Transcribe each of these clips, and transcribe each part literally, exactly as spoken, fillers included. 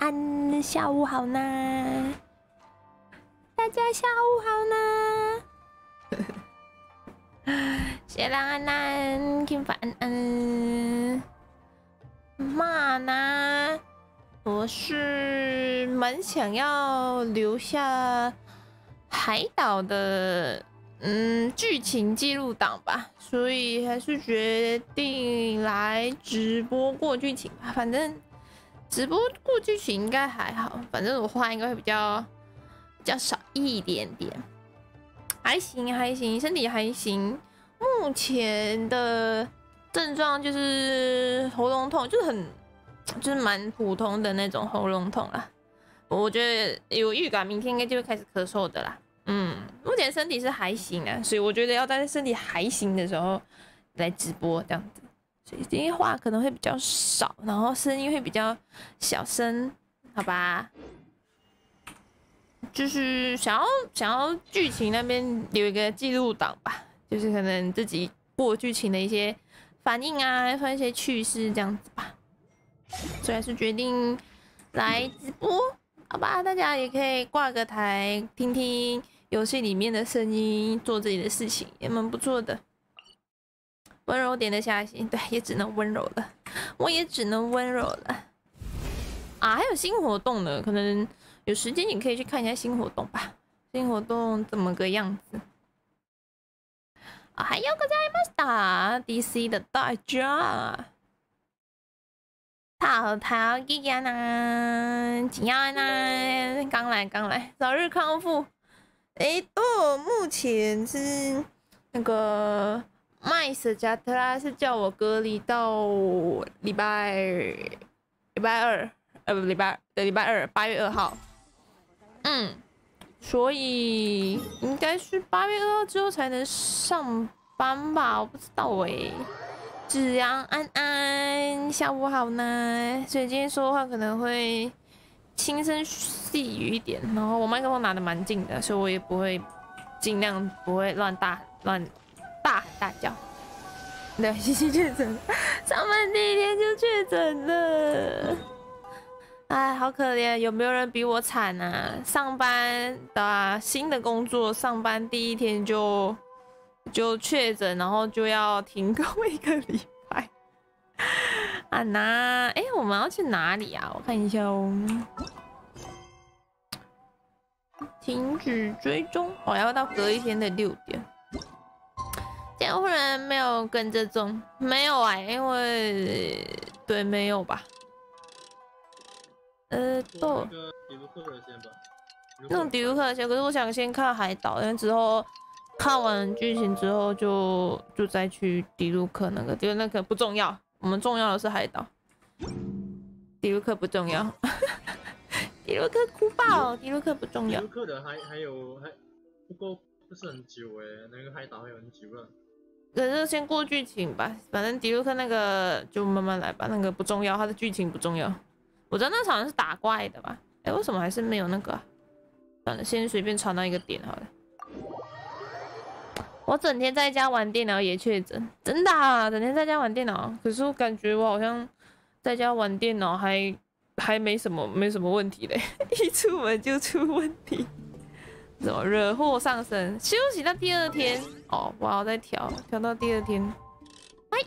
安，下午好呢，大家下午好呢。谢兰安安，金发安安，妈呢？我是蛮想要留下海岛的，嗯，剧情记录档吧，所以还是决定来直播过剧情吧。反正直播过剧情应该还好，反正我话应该会比较比较少一点点，还行还行，身体还行。目前的症状就是喉咙痛，就是很。就是蛮普通的那种喉咙痛啦，我觉得有预感，明天应该就会开始咳嗽的啦。嗯，目前身体是还行啊，所以我觉得要在身体还行的时候来直播这样子，所以今天话可能会比较少，然后声音会比较小声，好吧？就是想要想要剧情那边留一个记录档吧，就是可能自己过剧情的一些反应啊，或一些趣事这样子吧。所以还是决定来直播，好吧？大家也可以挂个台，听听游戏里面的声音，做自己的事情，也蛮不错的。温柔点的下行，对，也只能温柔了，我也只能温柔了。啊，还有新活动呢，可能有时间你可以去看一下新活动吧。新活动怎么个样子？啊，还有个在马达 D C 的大家。他和他吉吉呢，吉安呢，刚来刚来，早日康复。哎，哦，目前是那个麦斯加特拉是叫我隔离到礼拜礼拜二，呃不礼拜对礼拜二八月二号。嗯，所以应该是八月二号之后才能上班吧，我不知道哎、欸。子阳安安，下午好呢。所以今天说话可能会轻声细语一点，然后我麦克风拿的蛮近的，所以我也不会尽量不会乱大乱大大叫。对，西西确诊，上班第一天就确诊了，哎，好可怜，有没有人比我惨啊？上班的、啊、新的工作，上班第一天就。就确诊，然后就要停工一个礼拜。啊那，哎，我们要去哪里啊？我看一下哦。停止追踪，我要到隔一天的六点。监护人没有跟着踪，没有啊，因为对没有吧？呃，都弄迪卢克先，可是我想先看海岛，因为之后。看完剧情之后就就再去迪卢克那个，迪卢克不重要，我们重要的是海岛。迪卢克不重要，迪卢克哭爆，迪卢克不重要。 迪卢克的还还有还不够，不是很久哎，那个海岛还有很久了。 可是先过剧情吧，反正迪卢克那个就慢慢来吧，那个不重要，它的剧情不重要。我知道那好像是打怪的吧？哎，为什么还是没有那个、啊？算了，先随便传到一个点好了。我整天在家玩电脑也确诊，真的啊，整天在家玩电脑。可是我感觉我好像在家玩电脑还还没什么没什么问题嘞，一出门就出问题，怎么惹祸上身？休息到第二天哦，我要再调调到第二天。哎，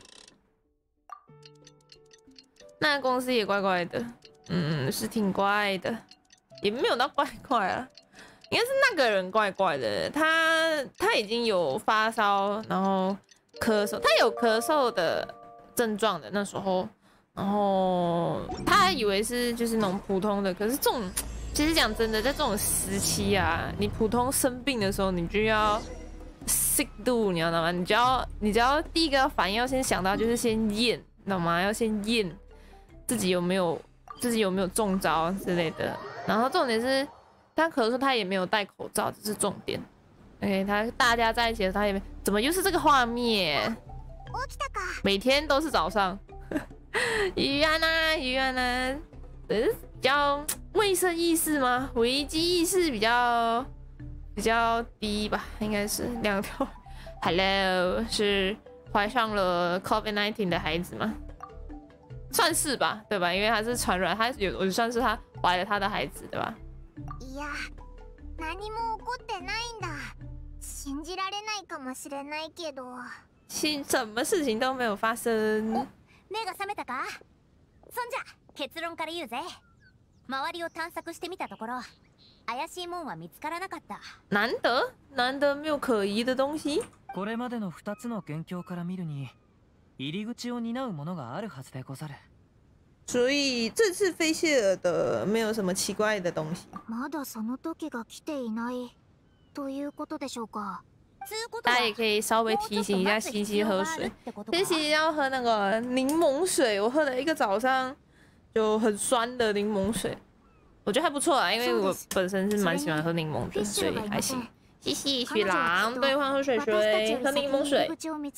那个公司也怪怪的，嗯，是挺怪的，也没有到怪怪啊。应该是那个人怪怪的，他他已经有发烧，然后咳嗽，他有咳嗽的症状的那时候，然后他还以为是就是那种普通的，可是这种其实讲真的，在这种时期啊，你普通生病的时候，你就要 sick do， 你知道吗？你就要你只要第一个反应要先想到就是先验，知道吗？要先验自己有没有自己有没有中招之类的，然后重点是。他咳嗽，他也没有戴口罩，这是重点。OK， 他大家在一起的时候，他也没怎么又是这个画面？每天都是早上。于安啊，于安啊，呃，比较卫生意识吗？危机意识比较比较低吧，应该是两条。Hello， 是怀上了 COVID 十九 的孩子吗？ 算是吧，对吧？因为他是传染，他有有算是他怀了他的孩子，对吧？ いや、何も起こってないんだ。信じられないかもしれないけど。 是什么事情都没有发生。 目が覚めたか？そんじゃ結論から言うぜ。周りを探索してみたところ、怪しいもんは見つからなかった。 难得难得没有可疑的东西。 これまでのふたつの元凶から見るに、入り口を担うものがあるはずでござる。 所以这次菲谢尔的没有什么奇怪的东西。 まだその時が来ていないということでしょうか。 大家也可以稍微提醒一下西西喝水。西西要喝那个柠檬水，我喝了一个早上，就很酸的柠檬水，我觉得还不错啊，因为我本身是蛮喜欢喝柠檬的，所以还行。西西雪狼兑换喝水水，喝柠檬水。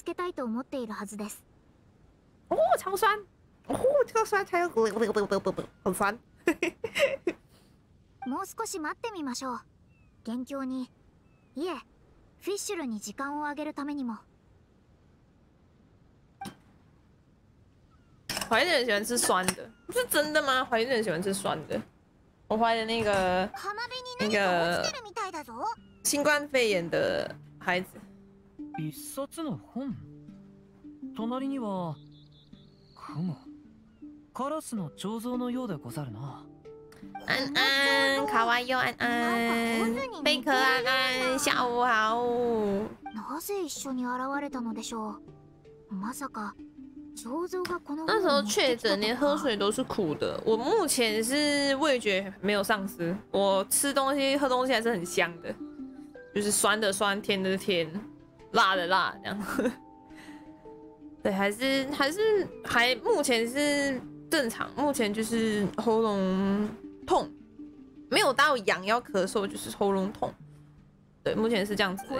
哦，超酸！哦，这个酸才有不不不不不不，很酸。 もう少し待ってみましょう。元凶に、いえ、フィッシュルに時間をあげるためにも。 怀孕的人喜欢吃酸的，是真的吗？怀孕的人喜欢吃酸的。我怀的那个那个新冠肺炎的孩子。 一冊の本。隣には雲。カラスの彫像のようでござるな。 安安，卡哇伊安安，贝壳安安，下午好。 なぜ一緒に現れたのでしょう。まさか。 那时候确诊，连喝水都是苦的。我目前是味觉没有丧失，我吃东西、喝东西还是很香的，就是酸的酸，甜的甜，辣的辣，这样。对，还是还是还目前是正常，目前就是喉咙痛，没有到痒要咳嗽，就是喉咙痛。对，目前是这样子。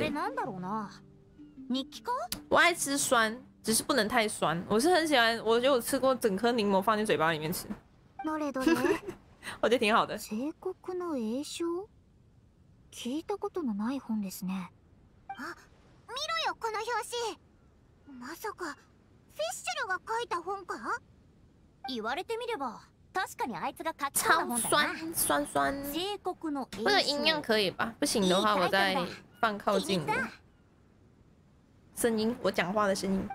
我爱吃酸。只是不能太酸，我是很喜欢，我有吃过整颗柠檬放进嘴巴里面吃，我觉得挺好的。 帝国の栄称？聞いたことのない本ですね。あ、見ろよこの表紙。まさかフィッシュルが書いた本か？言われてみれば確かにあいつが書き込んだ本だな。 超酸酸酸。 帝国の栄称。 或者音量可以吧？不行的话，我再放靠近我。声音，我讲话的声音。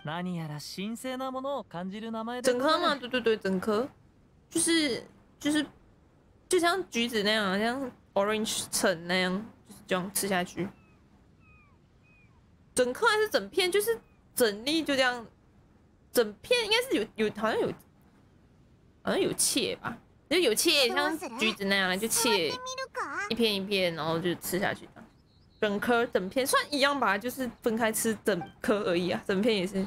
整颗嘛，对对对，整颗，就是就是就像橘子那样，像 orange 橙那样，就是这样吃下去。整颗还是整片？就是整粒就这样，整片应该是有有好像有好像有切吧，就有切像橘子那样，就切一片一片，然后就吃下去。整颗整片算一样吧，就是分开吃整颗而已啊，整片也是。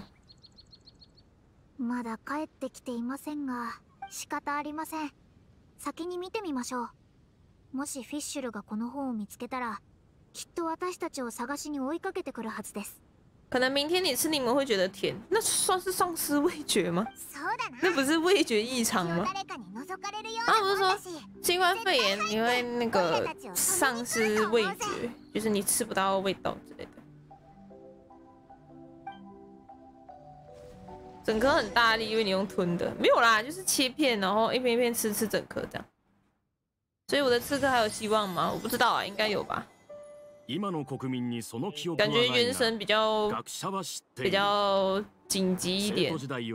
まだ帰ってきていませんが、仕方ありません。先に見てみましょう。もしフィッシュルがこの本を見つけたら、きっと私たちを探しに追いかけてくるはずです。 可能明天你吃柠檬会觉得甜，那算是丧失味觉吗？那不是味觉异常吗？啊，不是说新冠肺炎你会那个丧失味觉，就是你吃不到味道之类的。整颗很大力，因为你用吞的，没有啦，就是切片，然后一片一片吃，吃整颗这样。所以我的刺客还有希望吗？我不知道啊，应该有吧。感觉原神比较比较紧急一点。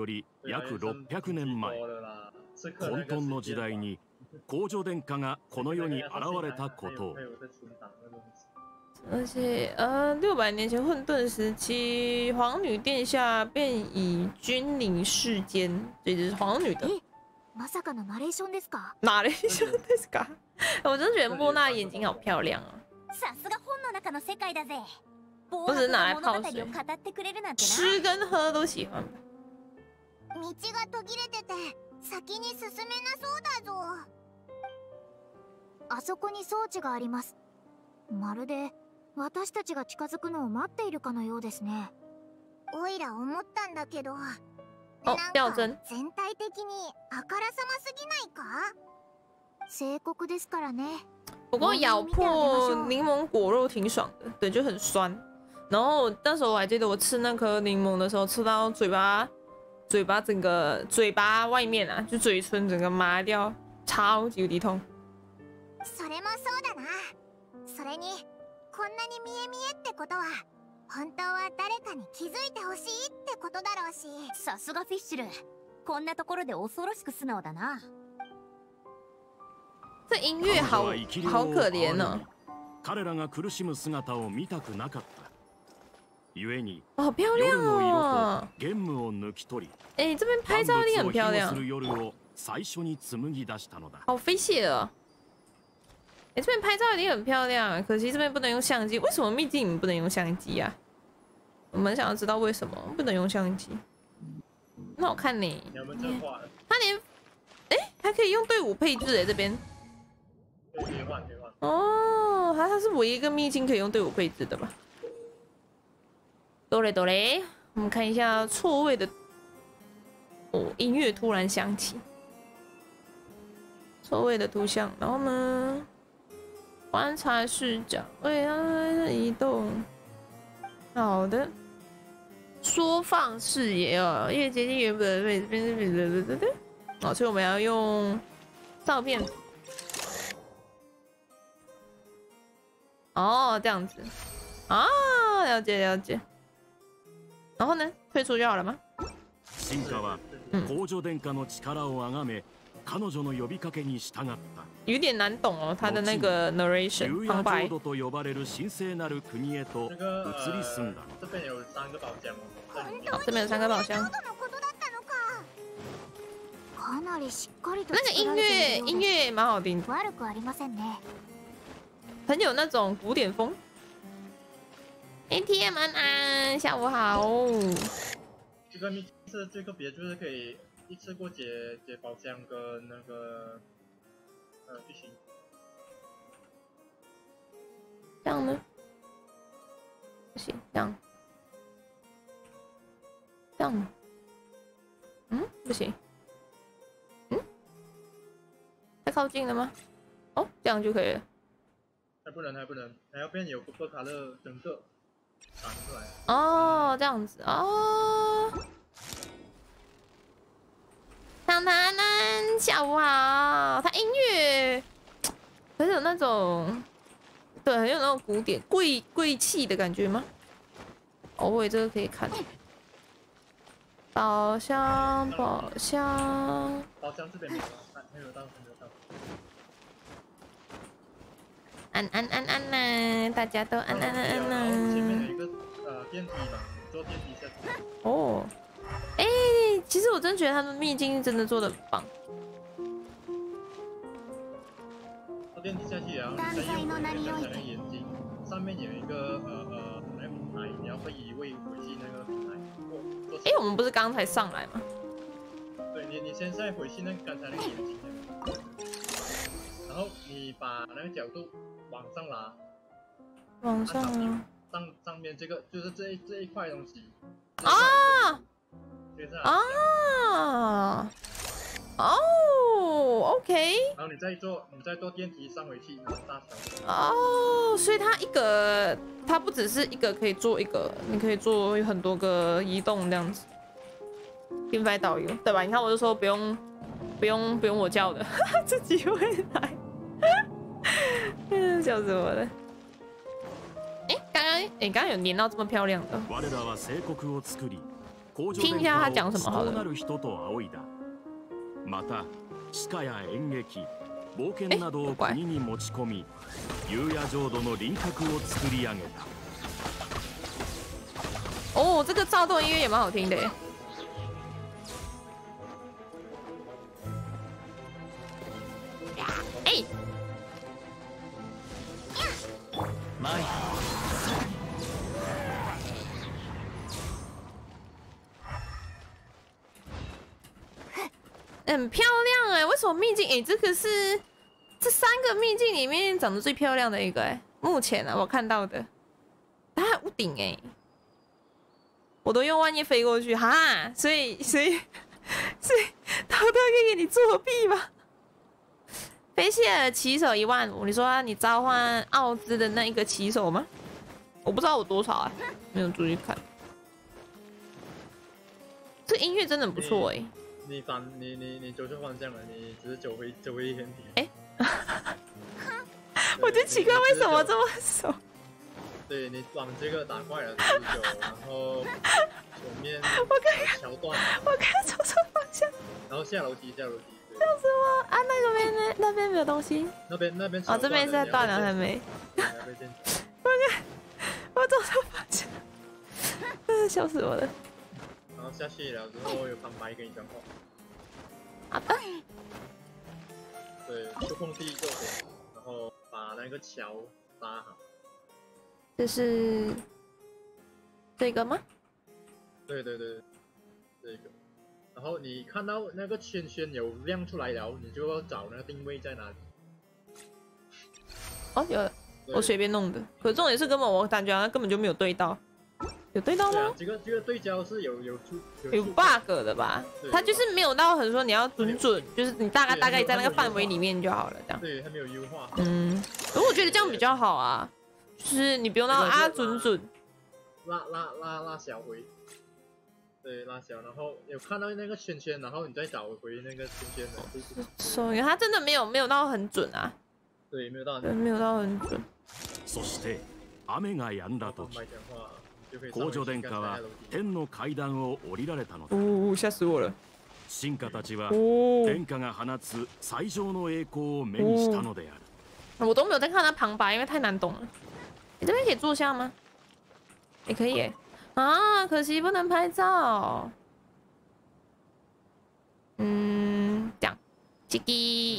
混沌の時代に皇女殿下がこの世に現れたことを。 而且，呃，六百年前混沌时期，皇女殿下便已君临世间，这就是皇女的。 まさかのナレーションですか？ ナレーションですか？我真的觉得莫娜眼睛好漂亮啊！ さすが本の中の世界だぜ。 我只是拿来泡水，吃跟喝都喜欢。 道が途切れてて先に進めなそうだぞ。あそこに装置があります。まるで私たちが近づくのを待っているかのようですね。おいら思ったんだけど、なんか全体的にあからさますぎないか？聖国ですからね。 不过咬破柠檬果肉挺爽的，对，就很酸。然后那时候我还记得我吃那颗柠檬的时候，吃到嘴巴嘴巴整个嘴巴外面啊，就嘴唇整个麻掉，超级无敌痛。 それもそうだな。それにこんなに見え見えってことは本当は誰かに気づいてほしいってことだろうし。 さすがフィッシュル、こんなところで恐ろしく素直だな。 这音乐好好可怜哦。 彼らが苦しむ姿を見たくなかった。故に好漂亮哦！ ゲームを抜き取り、 哎，这边拍照一定很漂亮。 夜を最初に紡ぎ出したのだ。 好飞蟹哦！哎，这边拍照一定很漂亮，可惜这边不能用相机。为什么秘境你们不能用相机啊？我们想要知道为什么不能用相机。很好看呢。他连哎还可以用队伍配置哎，这边。 可以换，可以换。 哦，他他是唯一一个秘境可以用队伍配置的吧？哆嘞哆嘞，我们看一下错位的。哦，音乐突然响起，错位的图像，然后呢，观察视角，为它的移动。好的，缩放视野哦，越接近原本的位置，变成对对对对。哦，所以我们要用照片。哦，这样子啊，了解了解。然后呢，退出就好了吗？ 進化は工場殿下の力を崇め、彼女の呼びかけに従った。 有点难懂哦，他的那个 narration 旁白。 浄土と呼ばれる神聖なる国へと移り住んだ。 这边有三个宝箱好，这边有三个宝箱。 かなりしっかりと那个音乐音乐蛮好听， 悪くありませんね。 很有那种古典风。A T M 安安，下午好。 这个密是最特别，就是可以一次过解解宝箱跟那个呃剧情。 这样呢？不行，这样。这样呢？嗯，不行。嗯，太靠近了吗？哦，这样就可以了。 还不能，还不能，还要变有波波卡勒整个弹出来。 哦，这样子哦。唐唐南，下午好。他音乐很有那种，对，很有那种古典贵贵气的感觉吗？哦，我这个可以看。宝箱，宝箱。 宝箱这边没有，没有到，没有到。 安安安安呐，大家都安安安安呐。 前面有一个呃电梯嘛，坐电梯下去。 哦，哎、欸，其实我真觉得他们秘境真的做的很棒。 坐电梯下去，然后你再用那个刚才的眼睛，上面有一个呃呃那个平台，你要会移位回去那个平台。 哎、欸，我们不是刚才上来吗？ 对你，你现在回去那个刚才那个眼睛。然后你把那个角度往上拉， 往上啊， 上上面这个就是这一这一块东西啊， 就是啊，哦 ，OK， 然后你再坐你再坐电梯上回去，然后大小哦，所以它一个它不只是一个可以做一个，你可以做很多个移动这样子，平台导游对吧？你看我就说不用不用不用我叫的，自己会来。笑死我了！哎，刚刚哎，刚刚有连到这么漂亮的。听一下他讲什么好了。 また詩歌や演劇、冒険などを国に持ち込み、夕夜浄土の輪郭を作り上げた。 哦，这个躁动音乐也蛮好听的耶。哎。很漂亮哎、欸，为什么秘境？哎、欸，这个是这三个秘境里面长得最漂亮的一个哎、欸，目前啊我看到的，它还有屋顶哎，我都用万叶飞过去哈，所以所以所以偷偷可以给你作弊吗？飞谢尔骑手一万五，你说你召唤奥兹的那一个骑手吗？我不知道我多少啊，没有注意看。 这音乐真的很不错哎、欸。 你反你你你走错方向了，你只是走回走回原地。 哎、欸，我就奇怪为什么这么熟。 对你往这个打怪了十九，然后前面我刚桥段， 我刚走错方向， 然后下楼梯下楼梯。 笑死我啊！那个边呢？那边没有东西。 那边那边哦，这边是在断了还没。我刚我走错方向，笑死我了。 然后下去了之后有旁白跟你讲话。 好的。 对，触碰第一个点，然后把那个桥搭好。 这是这个吗？ 对对对，这个。然后你看到那个圈圈有亮出来了，你就要找那个定位在哪里。 哦，有了，我随便弄的。可重点是根本我感觉好像根本就没有对到，有对到吗？ 啊、这个这个对焦是有有出有, 有 bug 的吧？它就是没有到很说你要准准，就是你大概大概在那个范围里面就好了，这样。 对，它没有优化。 嗯，可我觉得这样比较好啊，就是你不用到啊准准。 拉拉拉拉小回。对，拉小，然后有看到那个圈圈，然后你再找回那个圈圈的。 所以它真的没有没有到很准啊。 对，没有到。 没有到很准。 そして雨が止んだ時、工場殿下は天の階段を降りられたのだ。 おお、吓死我了。 臣下たちは殿下が放つ最上の栄光を目にしたのである。 我都没有在看他旁白，因为太难懂了。你这边可以坐下吗？也可以耶。啊，可惜不能拍照。嗯，这样，叽叽，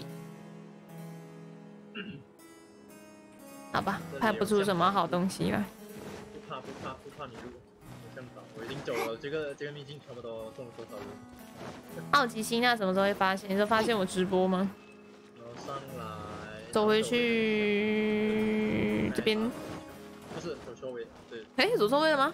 好吧，拍不出什么好东西来。 不怕不怕不怕迷路，我向导，我已经走了这个这个秘境差不多中了多少路？ 好奇心，那什么时候会发现？你说发现我直播吗？ 然后上来， 走回去这边。 不是走错位，对。 哎，走错位了吗？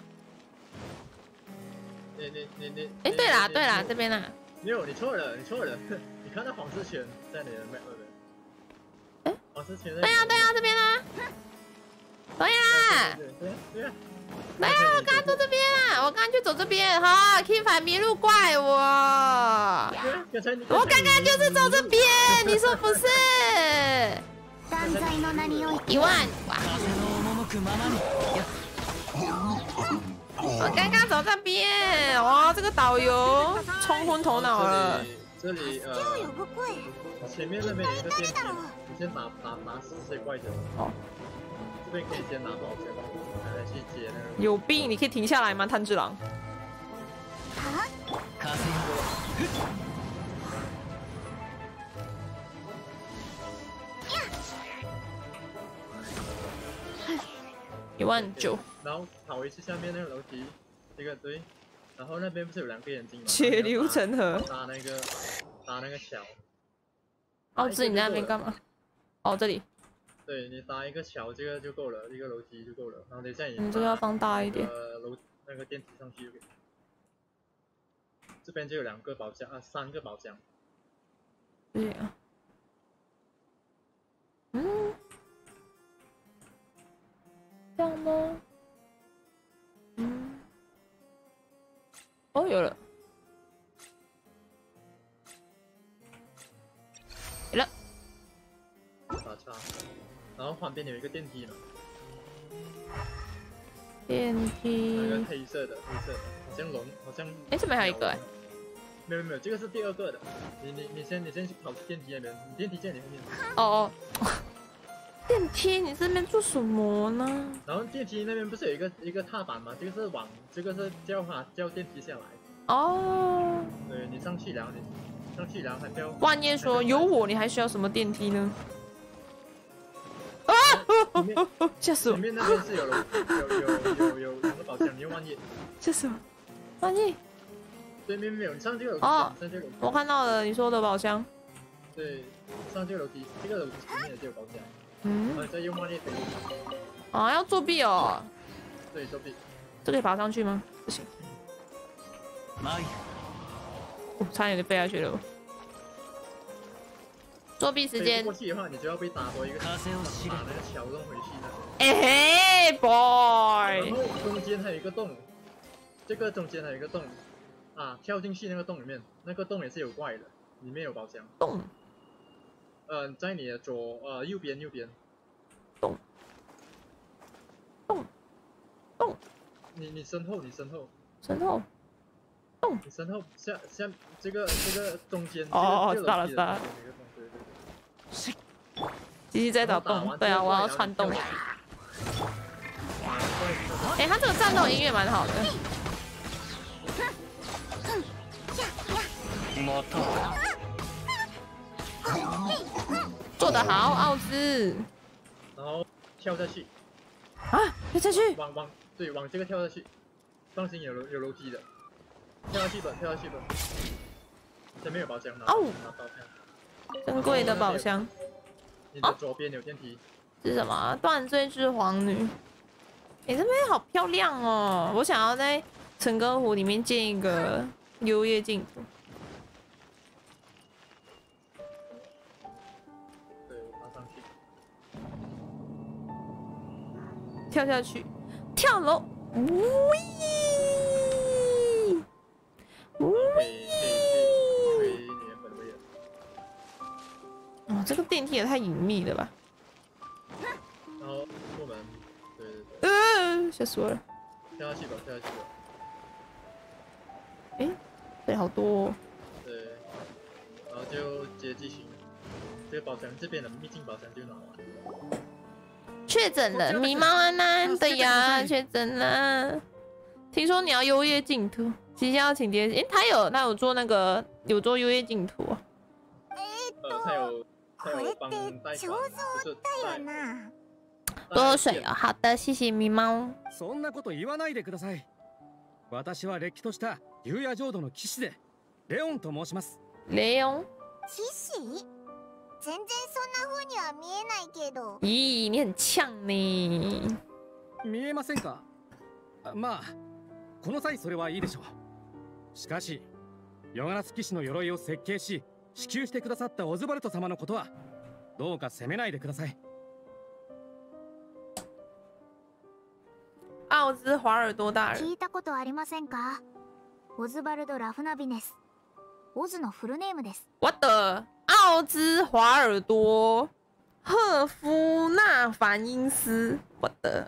你你你你， 哎，对啦对啦，这边啦。 没有，你错了，你错了，你看到黄丝泉在你的 map 那边。哎，黄丝泉在。对呀对呀， 这边啦。对呀。 对对对呀。 对呀，我刚刚走这边啊，我刚刚就走这边，哈 ，K 反迷路怪我。我刚刚就是走这边，你说不是？一万哇！我刚刚走这边，哇，这个导游冲昏头脑了。 这里呃，前面那边有一个电梯，你先打打打死这些怪就好。这边可以先拿宝箱，来去接那个。 有病！你可以停下来吗，炭治郎？一万九。 然后跑回去下面那个楼梯，这个对，然后那边不是有两个眼睛吗？ 血流成河。 搭那个搭那个桥。 奥兹，你在那边干嘛？哦，这里。 对你搭一个桥，这个就够了，一个楼梯就够了。然后等一下你。 你这个要放大一点。 呃，楼那个电梯上去就可以。这边就有两个宝箱啊，三个宝箱。 对啊。嗯。这样吗？嗯。哦，有了。有了。 打叉。然后旁边有一个电梯嘛。 电梯。 那个黑色的，黑色的，好像龙，好像。 哎，这边还有一个哎。 没有没有，这个是第二个的。你你你先你先去跑去电梯那边，你电梯在你后面。 哦哦。电梯，你这边做什么呢？ 然后电梯那边不是有一个一个踏板吗？这个是往，这个是叫它叫电梯下来。 哦。 对你上去然后你上去然后还叫。 万叶说：“有我，你还需要什么电梯呢？”啊！吓死我！ 前面那边是有有有有有两个宝箱，你用万叶。 吓死我！万叶。 对面没有，你上这个楼梯。 哦。 上这个楼梯。 我看到了，你说的宝箱。 对，上这个楼梯，这个楼梯前面也就有宝箱。 嗯。 然后再用万叶飞。 啊，要作弊哦。 对，作弊。 这可以爬上去吗？不行。哦，差点就飞下去了。作弊时间。 过去的话，你就要被打回一个，把那个桥弄回去的。 哎 ，boy。 然后中间还有一个洞，这个中间还有一个洞， 啊，跳进去那个洞里面，那个洞也是有怪的，里面有宝箱。 洞。 呃，在你的左呃右边右边。 洞。洞。洞。 你你身后，你身后。 身后。洞。 你身后下下这个这个中间。 哦哦，知道了知道了。 是。 继续在找洞，对啊，我要穿洞。哎，他这个战斗音乐蛮好的。做得好，奥兹。 然后跳下去。 啊，跳下去。 往往对，往这个跳下去。放心，有楼有楼梯的。跳下去吧，跳下去吧。前面有宝箱，拿哦， 拿宝箱。 珍贵的宝箱。 你的左边有电梯。 这是什么？断罪之皇女。哎，这边好漂亮哦！我想要在陈歌湖里面建一个幽夜净土。 对，我爬上去。 跳下去，跳楼，喂！喂！哦，这个电梯也太隐秘了吧！ 然后过门，对对对。呃，吓死我了！ 跳下去吧，跳下去吧。 哎，对，好多哦。 对，然后就接继续。这个宝箱这边的秘境宝箱就拿完。 确诊了，迷茫安安，对呀，确诊了。听说你要优越净土，即将要请爹。哎，他有他有做那个有做优越净土啊。 呃，他有他有帮代管，就是代。 多水哦，好的，谢谢迷茫。 そんなこと言わないでください。私はれっきとした竜野浄土の騎士でレオンと申します。 レオン？ 騎士？全然そんな風には見えないけど。 咦，你很呛呢。 見えませんか？まあ、この際それはいいでしょう。しかし、ヨガラス騎士の鎧を設計し支給してくださったオズバルト様のことはどうか責めないでください。 奥兹华尔多大人。 聞いたことありませんか？オズバルド・ラフナビネス。オズのフルネームです。 我的奥兹华尔多赫夫纳凡因斯，我的。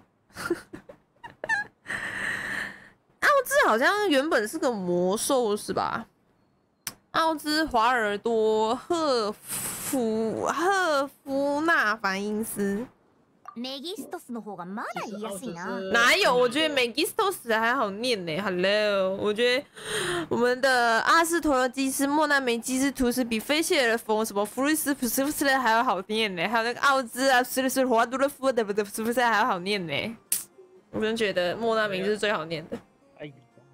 奥兹好像原本是个魔兽是吧？奥兹华尔多赫夫赫夫纳凡因斯。 メギストスの方がまだ言いやすいな。 哪有？我觉得 Megistos 还好念呢。Hello， 我觉得我们的阿斯陀罗基斯、莫纳梅基斯图斯比菲谢尔风、什么弗瑞斯普斯斯勒还要好念呢。还有那个奥兹啊，斯斯华杜勒夫的不的是不是还要好念呢？我真觉得莫纳名字是最好念的。哎呀，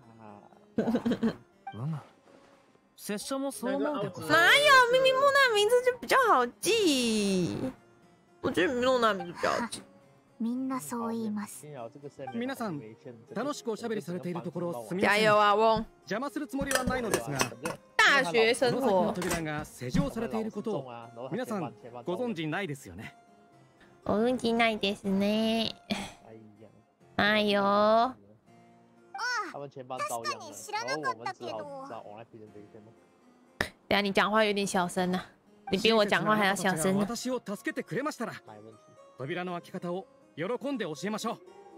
拙者もそう思うでございます。 哪有？明明莫纳名字就比较好記。我觉得莫纳名字比较好記。 みんなそう言います。 皆さん、楽しくおしゃべりされているところすみません。 加油啊，翁！ 邪魔するつもりはないのですが、 大学生活。 この先の扉が施錠されていることを皆さんご存知ないですよね。 ご存知ないですね。哎呦。 確かに知らなかったけど。 等下你讲话有点小声啊，你比我讲话还要小声呢。 私を助けてくれましたら、扉の開き方を喜んで教えましょ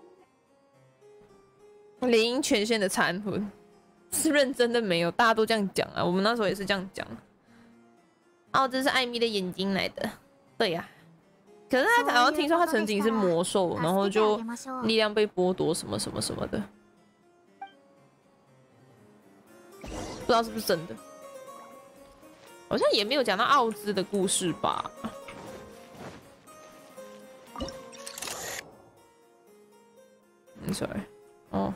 う。林权限的残魂是认真的没有，大家都这样讲啊，我们那时候也是这样讲。哦，这是艾米的眼睛来的，对呀、啊。可是他好像听说他曾经是魔兽，然后就力量被剥夺什么什么什么的，不知道是不是真的。好像也没有讲到奥兹的故事吧。嗯 ，sorry， 哦。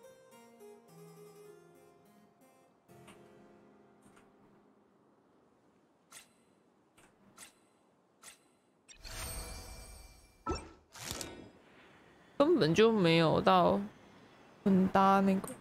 根本就没有到很搭那个。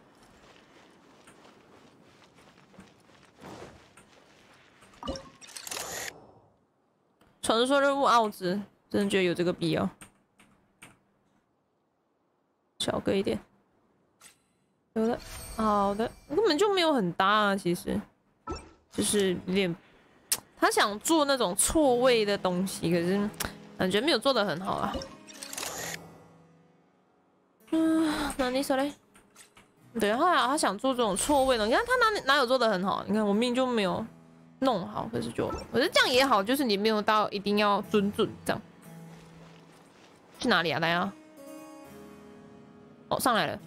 传说任务奥兹，真的觉得有这个必要。小个一点。 有的，好的，根本就没有很搭啊，其实就是有点，他想做那种错位的东西，可是感觉没有做的很好啊。嗯，那你说嘞？对，后来他想做这种错位的，你看他哪哪有做的很好？你看我命就没有弄好，可是就我觉得这样也好，就是你没有到一定要准准这样。去哪里啊？来啊！哦，上来了。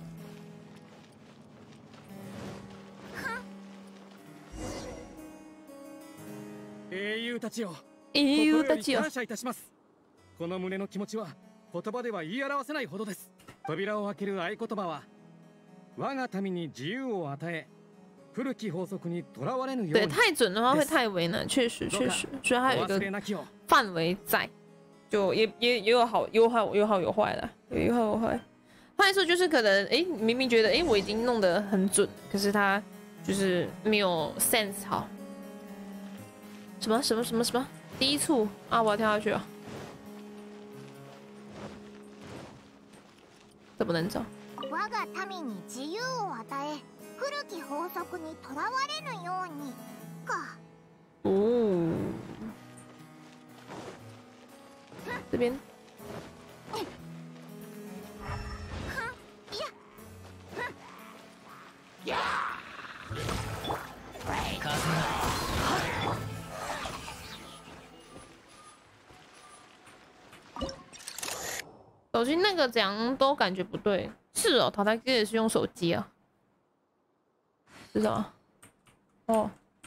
英雄たちよ。 英雄たちよ。 感謝いたします。この胸の気持ちは言葉では言い表せないほどです。扉を開ける合言葉は、我が民に自由を与え、古き法則にとらわれぬように。 对，太准的话会太为难，确实确实，所以它有一个范围在，就也也也有好有好有好有坏的，有好有坏。坏处就是可能哎，明明觉得哎我已经弄得很准，可是他就是没有 sense 好。什么什么什么什么低处啊！我要跳下去啊！这不能走。 我が民に自由を与え、古き法則にとらわれぬようにか。 哦，这边。手机那个怎样都感觉不对。是哦，淘汰机也是用手机啊。是什么？哦，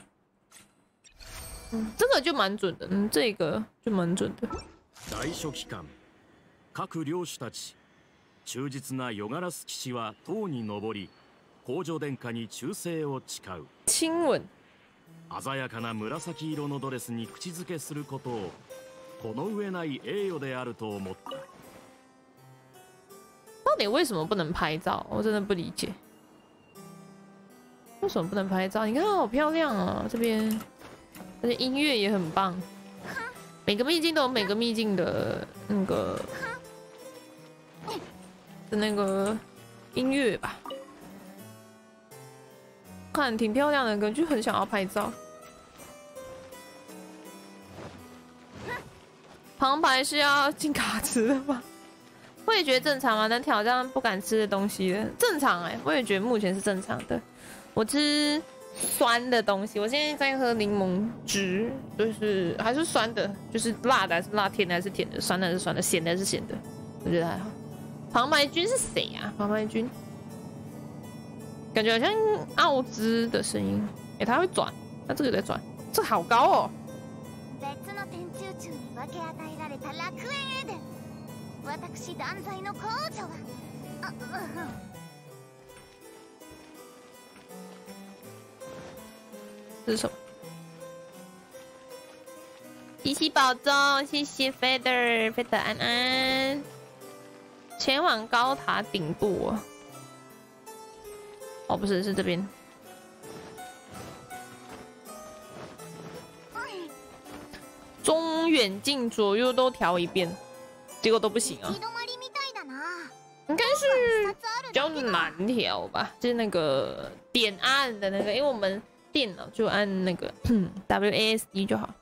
嗯，这个就蛮准的，嗯，这个就蛮准的。 大書期間、各領主たち、忠実なヨガラス騎士は塔に登り、皇女殿下に忠誠を誓う。 親吻。 鮮やかな紫色のドレスに口づけすることをこの上ない栄誉であると思った。 到底为什么不能拍照？我真的不理解，为什么不能拍照？你看好漂亮啊，这边，而且音乐也很棒，每个秘境都有每个秘境的那个的那个音乐吧，看挺漂亮的，感觉很想要拍照。旁白是要进卡池的吗？我也觉得正常啊，能挑战不敢吃的东西的正常哎、欸，我也觉得目前是正常的。我吃酸的东西，我现在在喝柠檬汁，就是还是酸的，就是辣的还是辣，甜的还是甜的，酸的还是酸的，咸的还是咸的，我觉得还好。旁白君是谁啊？旁白君感觉好像奥兹的声音，哎、欸，他会转，他这个在转，这好高哦。 私断罪の皇女は、あ、うん。 这是什么？西西保重，谢谢 Feather，Feather 安安。前往高塔顶部啊！哦，不是，是这边。中远近左右都调一遍。结果都不行啊，应该是比较难调吧，就是那个点按的那个，因为我们电脑就按那个 W A S D 就好。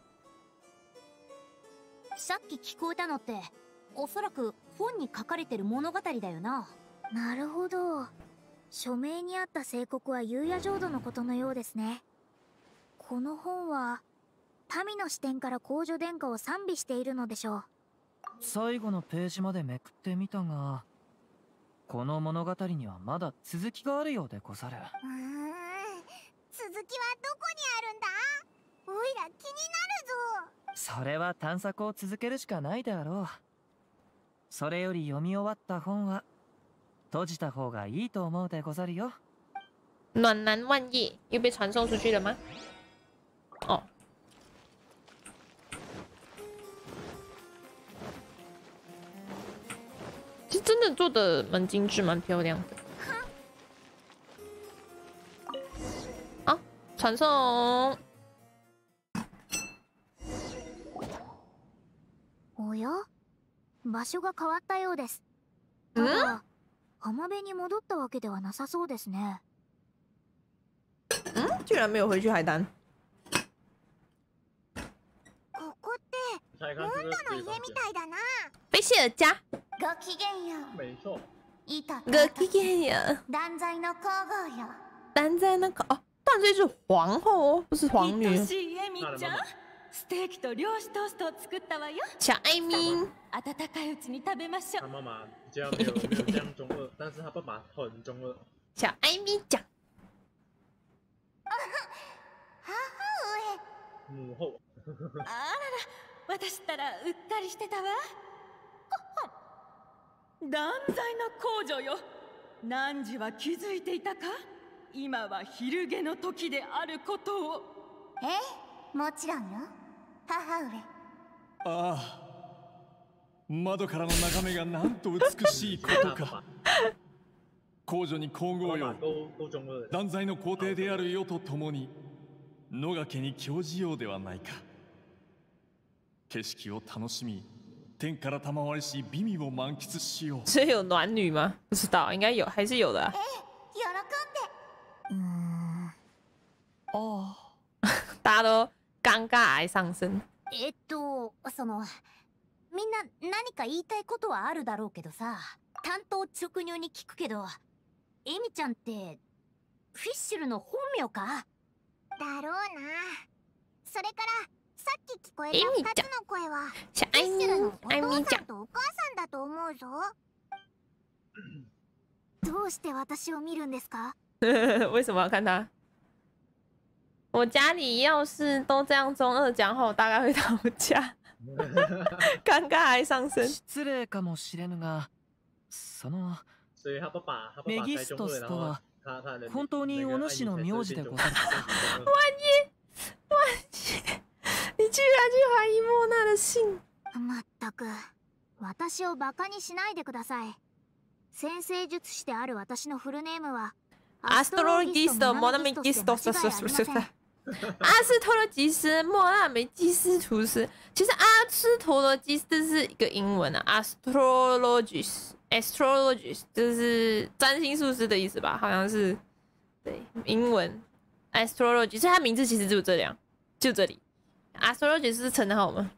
さっき聞こえたのって、おそらく本に書かれてる物語だよな。 なるほど。署名にあった聖国は幽夜浄土のことのようですね。この本は民の視点から皇女殿下を賛美しているのでしょう。 最後のページまでめくってみたが、この物語にはまだ続きがあるようでござる。 うーん、続きはどこにあるんだ？おいら気になるぞ。 それは探索を続けるしかないであろう。それより読み終わった本は閉じた方がいいと思うでござるよ。 暖男万叶又被传送出去了吗？哦。其实真的做的蛮精致，蛮漂亮的。啊，传送。 おや？場所が変わったようです。 うん？ 浜辺に戻ったわけではなさそうですね。 嗯，居然没有回去海滩。 ここってモンドの家みたいだな。 菲谢尔家。 ごきげんよう。 没错。 いた。 ごきげんよう。 断罪の皇后よ。 断罪の皇哦，断罪是皇后哦，不是皇女。 愛しいエミちゃん、ステーキと漁師トーストを作ったわよ。 小艾米。 温かいうちに食べましょう。 他妈妈比较没有没有这样中二，但是他爸爸很中二。 小艾米讲。 母后。 あらら、私ったらうっかりしてたわ。断罪の皇女よ。汝は気づいていたか？今は昼下の時であることを。 ええ、もちろんよ。母上。 ああ。窓からの眺めがなんと美しいことか。皇女に皇后よ。断罪の皇帝であるよとともに野掛に興じようではないか。景色を楽しみ、天から賜りし美味を満喫しよう。 所以有暖女吗？不知道，应该有，还是有的、啊。 ええ、喜んで。うーん。 哦，大家都尴尬癌上身。 えっと、その。みんな何か言いたいことはあるだろうけどさ、単刀直入に聞くけど、エミちゃんってフィッシュルの本名か？ だろうな。それからさっき聞こえたふたつの声はフィッシュルのお父さんとお母さんだと思うぞ。どうして私を見るんですか？ 为什么要看他？我家里要是都这样中二讲话，我大概会打架。尴尬癌上身。 失礼かもしれぬが、そのメギストスとは本当にお主の名字でござるか？ 万一万一，你居然去怀疑莫娜的姓？ まったく、私をバカにしないでください。先生術師である私のフルネームはアストロギストモナメギストスススス。阿斯托洛吉斯莫纳梅基斯图斯，其实阿斯托洛吉斯是一个英文啊 ，astrologist，astrologist 就是占星术师的意思吧？好像是，对，英文 astrologist， 所以他名字其实就这样，就这里 ，astrologist 是称号吗？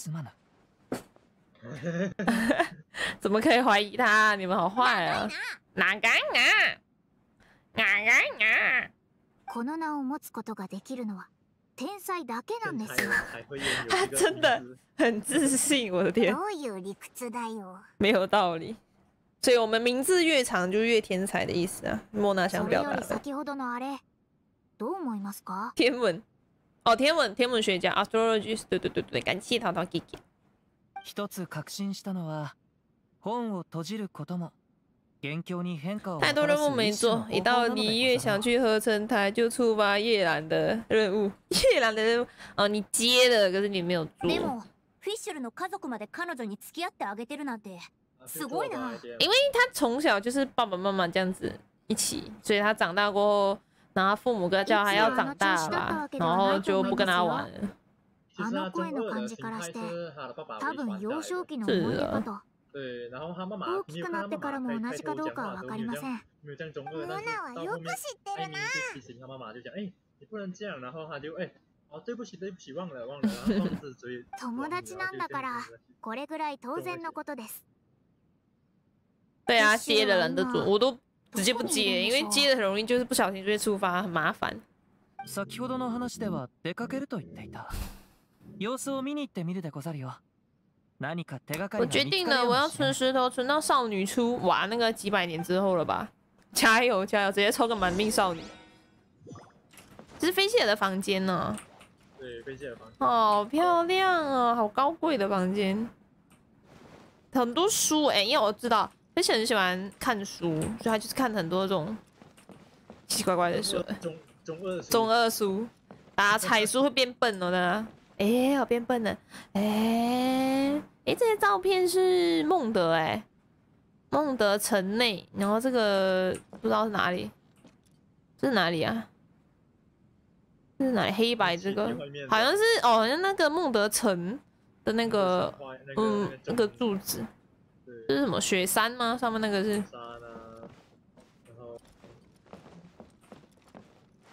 怎么可以怀疑他？你们好坏啊！哪敢啊！哪敢啊！ この名を持つことができるのは天才だけなんですよ。 他真的很自信，我的天！ どういう理屈だよ。 没有道理。所以我们名字越长就越天才的意思啊。莫娜想表达的。 先ほどのあれ、どう思いますか？ 天文，哦，天文，天文学家 ，astrologist， 对对对对，感谢淘淘弟弟。 一つ確信したのは、本を閉じることも。太多任务没做，一到你越想去合成台，就触发叶兰的任务。叶兰的任务哦，你接了，可是你没有做。 でもフィッシュルの家族まで彼女に付き合ってあげてるなんてすごいな。 因为他从小就是爸爸妈妈这样子一起，所以他长大过后，然后父母跟他叫他要长大吧，然后就不跟他玩了。 あの声の感じからして、多分幼少期の思い出かと。 对，然后他妈妈大きくなってからも同じかどうかはわかりません。 没有这样中二，但是到后面艾米去提醒他妈妈，就讲，哎，你不能这样，然后他就，哎，哦，对不起，对不起，忘了，忘了，然后放置追。 友達なんだから、これぐらい当然のことです。 对啊，接的人都做，我都直接不接，因为接的很容易就是不小心就会触发，很麻烦。 先ほどの話では出かけると言っていた。様子を見に行ってみるでござるよ。我决定了，我要存石头，存到少女出，哇，那个几百年之后了吧？加油加油，直接抽个满命少女。这是菲谢尔的房间呢。 对，菲谢尔房间。 好漂亮哦，好高贵的房间，很多书哎、欸，因为我知道菲谢尔很喜欢看书，所以他就是看很多这种奇奇怪怪的书。 中中二中二书，大家猜书会变笨了呢。哎、欸，我变笨了。哎、欸，哎、欸，这些照片是孟德哎、欸，孟德城内，然后这个不知道是哪里，这是哪里啊？这是哪里？黑白这个好像是哦，好像那个孟德城的那个嗯那个柱子，这是什么雪山吗？上面那个是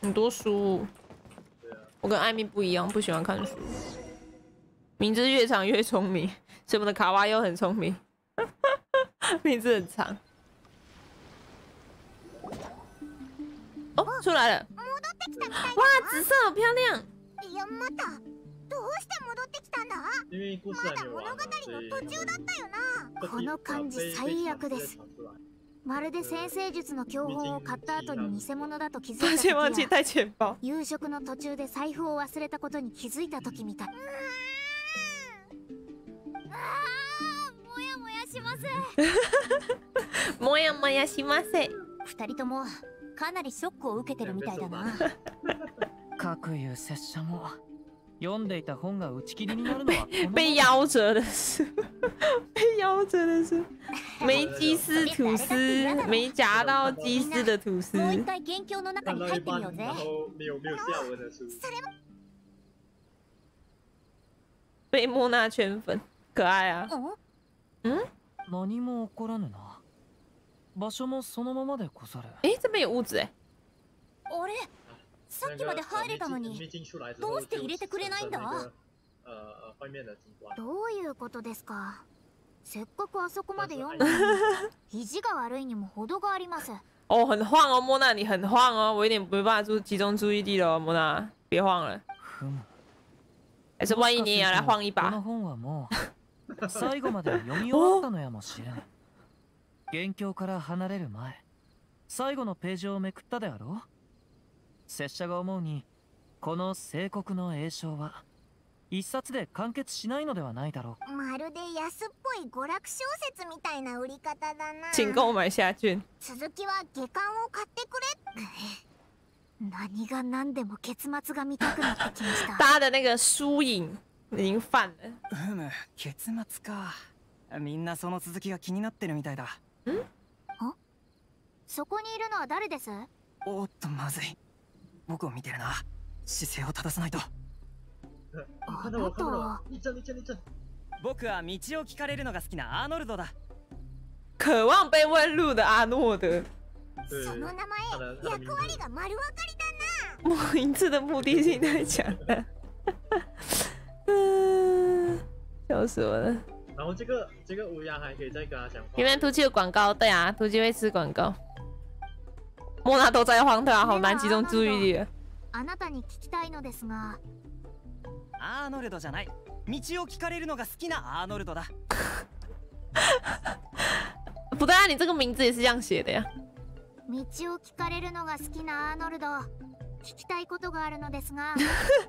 很多书。我跟艾米不一样，不喜欢看书。名字越长越聪明，所以我们的卡哇又很聪明。名字很长。哦，出来了！哇，紫色好漂亮！ 因为故事还没完嘛，所以この感じ最悪です。まるで先生術の教本を買った後に偽物だと気づいた時や、夕食の途中で財布を忘れたことに気づいた時みたい。もやもやしません。 もやもやしません。 二人ともかなりショックを受けてるみたいだな。 各有拙者も読んでいた本が打ち切りになるのは被夭折的书，被夭折的书，没鸡丝吐司，没夹到鸡丝的吐司。 もう一回元凶の中に入ってみようぜ。 然后没有没有下文的书。 被莫娜圈粉，可爱啊。嗯？ 何も起こらぬな。場所もそのままでござる。 哎，这边有屋子哎。 あれ？さっきまで入れたのに、どうして入れてくれないんだ？ どういうことですか？せっかくあそこまで読んだのに、肘が悪いにも程があります。 哦，很晃哦，莫娜，你很晃哦，我有点没办法注集中注意力了，莫娜，别晃了。还是万一你也要来晃一把？ 最後まで読み終わったのやもしれん。元凶から離れる前、最後のページをめくったであろう。拙者が思うに、この聖国の栄唱は一冊で完結しないのではないだろう。 まるで安っぽい娯楽小説みたいな売り方だな。 请购买下卷。 続きは下巻を買ってくれ。何が何でも結末が見たくなってきました。 大家的那个输赢已经犯了。 うむ、結末か。みんなその続きが気になってるみたいだ。ん？ あ？そこにいるのは誰です？ おっとまずい。僕を見てるな。姿勢を正さないと。 あなた。 僕は道を聞かれるのが好きなアーノルドだ。 渴望被问路的阿诺德。 その名前、役割が丸分かりだな。名字的目的性太强了。嗯，笑死我了。 然后这个这个乌鸦还可以再跟他讲话。 因为突击有广告，对啊，突击会吃广告。莫娜都在晃，对啊，好难集中注意力。 あなたに聞きたいのですが。 アーノルドじゃない。道を聞かれるのが好きなアーノルドだ。 不对啊，你这个名字也是这样写的呀。 道を聞かれるのが好きなアーノルド。聞きたいことがあるのですが。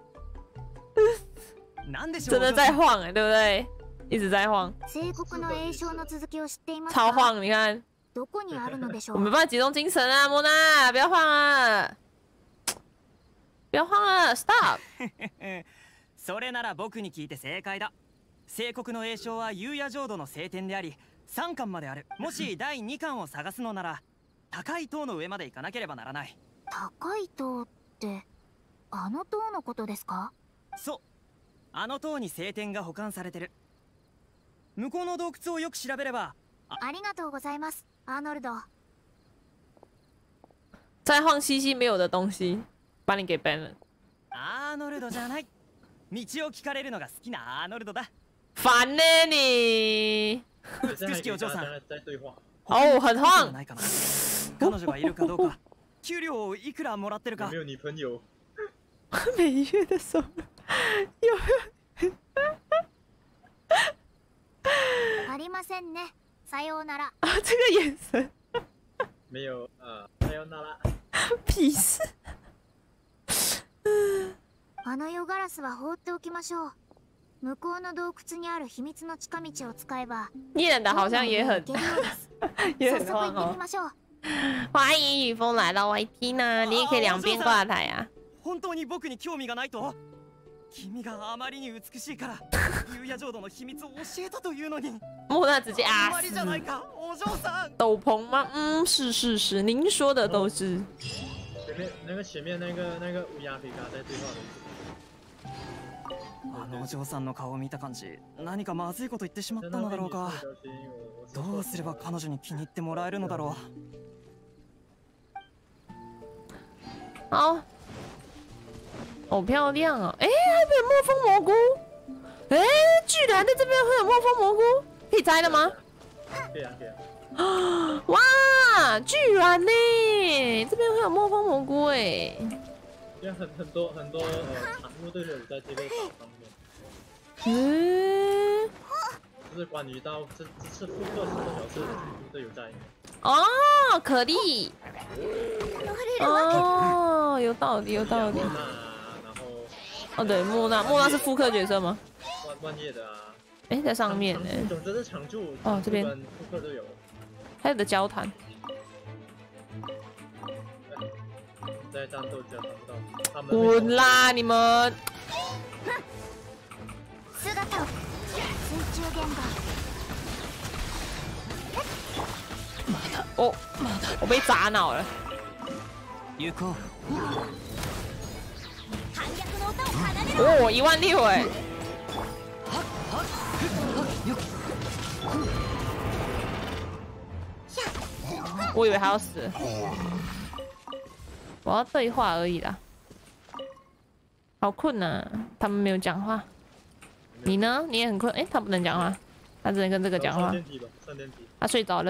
真的在晃哎，对不对？一直在晃。 聖国の栄唱の続きを知っていますか？超晃，你看。 どこにあるのでしょう？ 我没办法集中精神啊，莫娜，不要晃啊！不要晃啊 ！Stop！ それなら僕に聞いて正解だ。聖国の栄唱は幽夜浄土の聖典であり、さんかんまである。もしだいにかんを探すのなら、高い塔の上まで行かなければならない。 高い塔ってあの塔のことですか？ そう。あの塔に聖典が保管されてる。向こうの洞窟をよく調べれば。 あ, ありがとうございます。アーノルド， 再晃西西没有的东西，把你给 ban 了。 アーノルドじゃない。道を聞かれるのが好きなアーノルドだ。 烦ね你。 美しきお嬢さん。 哦，很晃。 彼女がいるかどうか、給料をいくらもらってるか。 没有女朋友。 每月的收入有没有？ ありませんね。さようなら。 啊，这个眼神。 没有呃，さようなら。 屁事。 あの夜ガラスは放っておきましょう。向こうの洞窟にある秘密の近道を使えば。 念的好像也很也很晃哦。欢迎雨峰来到 Y T 呢，你也可以两边挂台啊。 本当に僕に興味がないと？君があまりに美しいから幽夜浄土の秘密を教えたというのに。 莫娜直接啊死！斗篷吗？嗯，是是是，您说的都是。 前面那个前面那个那个乌鸦可以跟他在对话的。 あのお嬢さんの顔を見た感じ、何かまずいこと言ってしまったのだろうか。どうすれば彼女に気に入ってもらえるのだろう。 好， 好漂亮哦！哎、欸，还有蜜蜂蘑菇，哎、欸，居然在这边会有蜜蜂蘑菇，可以摘了吗？ 可以啊，可以啊。 哇，居然呢，这边会有蜜蜂蘑菇哎！ 因为很很多很多呃产物都有在这个岛上面。 嗯， 就是关于到这这次复刻什么角色的产物都有在里面。 哦，可莉。哦，有道理，有道理。 然后， 哦对，莫娜，莫娜是复刻角色吗？ 万万叶的啊。 哎，在上面呢。 总之是常驻。 哦，这边。 复刻都有。 还有的交谈。 在战斗交谈不到。他们。 滚啦，你们！哦，我被砸脑了。哦，一万六哎！我以为他要死，我要对话而已啦。好困啊，他们没有讲话。你呢？你也很困？哎、欸，他不能讲话，他只能跟这个讲话。他睡着了。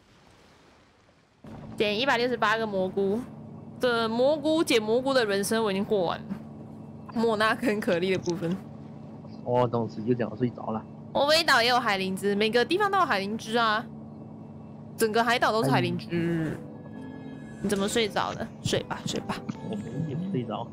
捡一百六十八个蘑菇，这蘑菇捡蘑菇的人生我已经过完了。莫娜跟可莉的部分。 我当时就讲我睡着了。 欧维岛也有海灵芝，每个地方都有海灵芝啊，整个海岛都是海灵芝。你怎么睡着了？睡吧，睡吧。 我没有睡着。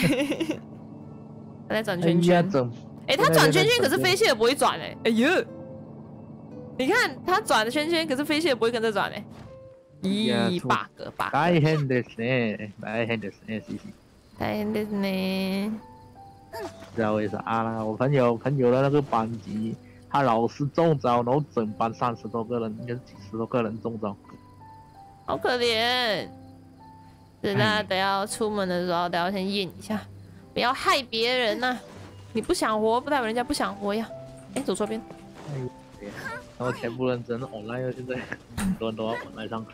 他在转圈圈。哎、欸，他转圈圈，可是飞蟹也不会转哎、欸。哎呦，你看他转的圈圈，可是飞蟹也不会跟着转哎、欸。咦，八个八个。 大変ですね，大変ですね，谢谢。 大変ですね。 不知道为啥啦，我朋友朋友的那个班级，他老师中招，然后整班三十多个人，应该是几十多个人中招。 好可怜。是，大家等要出门的时候，都要先验一下，不要害别人呐、啊。你不想活，不代表人家不想活呀。哎、欸，走错边。 哎呦，对呀。然后全部人真 online 现在很多人都要 online 上课。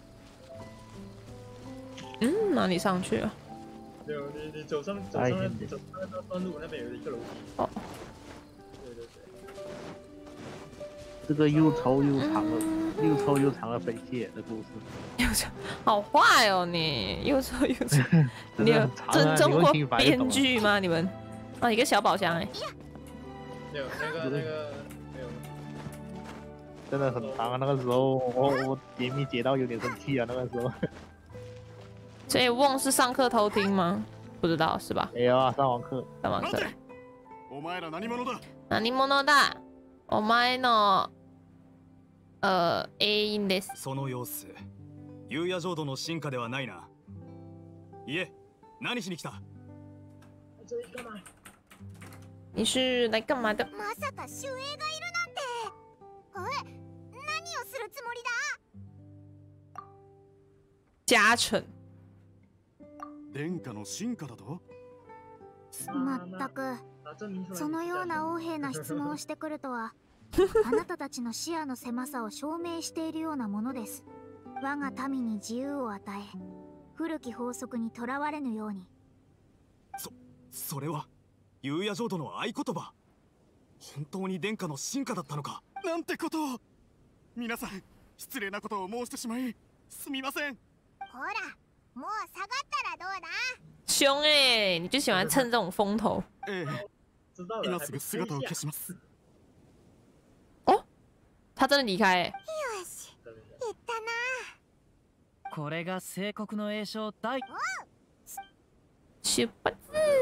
嗯，哪里上去啊？ 没有，你你走上走上走上那段路那边有一个楼梯。哦。对对对。 这个又臭又长的、嗯、又臭又长的飞蟹的故事。 又臭，好坏哦你！又臭又长。你有尊重过编剧吗？你们？啊，一个小宝箱哎、欸。 没有那个那个没有。 真的很长啊！那个时候我我解密解到有点生气啊，那个时候。 所以瓮是上课偷听吗？不知道是吧？ 没有啊，上完课。 上完课。 お前ら何者だ？ 何者だ？お前の呃 A 因です。 その様子、夕夜浄土の進化ではないな。いえ、何しに来た？ 这里干嘛？ 你是来干嘛的？ まさか守衛がいるなんて。え、何をするつもりだ？ 加成。 殿下の進化だと？ まったく、そのような横柄な質問をしてくるとは、あなたたちの視野の狭さを証明しているようなものです。我が民に自由を与え、古き法則にとらわれぬように。 そ、それは夕夜浄土の合言葉。本当に殿下の進化だったのか。なんてことを。皆さん、失礼なことを申してしまい、すみません。 ほら。もう下がったらどうだ？ 凶哎、欸，你就喜欢蹭这种风头。 ええ、今すぐ姿を消します。 哦，他真的离开哎、欸。 よし、行ったな。 これが聖国の栄唱第。 出発。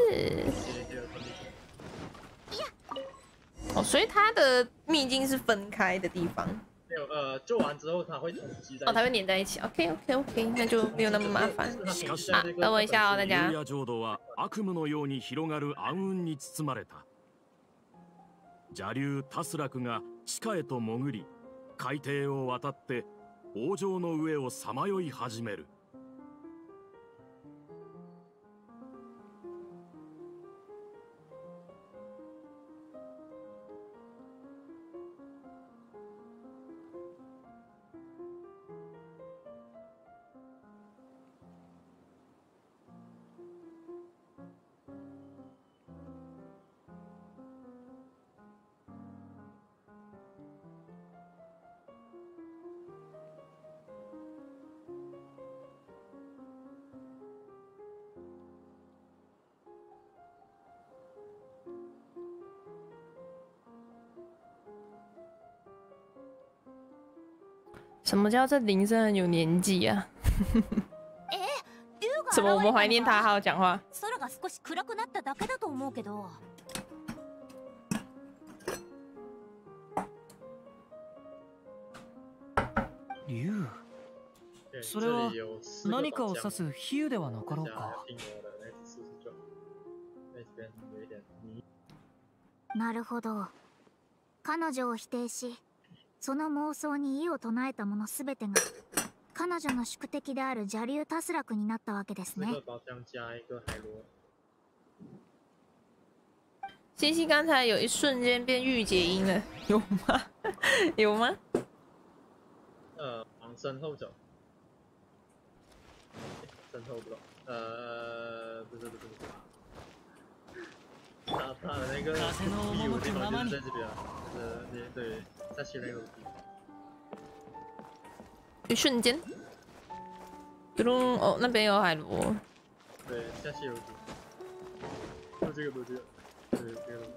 哦，所以他的秘境是分开的地方。 没有，呃，做完之后它会统计在哦，它会粘在一起。OK OK OK， 那就没有那么麻烦。啊，等我一下哦，大家。 夕夜浄土は悪夢のように広がる暗雲に包まれた。邪竜タスラクが地下へと潜り、海底を渡って王城の上をさまよい始める。 什么叫这铃声很有年纪啊？什么？我们怀念他，还要讲话。 空が少し暗くなっただけだと思うけど。 竜。それは何かを指す比喩ではなかろうか。 なるほど。彼女を否定し、その妄想に異を唱えたものすべてが彼女の宿敵である邪竜タスラクになったわけですね。 西西刚才有一瞬间变御姐音了，有吗？有吗？ 呃，往身后走。身后不懂，呃，不是不是不是。他他的那个壁有地方就是在这边啊，就是对对，下去那个楼梯。 一瞬间，嘟咚哦，那边有海螺。 对，下去楼梯。就这个楼梯，对这个楼梯。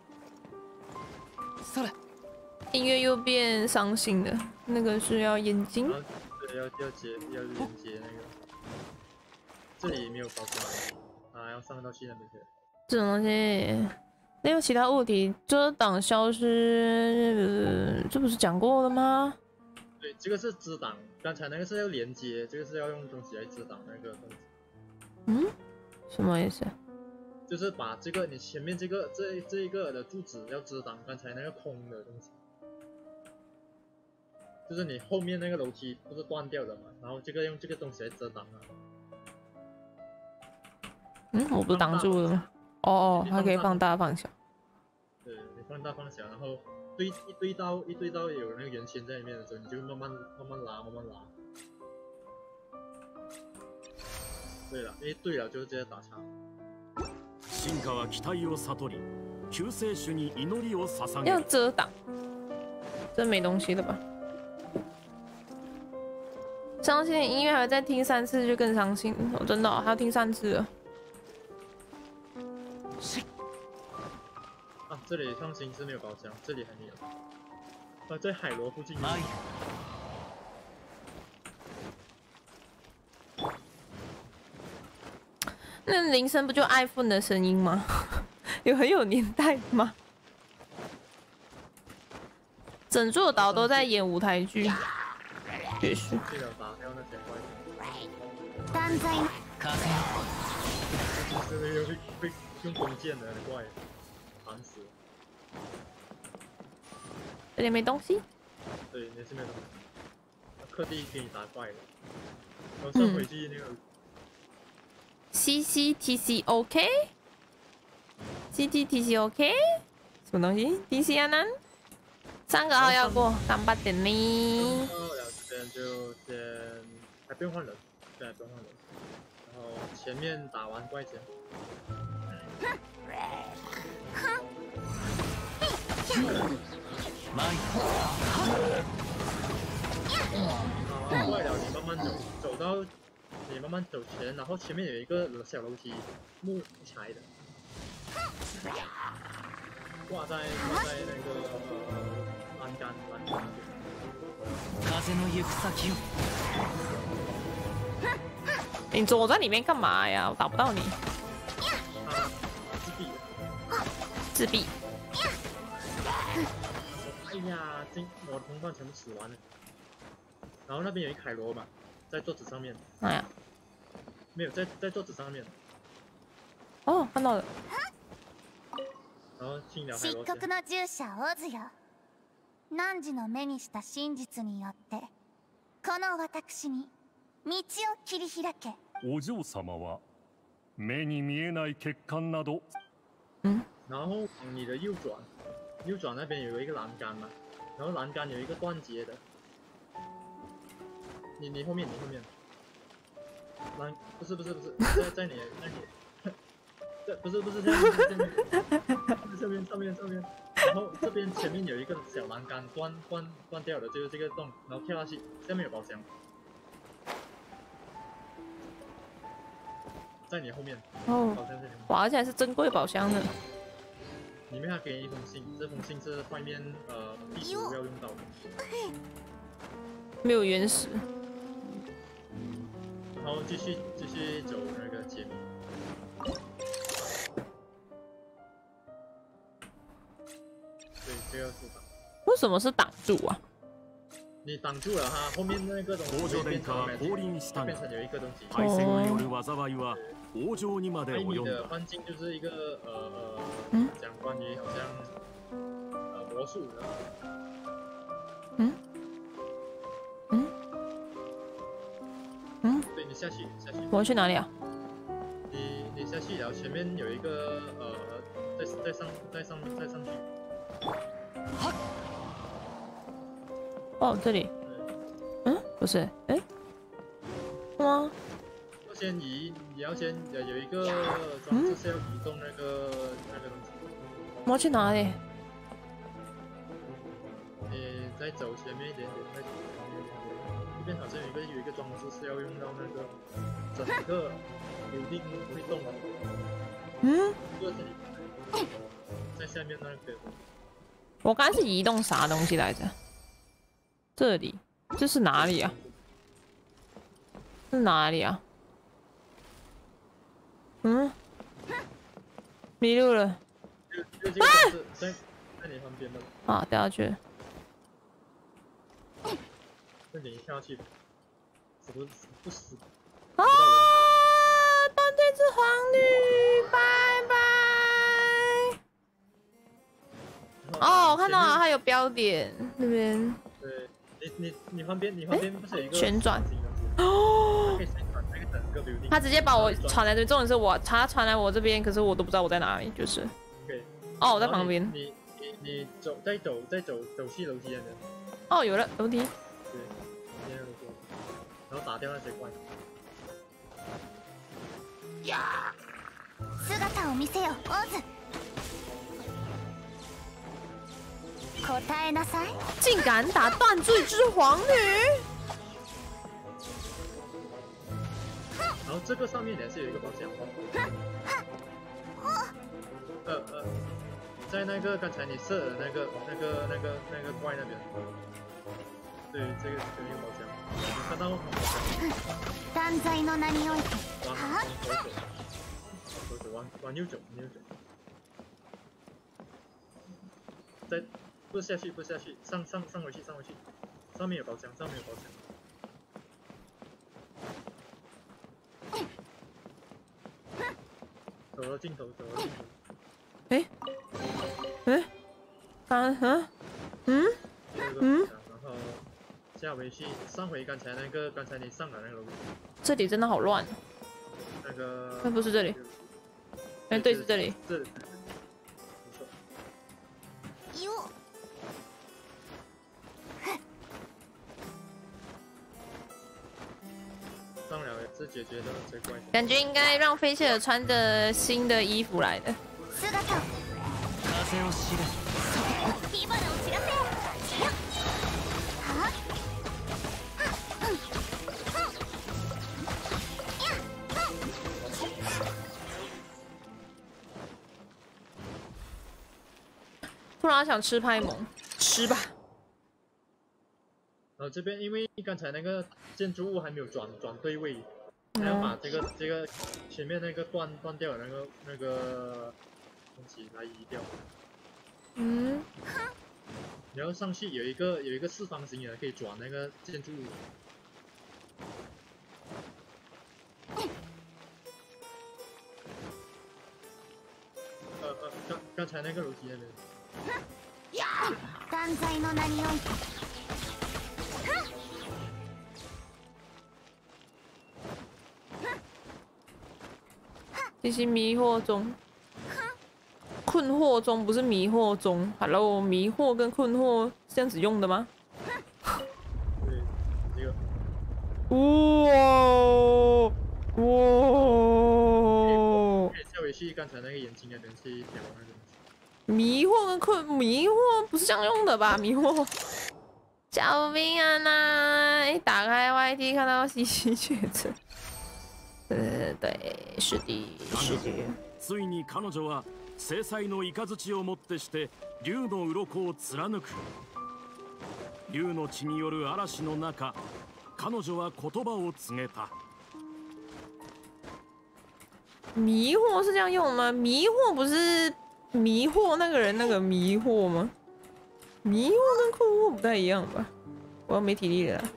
上来。音乐又变伤心了，那个是要眼睛。 对，要要接要连接那个。这里没有保险啊，要上到去那边去。 这种东西，那有其他物体遮挡消失，呃，这不是讲过了吗？ 对，这个是遮挡，刚才那个是要连接，这个是要用东西来遮挡那个东西。 嗯，什么意思？ 就是把这个你前面这个这这一个的柱子要遮挡刚才那个空的东西，就是你后面那个楼梯不是断掉的嘛，然后这个用这个东西来遮挡啊。 嗯，我不是挡住了吗？哦哦，它可以放大放小。 对，你放大放小，然后对一对到一对到有那个圆圈在里面的时候，你就慢慢慢慢拉，慢慢拉。对了，哎，对了，就是这样打叉。 進化は期待を悟り、救世主に祈りを捧げる。 要遮挡，这没东西了吧？伤心的音乐还再听三次就更伤心，我、哦、真的、哦、还要听三次了。 啊，这里伤心是没有宝箱，这里还没有。啊，在海螺附近。 那铃声不就 iPhone 的声音吗？有很有年代吗？整座岛都在演舞台剧，也是。 断罪。 这个被被用弓箭的怪，烦死了。 这里没东西。 对，也是没有东西。特地给你打怪的，然后上回去那个。 C C T C OK，C T T C OK， 什么东西 ？D C 啊南，三个号要过，干巴点呢。 这边就先还不用换人，对，不用换人。然后前面打完怪先。打完怪了，你慢慢走，走到。你慢慢走前，然后前面有一个小楼梯，木材的，挂在挂在那个栏杆栏杆那边。你躲在里面干嘛呀？我打不到你。 啊，自闭。 自闭。 哎呀，这我的同伴全部死完了。然后那边有一凯罗嘛。在桌子上面。 哎呀， 没有在在桌子上面。 哦，看到了。 然后清聊海螺。 漆黒の従者オズよ。汝の目にした真実によって、この私に道を切り開け。 お嬢様は目に見えない欠陥など。 嗯。 然后往你的右转，右转那边有一个栏杆嘛，然后栏杆有一个断节的。你你后面，你后面，栏不是不是不是，在在你在你，这不是不是下面下面，下面上面上面，然后这边前面有一个小栏杆断断断掉的，就是这个洞，然后跳下去，下面有宝箱，在你后面。 哦。 宝箱在里面。 哇，而且还是珍贵宝箱呢。 里面还给你一封信，这封信是外面呃地图要用到的。 没有原始。 然后继续继续走那个解谜。对，这个是挡。 为什么是挡住啊？ 你挡住了它，后面那个东西会变成变成有一个东西。 対戦による災いは往生にまで及ん的だ。 幻境就是一个呃呃， 嗯讲关于好像呃魔术的。 嗯嗯嗯。 对你下去，下去。 我要去哪里啊？ 你你下去，然后前面有一个呃，再再上再上再上去。 哦，这里。嗯，不是，哎，吗？ 要先移，你要先有有一个装置是要移动那个、嗯、那个东西。 我要去哪里？ 你再走前面一点点，再走前面一点点。这边好像有一个有一个装置是要用到那个整个有定会动哦。 嗯。 这里，在下面那个。 我刚才是移动啥东西来着？这里，这是哪里啊？是哪里啊？嗯，迷路了。 就这个是在在你旁边的。 啊，掉下去了。 那你跳下去，死不死不死。 啊！断队之皇女，拜拜。哦，我看到了，它有标点那边。 对，你你你旁边，你旁边不是有一个旋转？ 哦。 他直接把我传来这边，重点是我他传来我这边，可是我都不知道我在哪里，就是。哦，我在旁边。 你你你走，再走再走走去楼梯那边。 哦，有了楼梯。 对，那个楼梯，然后打掉那些怪。 呀！姿を見せよ、オズ。答えなさい。 竟敢打断罪之皇女！ 然后这个上面也是有一个宝箱。呃呃，在那个刚才你射的那个那个那个那个怪那边。对，这个有一个宝箱，你看到吗？ 断罪の名において。 往左走，左走，往往右走，右走。再不下去，不下去，上上上回去，上回去。上面有宝箱，上面有宝箱。走了尽头，走了尽头。 哎，哎，刚嗯嗯嗯，然后下回去，上回刚才那个，刚才你上来那个楼梯。 这里真的好乱。 那个。 那不是这里。哎，对，是这里。 这里。 哟。 上了也是解决的最怪。 感觉应该让菲切尔穿着新的衣服来的。 風を知れ。 火花を散らせ。は？ 突然想吃拍萌，吃吧。 然后这边因为刚才那个建筑物还没有转转对位，还要把这个这个前面那个断断掉的那个那个东西来移掉。 嗯。 然后上去有一个有一个四方形的可以转那个建筑物。呃呃，刚刚才那个楼梯那边。 断罪の名において。 进行迷惑中，困惑中不是迷惑中。Hello， 迷惑跟困惑是这样子用的吗？ 对，这个。 哇哇！ 可以跳回去刚才那个眼睛那边去调那个。 迷惑跟困迷惑不是这样用的吧？迷惑，救命啊！那一打开 Y T 看到西西确诊，呃，对，是的，是的。 ついに彼女は制裁の雷をもってして竜の鱗を貫く。 竜の血による嵐の中、彼女は言葉を告げた。 迷惑是这样用吗？迷惑不是迷惑那个人那个迷惑吗？迷惑跟困惑不太一样吧？我要没体力了啦。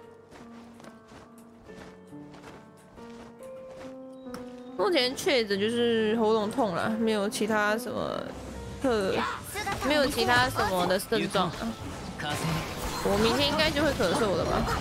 目前确诊就是喉咙痛啦，没有其他什么特，没有其他什么的症状啊。我明天应该就会咳嗽了吧？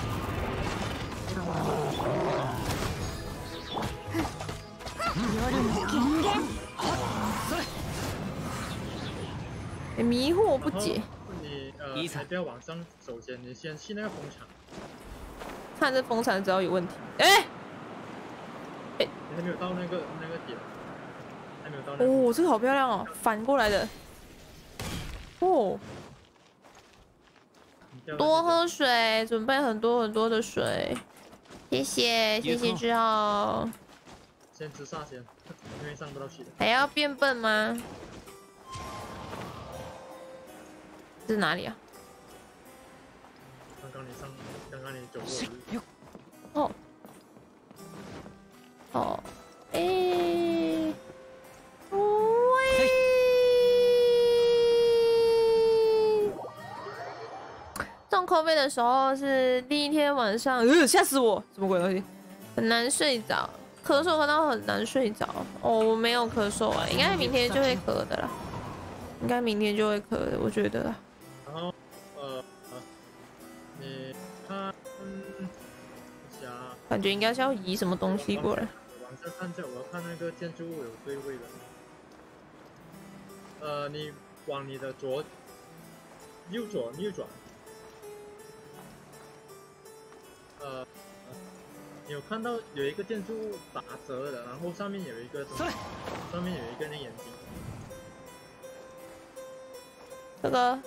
欸、迷惑不解。 你呃，你不要往上走先，你先去那个风场。 看这风场只要有问题。哎、欸， 哎、欸，你还没有到那个那个点，还没有到、那个。 哦，这个好漂亮哦，反过来的。哦。多喝水，准备很多很多的水。谢谢，谢谢志浩。 先吃煞先，因为上不到去的。 还要变笨吗？这是哪里啊？ 刚刚你上，刚刚你走过。哦。哦。哎、欸。喂。中 COVID 的时候是第一天晚上，呃，吓死我！什么鬼东西？很难睡着，咳嗽咳到很难睡着。哦，我没有咳嗽啊，应该明天就会咳的啦，应该明天就会咳的，我觉得啦。 然后，呃，呃你看一下， 感觉应该是要移什么东西过来。 往上看一下，我要看那个建筑物有对位的。呃，你往你的左、右左、右转。呃，你有看到有一个建筑物打折的，然后上面有一个，上面有一个那眼睛。 这个，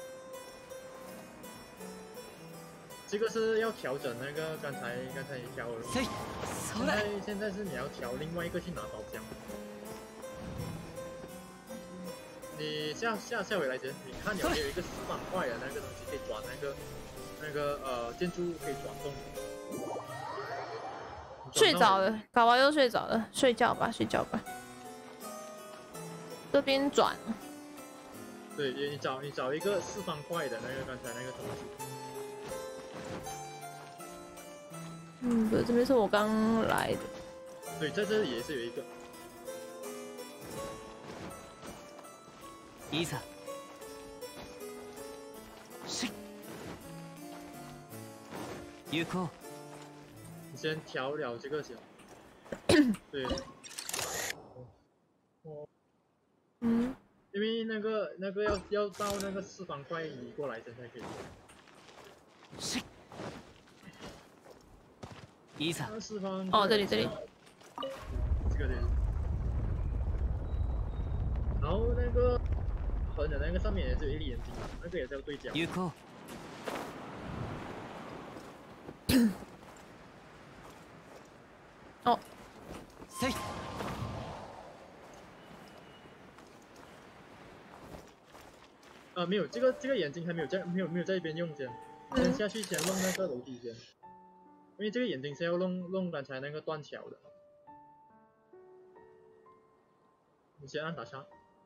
这个是要调整那个刚才刚才你调了。现在现在是你要调另外一个去拿宝箱。你下下下回来前，你看有没有一个四方块的那个东西可以转那个那个呃建筑物可以转动。 睡着了，搞完又睡着了，睡觉吧，睡觉吧。这边转。 对，你找你找一个四方块的那个刚才那个东西。 嗯，不，这边是我刚来的。 对，在这里也是有一个。 伊萨。是。有空。 你先调了这个先。对。哦。 嗯。 因为那个那个要要到那个四方块移过来先才可以。 是。伊萨。 四方。 哦，这里这里。 这个对。然后那个横的那个上面也是有一粒眼睛，那个也是要对焦。 有空。 哦。 谁？ 呃，没有，这个这个眼睛还没有在没有没有在一边用先，先下去先弄那个楼梯先，因为这个眼睛是要弄弄刚才那个断桥的。你先按打叉。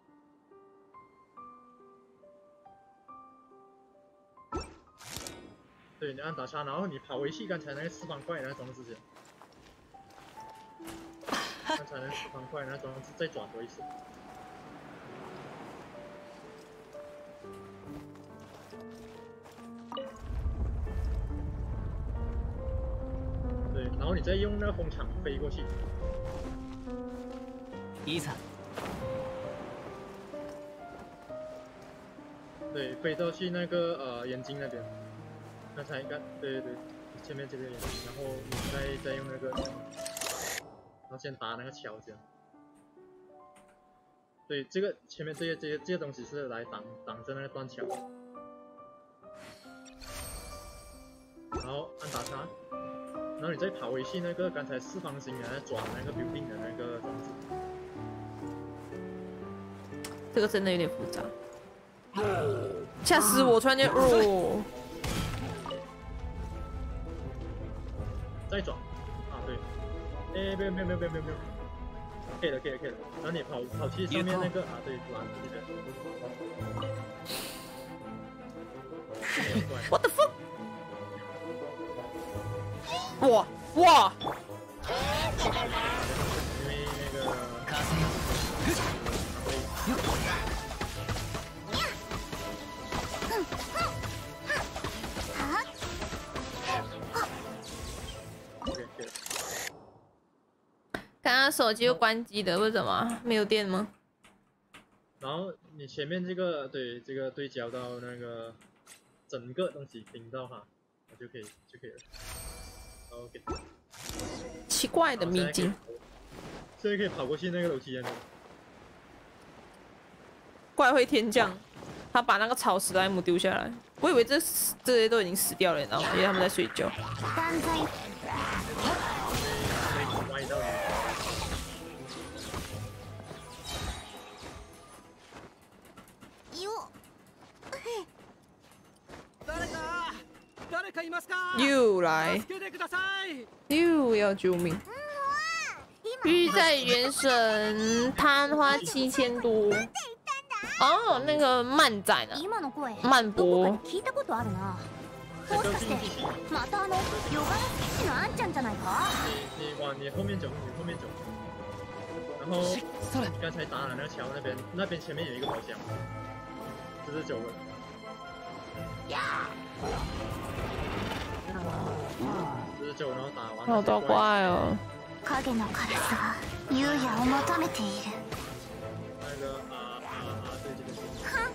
对，你按打叉，然后你跑回去刚才那个四方块那个装置先。刚才那个四方块那个装置再转回一次。对，然后你再用那个风场飞过去。 伊萨。 对，飞到去那个呃眼睛那边。刚才应该对对对，前面这个眼睛，然后你再再用那个，然后先打那个桥先。对，这个前面这些这些这些东西是来挡挡着那个断桥。然后按打叉，然后你再跑回去那个刚才四方形的转那个 building 的那个装置。 这个真的有点复杂，吓死我！突然间哦。 再转，啊对，哎，没有没有没有没有没有没有，可以了可以了可以了，然后你跑跑去上面那个啊对，转这边。 What the fuck？ 哇哇！ 因为那个。 刚刚手机又关机的，为什么？没有电吗？ 然后你前面这个对这个对焦到那个整个东西顶到它，就可以就可以了。OK。 奇怪的秘境。 现在可以跑过去那个楼梯那边。 怪会天降，他把那个草史莱姆丢下来，我以为这这些都已经死掉了，你知道吗？因为他们在睡觉。又来，又要救命！玉在原神昙花七千多。哦，那个漫仔呢？漫博。 聞いたことあるな。もしかしてまたあのヨガの騎士のあんちゃんじゃないか？ 你你往你后面走，你后面走。然后你刚才打的那个桥那边，那边前面有一个宝箱，这是九个。这是九，然后打完。 好多怪哦。 影のカラスが優也を求めている。 那个啊啊啊，对这个。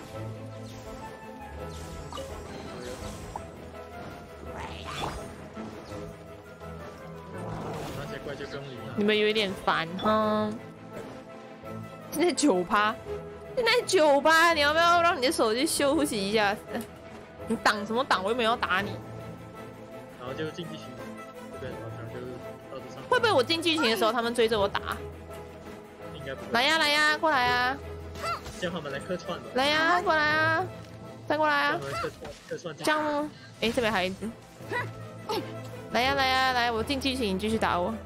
那些怪就不用理了。 你们有一点烦哈。现在九趴，现在九趴，你要不要让你的手机休息一下？你挡什么挡？我又没有要打你。 然后就竞技型，这边好像就是到处上。 会不会我进剧情的时候他们追着我打？ 应该不会。 来呀来呀，过来啊！ 叫他们来客串的。 来呀，过来啊！再过来啊！ 客串。 这样吗？哎，这边还有一只。来呀来呀来！我进剧情，你继续打我。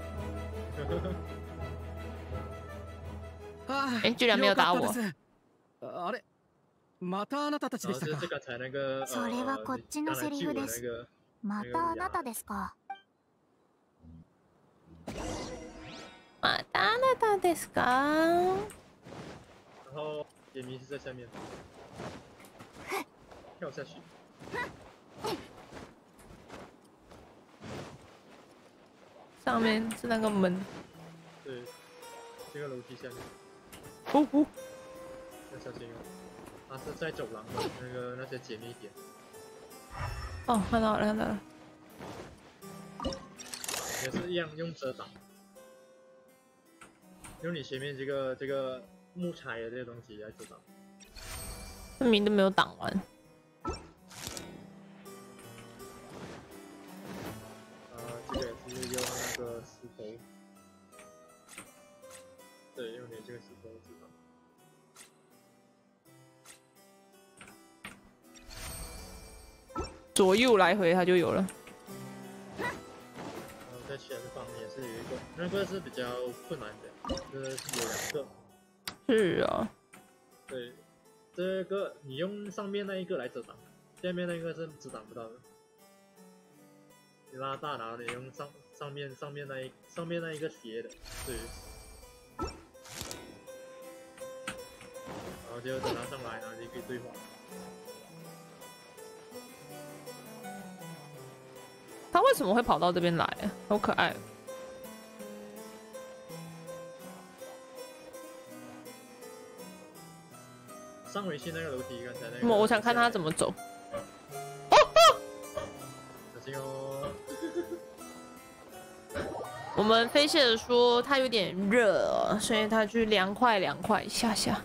哎，居然没有打我。 あれ、またあなたたちでしたか。 这刚才那个。 それはこっちのセリフです。またあなたですか。 またあなたですか。 然后解谜是在下面，跳下去。 上面是那个门。 对，这个楼梯下面。 呼呼。 要小心哦，它是在走廊的那个那些解密点。 哦，看到了，看到了。 也是一样用遮挡，用你前面这个这个木材的这些东西来遮挡。 这名都没有挡完。 呃，这个也是用那个石头，对，用你这个石头遮挡。 左右来回它就有了。 在前方也是有一个，那个是比较困难的，就是有两个。 是啊。 对，这个你用上面那一个来遮挡，下面那个是遮挡不到的。你拉大，然后你用上上面上面那一上面那一个斜的，对。然后就等它上来，然后就可以对话。 他为什么会跑到这边来啊？好可爱！ 上回去那个楼梯，刚才那个。 我我想看他怎么走。哦哦！ 小心哦！ 我们飞蟹的说他有点热，所以他去凉快凉快一下下。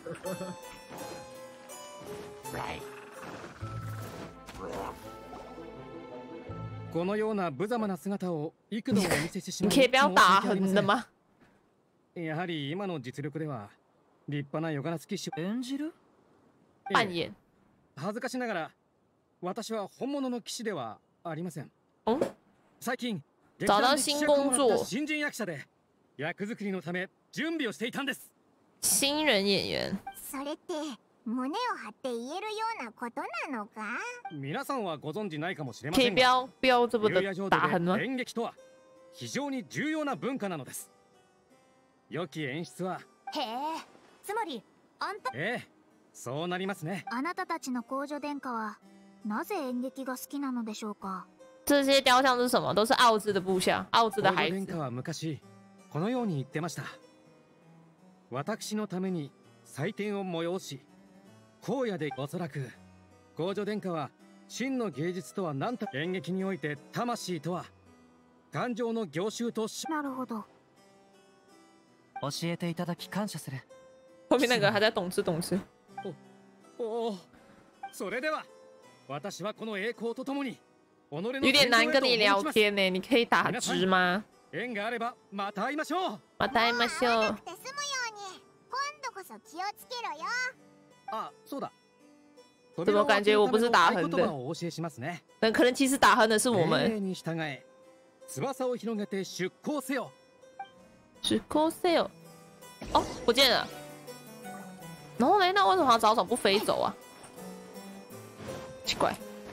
このような無様な姿を幾度もお見せしてしまい、 你可以不要打横的吗？ やはり今の実力では立派なヨガナス騎士を演じる？ 扮演。 恥ずかしながら私は本物の騎士ではありません。 哦。 最近找到新工作。 新人役者で役作りのため準備をしていたんです。 新人演員。 それって胸を張って言えるようなことなのか？ 皆さんはご存知ないかもしれませんが、 可以不要不要这么的打横吗？ 演劇とは非常に重要な文化なのです。良き演出は。 へえ、つまりあんた。 ええ、そうなりますね。 あなたたちの公女殿下はなぜ演劇が好きなのでしょうか？ 这些雕像是什么？都是奥兹的部下，奥兹的孩子。 公女殿下は昔このように言ってました。私のために祭典を催し、荒野でおそらく公女殿下は真の芸術とは何と演劇において魂とは感情の凝集とし。 なるほど。 教えていただき感謝する。 后面那个还在懂吃懂吃。 おお、それでは私はこの栄光とともに己の有点难跟你聊天呢，你可以打直吗？ 縁があればまた会いましょう。 また会いましょう。 今度こそ気をつけろよ。 あ、そうだ。 怎么感觉我不是打横的？但可能其实打横的是我们。 翼を広げて出航せよ。 出航せよ。哦，不见了。然后呢？那为什么他早早不飞走啊？奇怪。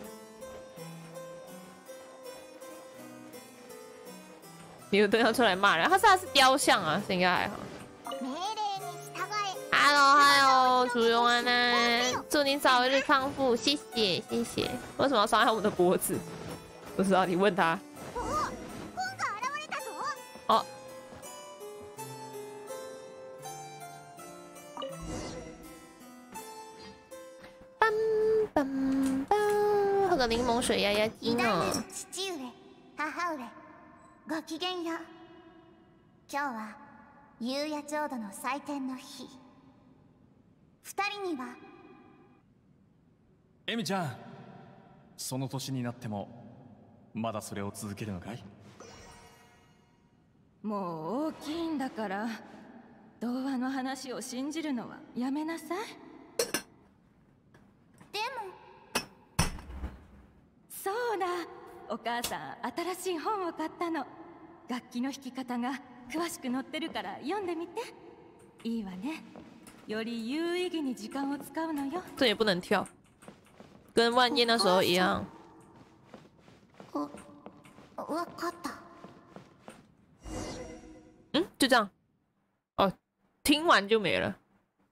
你有灯要出来骂人？他是他是雕像啊，是应该还好。Hello Hello， 楚永安呢？祝你早日康复，谢谢谢谢。为什么要伤害我们的脖子？不知道，你问他。哦。梆梆梆，喝个柠檬水压压惊哦。 父上、母上、ごきげんよう。今日は夕夜浄土の祭典の日。二人には。 エミちゃん、その年になってもまだそれを続けるのかい？ もう大きいんだから童話の話を信じるのはやめなさい。 でもそうだ、お母さん新しい本を買ったの。楽器の弾き方が詳しく載ってるから読んでみて。いいわね。より有意義に時間を使うのよ。 这也不能跳，跟万叶那时候一样。 わ、わかった。 嗯，就这样。哦，听完就没了。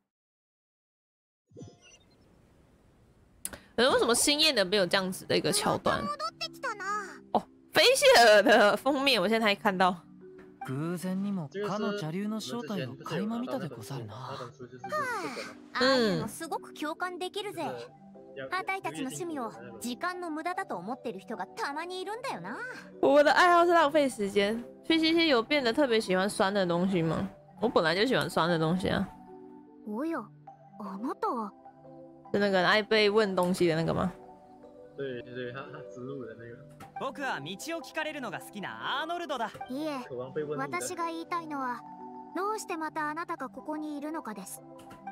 呃，为什么星夜的没有这样子的一个桥段？哦，菲谢尔的封面我现在才看到。 偶然にもかの邪竜の正体を垣間見たでござるな。 はあ、ああいうのすごく共感できるぜ。あたいたちの趣味を時間の無駄だと思ってる人がたまにいるんだよな。 我的爱好是浪费时间。菲西西有变得特别喜欢酸的东西吗？我本来就喜欢酸的东西啊。 おや、あなたは是那个爱被问东西的那个吗？ 对对，他他植入的那个。 僕は道を聞かれるのが好きなアーノルドだ。 いえ、私が言いたいのはどうしてまたあなたがここにいるのかです。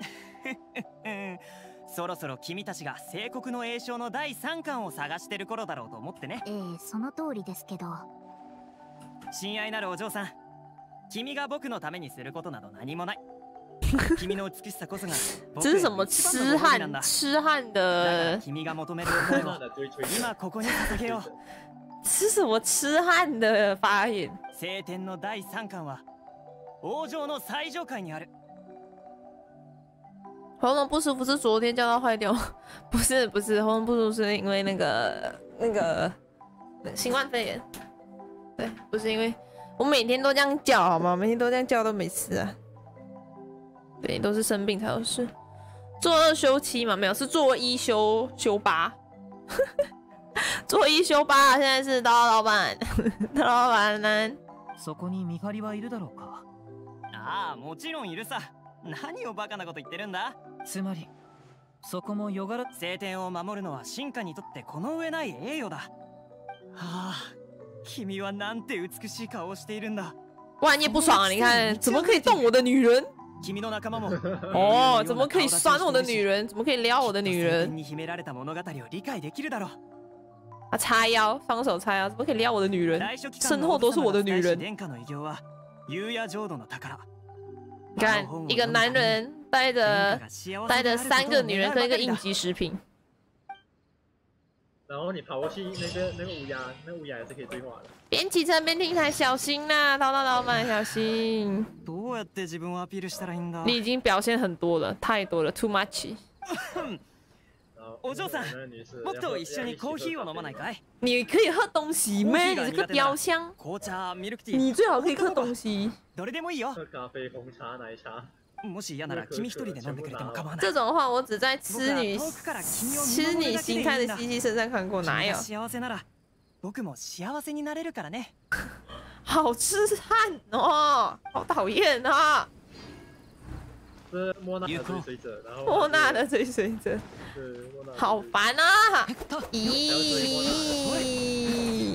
そろそろ君たちが聖国の栄翔のだいさんかんを探してる頃だろうと思ってね。 ええ、その通りですけど。 親愛なるお嬢さん、君が僕のためにすることなど何もない。君の美しさこそが僕这是什么痴汉痴漢的？ 君が求める思いを今ここに捧げよう。 是什么痴漢的发言？ 聖典のだいさんかんは王城の最上階にある。 喉咙不舒服是昨天叫到坏掉，不是不是，喉咙不舒服是因为那个那个新冠肺炎。对，不是因为我每天都这样叫好吗？每天都这样叫都没事啊。对，都是生病才有事。做二休七嘛，没有，是做一休休八。做一休八，现在是刀老板，刀老板呢？ そこに見張りはいるだろうか。 ああ、もちろんいるさ。何をバカなこと言ってるんだ。 つまりそこもよがら聖典を守るのは進化にとってこの上ない栄誉だ。はあ、君はなんて美しい顔をしているんだ。 万叶不爽啊！你看，怎么可以动我的女人？ 君の仲間も哦，怎么可以酸我的女人？怎么可以撩我的女人？ に秘められた物語を理解できるだろう。 啊，叉腰，双手叉腰，怎么可以撩我的女人？身后都是我的女人。你看，一个男人带着带着三个女人跟一个应急食品。 然后你跑过去，那个那个乌鸦，那个乌鸦也是可以对话的。 边骑车边听台，小心啦，涛涛老板小心。你已经表现很多了，太多了 ，too much。 お嬢さん、僕と一緒にコーヒーを飲まないかい？ 你可以喝东西咩？你这个雕像。 紅茶、ミルクティー。 你最好可以喝东西。 どれでもいいよ。 喝咖啡、红茶、奶茶。 もし嫌なら君一人で飲んでくれても構わない。 这种话我只在痴女痴女心态的西西身上看过，哪有？ 幸せなら僕も幸せになれるからね。 好痴汉哦，好讨厌啊！ 是莫娜的追随者，然后莫娜的追随者，好烦啊！咦，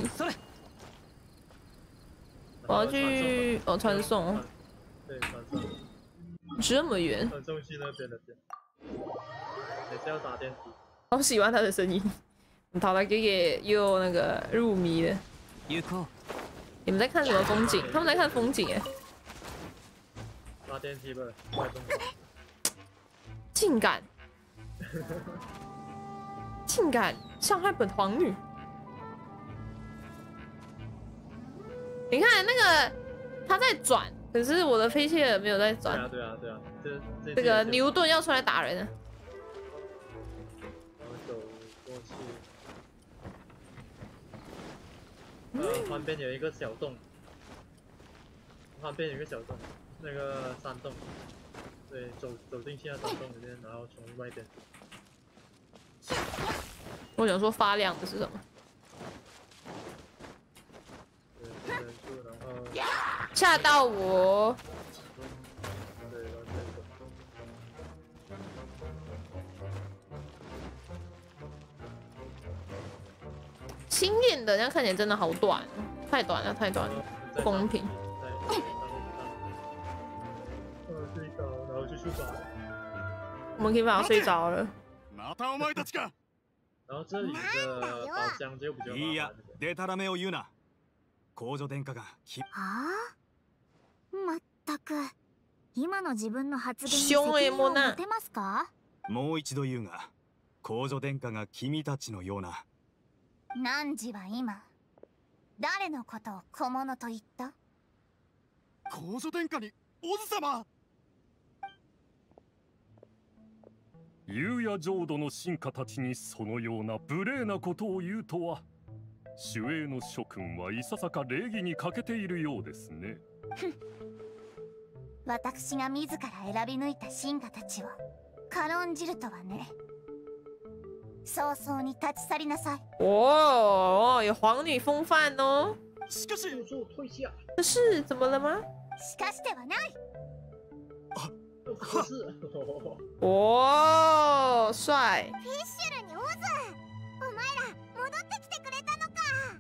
我要去哦传送， 对传送。 这么远， 传送去那边的店，也是要打电梯。 好喜欢他的声音，陶大哥哥又那个入迷了。你们在看什么风景？他们在看风景哎。 打电梯吧，快动。 性感，性感，上海本皇女。你看那个他在转。可是我的飞切尔没有在转。 对啊对啊对啊，这这个牛顿要出来打人了。 然后走过去。呃，旁边有一个小洞，旁边有一个小洞，那个山洞。对，走走进去那山洞里面，然后从外边。 我想说发亮的是什么？吓到我！新练的，这样看起来真的好短，太短了，太短了，不公平。我们可以把他睡着了。 然后这里的宝箱就比较麻烦。 いいや、デタラメを言うな。皇女殿下がき。 はあ？まったく今の自分の発言に責任を持てますか？ もう一度言うが、皇女殿下が君たちのような。 汝は今誰のことを小物と言った？ 皇女殿下にオズ様。 優也浄土の臣下たちにそのような無礼なことを言うとは。守衛の諸君はいささか礼儀に欠けているようですね。 私が自ら選び抜いた臣下たちを軽んじるとはね。早々に立ち去りなさい。 哦，有皇女风范哦。 しかし、退下。 这是怎么了吗？ しかしではない。 啊，可是。 哦，帅。 フィッシュルにオズ、お前ら戻ってきてくれたのか。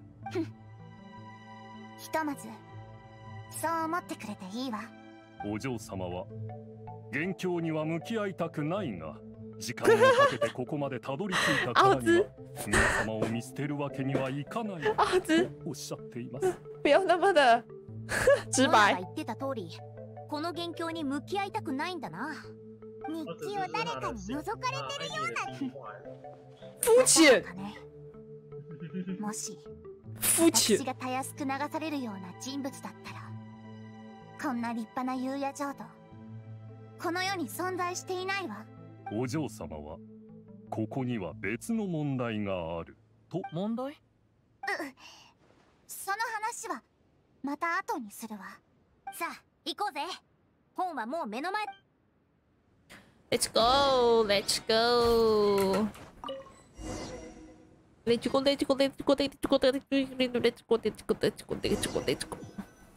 ひとまずそう思ってくれていいわ。 お嬢様は元凶には向き合いたくないが、時間をかけてここまでたどり着いたからには皆様を見捨てるわけにはいかないとおっしゃっています。 不要那么的直白。 言ってた通り、この元凶に向き合いたくないんだな。 日記を誰かに覗かれてるような膚淺。 もし膚淺私がたやすく流されるような人物だったら、こんな立派な優也浄土この世に存在していないわ。 お嬢様はここには別の問題があると。 問題？ うその話はまた後にするわ。 さあ行こうぜ。本はもう目の前。 Let's go, let's go. Let's go, let's go, let's go, let's go, let's go, let's go, let's go, let's go, let's go, let's go.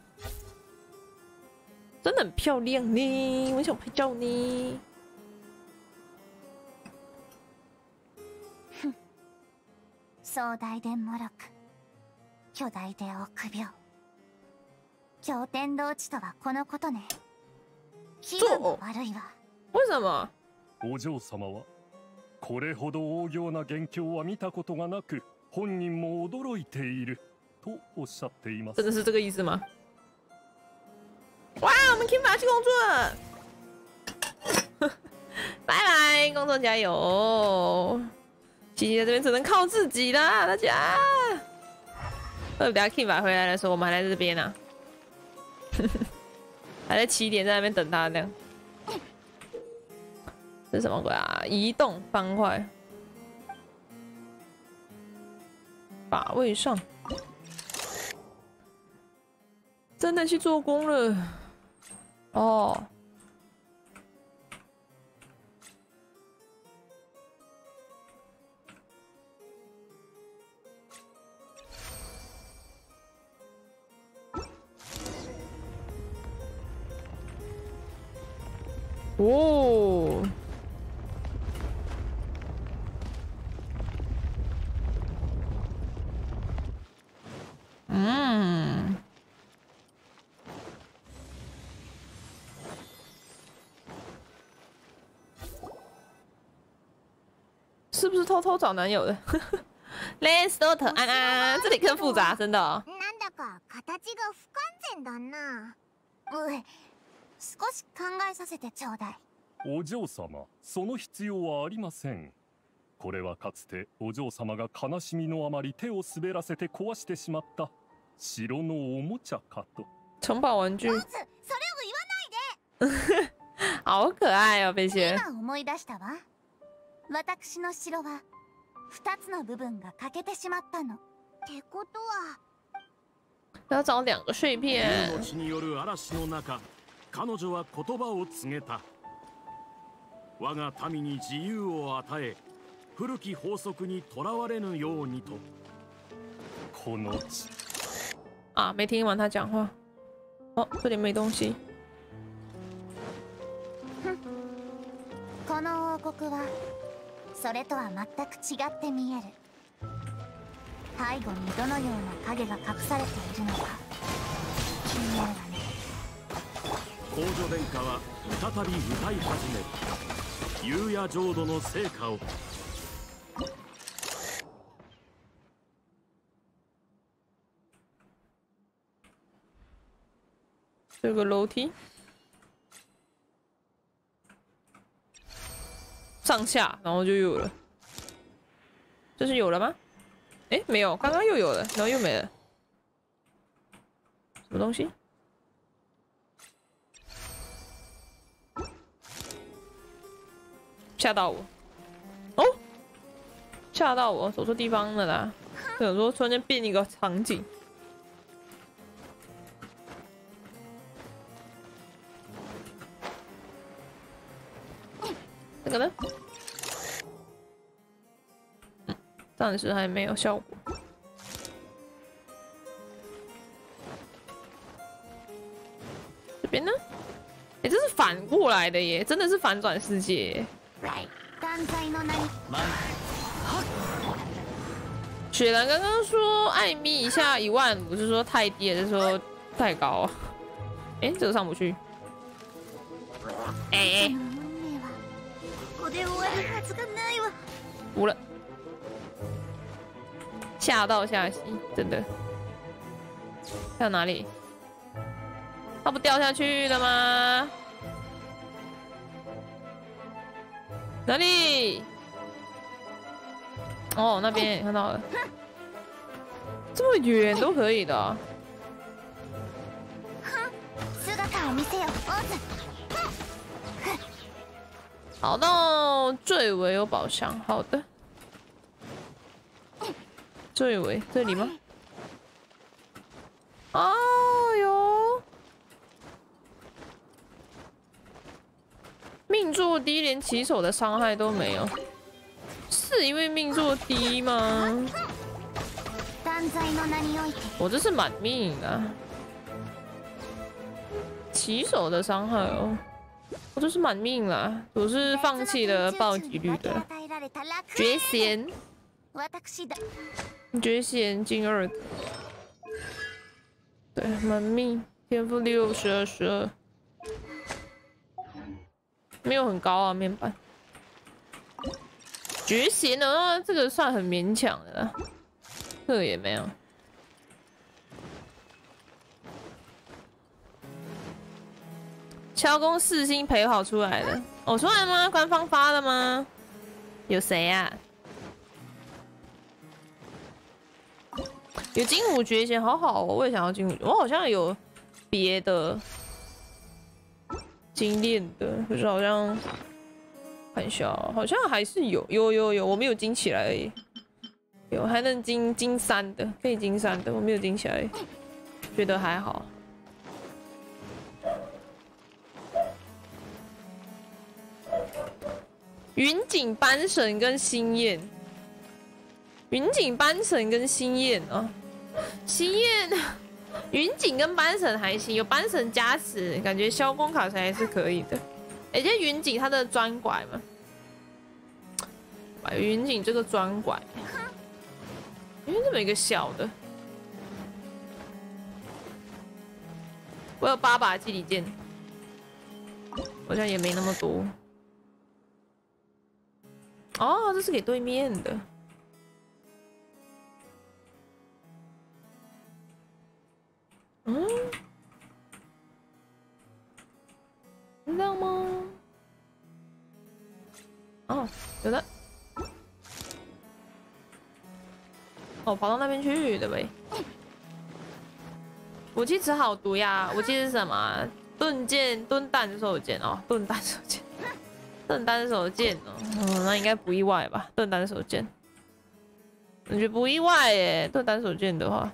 真的很漂亮呢，我想拍照呢。 ふん、壮大で脆く、巨大で臆病。京天道地とはこのことね。気分が悪いわ。 为什么？ お嬢様はこれほど大行な元凶は見たことがなく、 本人も驚いているとおっしゃっています。 真的是这个意思吗？哇，我们 Kimba 去工作了，拜拜，工作加油！琪琪在这边只能靠自己啦，大家。等下 Kimba 回来的时候，我们还在这边呢、啊，还在起点在那边等他这样。这是什么鬼啊？移动方块，把位上，真的去做工了哦。哦。嗯，是不是偷偷找男友的？Let's start 安安，这里更复杂，真的、哦。 なんだか形が不完全だな。うい、少し考えさせてちょうだい。 お嬢様、その必要はありません。これはかつてお嬢様が悲しみのあまり手を滑らせて壊してしまった城のおもちゃかと。 城堡玩具。 ボス、それを言わないで。 好可愛哦，贝雪。 今思い出したわ。私の城は二つの部分が欠けてしまったの。ってことは。 要找两个碎片。 命による嵐の中、彼女は言葉を告げた。我が民に自由を与え。古き法則にとらわれぬようにと。 この地。 啊，没听完他讲话。哦，这里没东西。 この王国はそれとは全く違って見える。背後にどのような影が隠されているのか気になるわね。 皇女殿下は再び歌い始める。夕夜浄土の成果を。 这个楼梯上下，然后就有了。这是有了吗？哎，没有，刚刚又有了，然后又没了。什么东西？吓到我！哦，吓到我，走错地方了啦！有时候突然间变一个场景。这个呢？嗯，暂时还没有效果。这边呢？哎、欸，这是反过来的耶，真的是反转世界耶。雪兰刚刚说艾米一下一万五，是说太低，还是说太高啊？哎、欸，这个上不去。哎、欸。服了，吓到下西，真的。到哪里？他不掉下去了吗？哪里？哦，那边看到了。这么远都可以的、啊。好到最尾有宝箱，好的。最尾这里吗？哦哟，命座低，连起手的伤害都没有，是因为命座低吗？我这是满命啊，起手的伤害哦。我这是满命啦，我是放弃了暴击率的绝贤，绝贤进二个，对，满命，天赋六十二十二，没有很高啊，面板。绝贤呢，这个算很勉强的啦。 这个也没有。敲工四星陪跑出来的，哦，出来吗？官方发的吗？有谁啊？有金虎绝弦，好好哦，我也想要金虎，我好像有别的精炼的，可是好像看一下，好像还是有，有有有，我没有金起来而已。有还能金金三的，可以金三的，我没有金起来，觉得还好。云锦斑神跟星焰，云锦斑神跟星焰啊，星焰，云锦跟斑神还行，有斑神加持，感觉消光卡才还是可以的。哎、欸，这云锦它的专拐嘛，把云锦这个专拐，因为这么一个小的，我有八把祭礼剑，好像也没那么多。哦，这是给对面的。嗯，知道吗？哦，有的。哦，跑到那边去的呗。武器只好读呀，武器是什么？盾剑、盾弹手剑哦，盾弹手剑。盾单手剑哦，嗯，那应该不意外吧？盾单手剑，我觉得不意外耶。盾单手剑的话，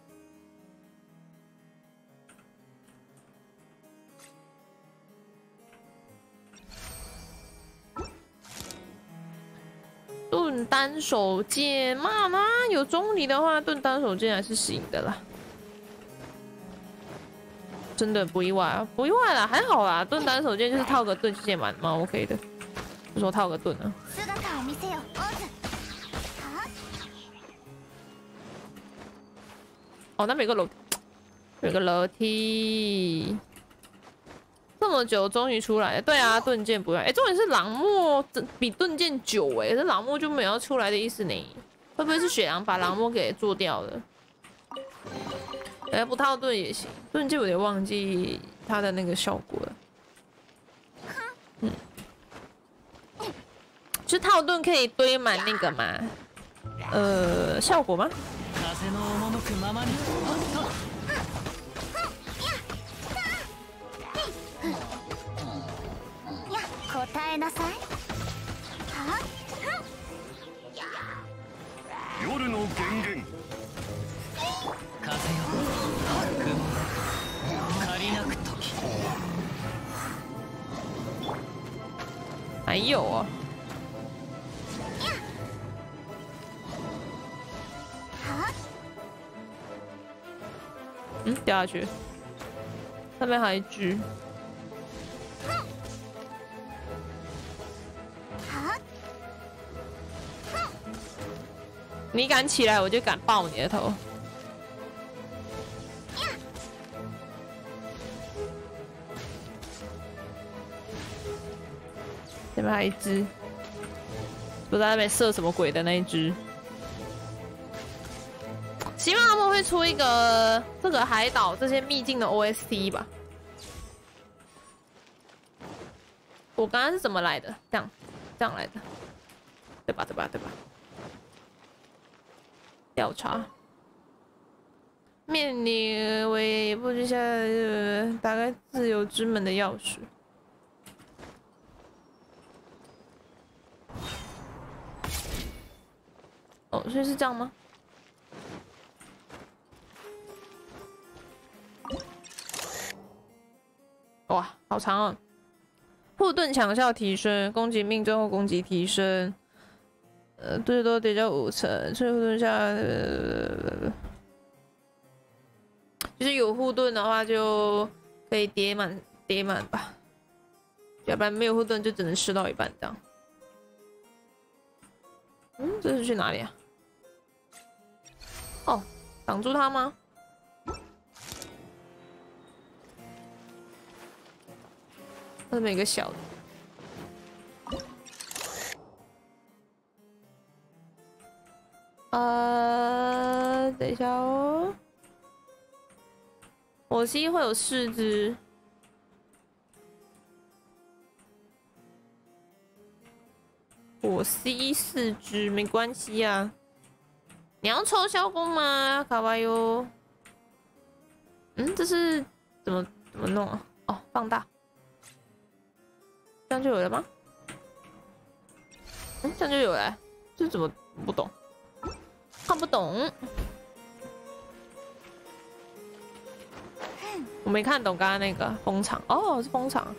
盾单手剑嘛，那有中离的话，盾单手剑还是行的啦。真的不意外啊，不意外啦，还好啦。盾单手剑就是套个盾其实也蛮蛮 OK 的，就说套个盾啊。哦，那边有个楼，有个楼梯。这么久终于出来了，对啊，盾剑不用。哎、欸，重点是朗墨比盾剑久哎、欸，这朗墨就没有要出来的意思呢。会不会是雪狼把朗墨给做掉了？哎、欸，不套盾也行，盾剑我有点忘记它的那个效果了。嗯，就套盾可以堆满那个嘛？呃，效果吗？ 答えなさい。 夜の源源。 風よ、雲、借りなく時。 还有啊。嗯，掉下去。那边还有一只。你敢起来，我就敢爆你的头。这边还有一只，不知道那边射什么鬼的那一只。希望他们会出一个这个海岛这些秘境的 O S T 吧。我刚刚是怎么来的？这样，这样来的，对吧？对吧？对吧？调查，面临为布置下打开自由之门的钥匙。哦，所以是这样吗？哇，好长哦！护盾强效提升，攻击命中后攻击提升。呃，最多叠加五层，所以护盾下，呃，就是有护盾的话就可以叠满叠满吧，要不然没有护盾就只能吃到一半这样。嗯，这是去哪里啊？哦，挡住他吗？那边有个小的。呃， 等一下哦。火蜥会有四只。 火蜥四只没关系啊，你要抽消功吗？卡哇哟，嗯，这是怎么怎么弄啊？哦，放大，这样就有了吗？嗯，这样就有了，这怎么不懂？看不懂，我没看懂刚刚那个风场，哦，是风场。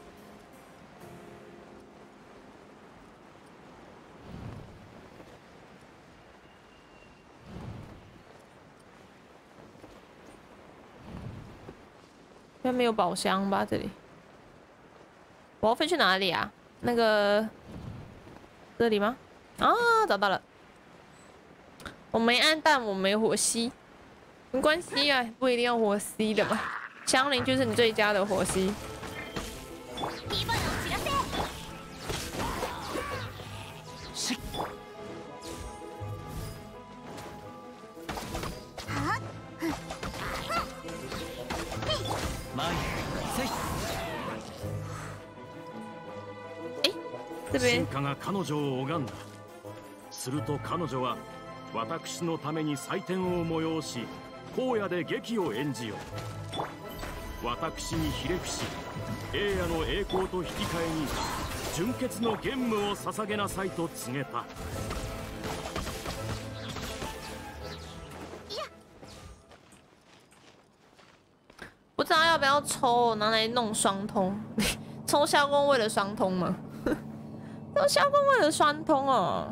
应该没有宝箱吧？这里，我要飞去哪里啊？那个这里吗？啊，找到了。我没按弹，我没火蜥，没关系啊，不一定要火蜥的嘛。香菱就是你最佳的火蜥。 進化が彼女を拝んだ。すると彼女は私のために祭典を催し、荒野で劇を演じよう。私にひれ伏し、栄夜の栄光と引き換えに純潔の玄武を捧げなさいと告げた。 不知道要不要抽，拿来弄双通。抽消功为了双通吗？抽消功为了双通哦。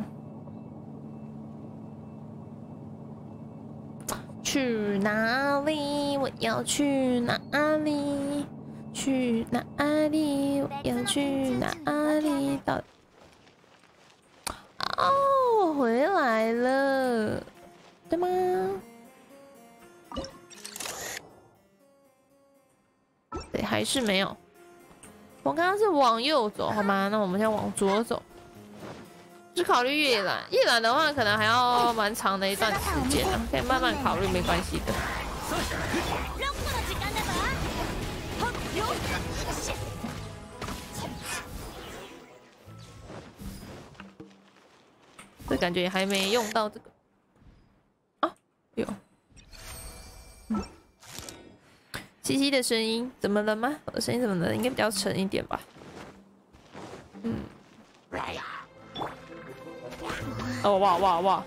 去哪里？我要去哪里？去哪里？我要去哪里？到哦，我回来了，对吗？ 对，还是没有。我刚刚是往右走，好吗？那我们现在往左走。只考虑夜览，夜览的话可能还要蛮长的一段时间啊，可以慢慢考虑，没关系的。这感觉还没用到这个。啊，有。嗯。 西西的声音怎么了吗？我的声音怎么了？应该比较沉一点吧。嗯。哦哇哇哇！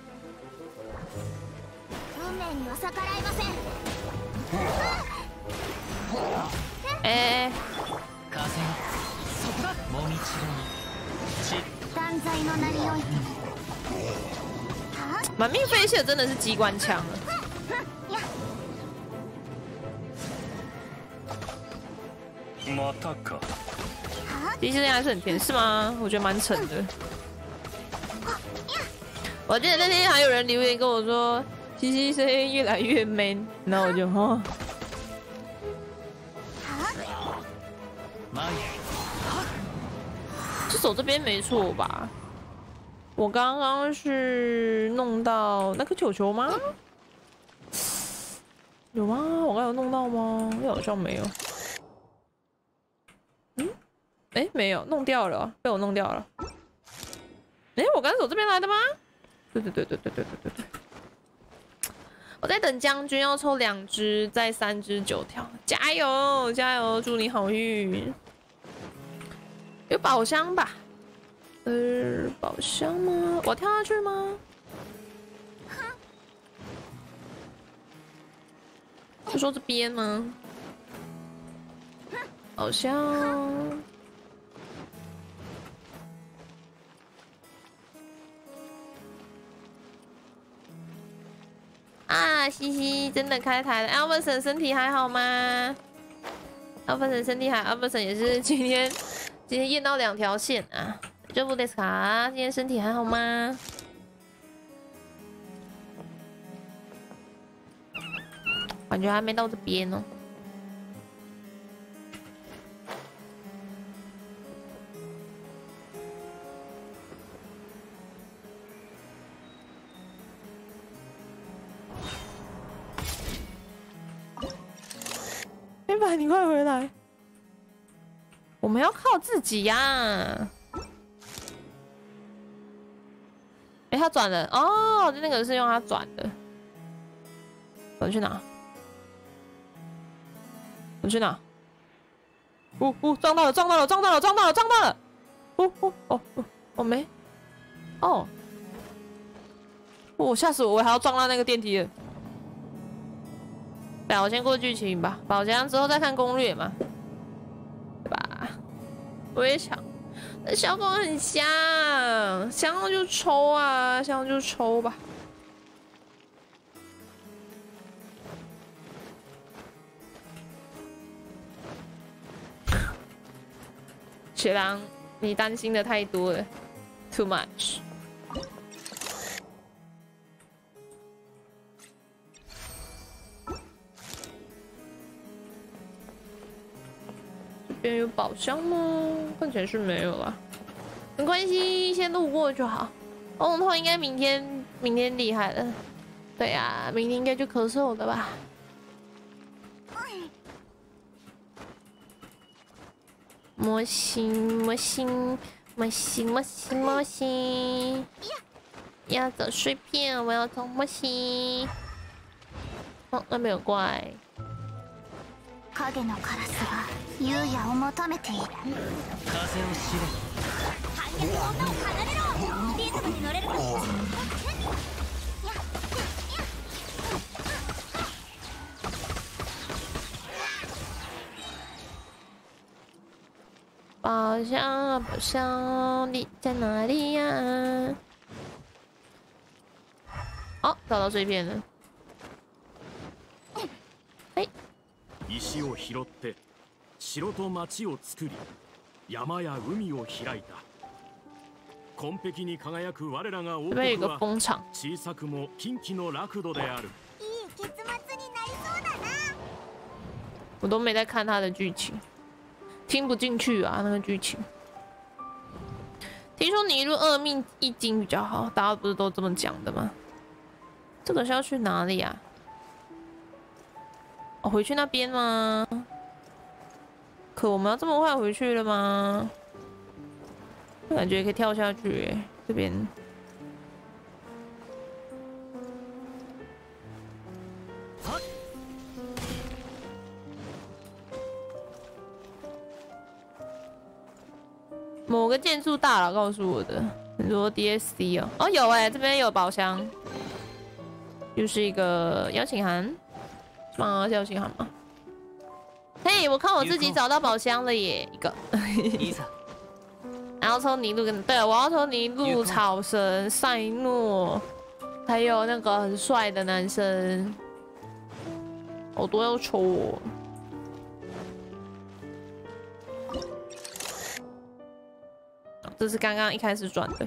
哎。满命飞蟹真的是机关枪了。 其实声音还是很甜，是吗？我觉得蛮沉的。我记得那天还有人留言跟我说，西西声音越来越 man， 然后我就哦。是走这边没错吧？我刚刚是弄到那颗球球吗？有吗？我刚有弄到吗？好像没有。 哎，没有，弄掉了，被我弄掉了。哎，我刚走这边来的吗？对对对对对对对对对。我在等将军要抽两只，再三只九条，加油加油，祝你好运。有宝箱吧？呃，宝箱吗？我跳下去吗？就说这边吗？宝箱。 啊，西西真的开台了 ，Alverson 身体还好吗 ？Alverson 身体还 ，Alverson 也是今天今天验到两条线啊。这部 Deska 卡，今天身体还好吗？感觉还没到这边呢。 百，你快回来！我们要靠自己呀、啊！哎、欸，他转了哦，那个是用他转的。我去哪？我去哪？呜呜，撞到了，撞到了，撞到了，撞到了，撞到了！呜呜哦哦，我没哦，我吓死我！我还要撞到那个电梯了。对啊，我先过剧情吧，宝箱之后再看攻略嘛，对吧？我也想，那小狗很香，香就抽啊，香就抽吧。雪狼，你担心的太多了 ，too much。这边有宝箱吗？看起来是没有啦，没关系，先路过就好。红头应该明天，明天厉害了。对呀、啊，明天应该就咳嗽了吧。模型，模型，模型，模型，模型。要走碎片，我要走模型。哦，那边有怪。 影のカラスが優也を求めている。 風を知れ。 反逆の音を離れろ。リズムに乗れるか。 宝箱啊，宝箱，你在哪里呀、啊？哦，找到碎片了。哎。 石を拾って城と町を作り、山や海を開いた。紺碧に輝く我らが王国は小さくも近畿の楽土である。 いい結末になりそうだな。 我都没在看他的剧情。听不进去啊，那个剧情。听说你一路二命一金比较好，大家不是都这么讲的吗？这个是要去哪里啊？哦，回去那边吗？可我们要这么快回去了吗？感觉可以跳下去耶，这边。某个建筑大佬告诉我的，很多 D S C 哦，哦有哎，这边有宝箱，又是一个邀请函，是吗？是邀请函吗？嘿，我看我自己找到宝箱了耶，一个。然后抽尼禄跟对，我要抽尼禄、草神、赛诺，还有那个很帅的男生，好多要抽哦。这是刚刚一开始转的。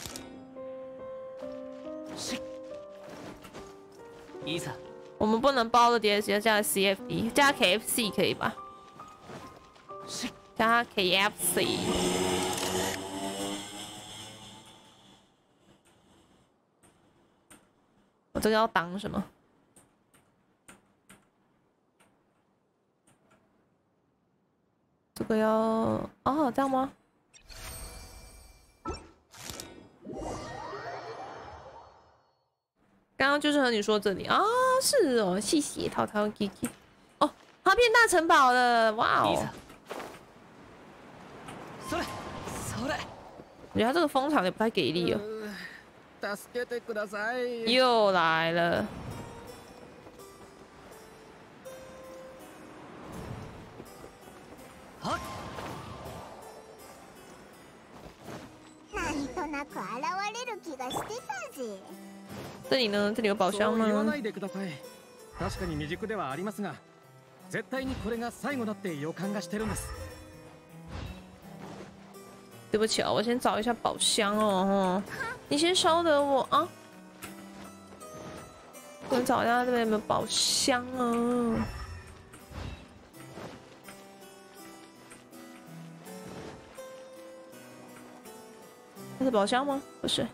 我们不能包的 D S C 要加 C F D， 加 K F C 可以吧？加 K F C。我这个要挡什么？这个要哦，这样吗？刚刚就是和你说这里啊，是哦，谢谢淘淘 Kiki。哦，他变大城堡了，哇哦！我觉得他这个风场也不太给力哦。又来了。 なんとなく現れる気がしてたぜ。 这里呢？这里有宝箱吗？ 言わないでください。確かに未熟ではありますが、絶対にこれが最後だって予感がしてるんです。 对不起啊，我先找一下宝箱哦，你先稍等我啊。我找一下这边有没有宝箱啊？这是宝箱吗？不是。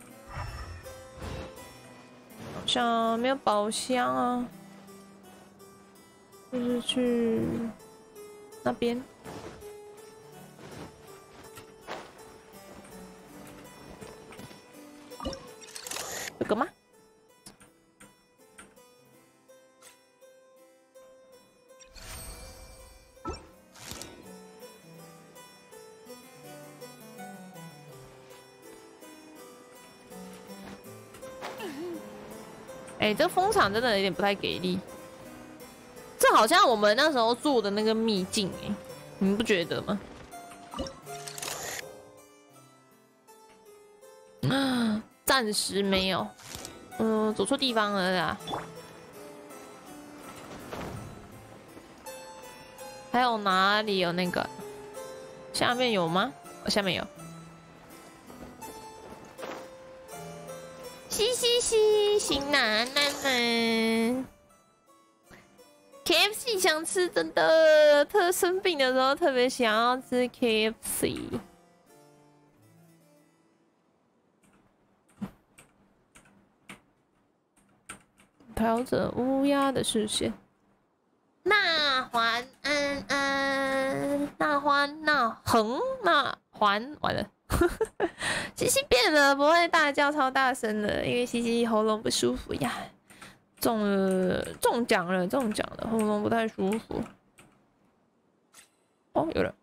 好像没有宝箱啊，就是去那边。这个吗？哎、欸，这风场真的有点不太给力。这好像我们那时候做的那个秘境哎、欸，你们不觉得吗？暂时没有，嗯、呃，走错地方了啦。还有哪里有那个？下面有吗？下面有。嘻嘻嘻，新男男们 ，K F C 想吃，真的，特生病的时候特别想要吃 K F C。调整乌鸦的视线。那环安安，那欢那横那环，完了。西西变了，不会大叫超大声的，因为西西喉咙不舒服呀。中了，中奖了，中奖了，喉咙不太舒服。哦，有了。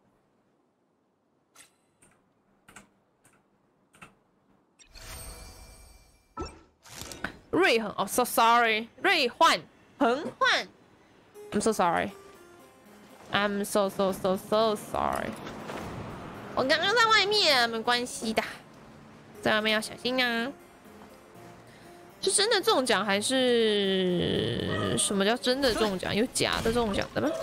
瑞恒，哦 ，so sorry， 瑞焕，恒焕 ，I'm so sorry，I'm so so so so sorry。我刚刚在外面，没关系的，在外面要小心啊。是真的中奖还是什么叫真的中奖？有假的中奖的吗？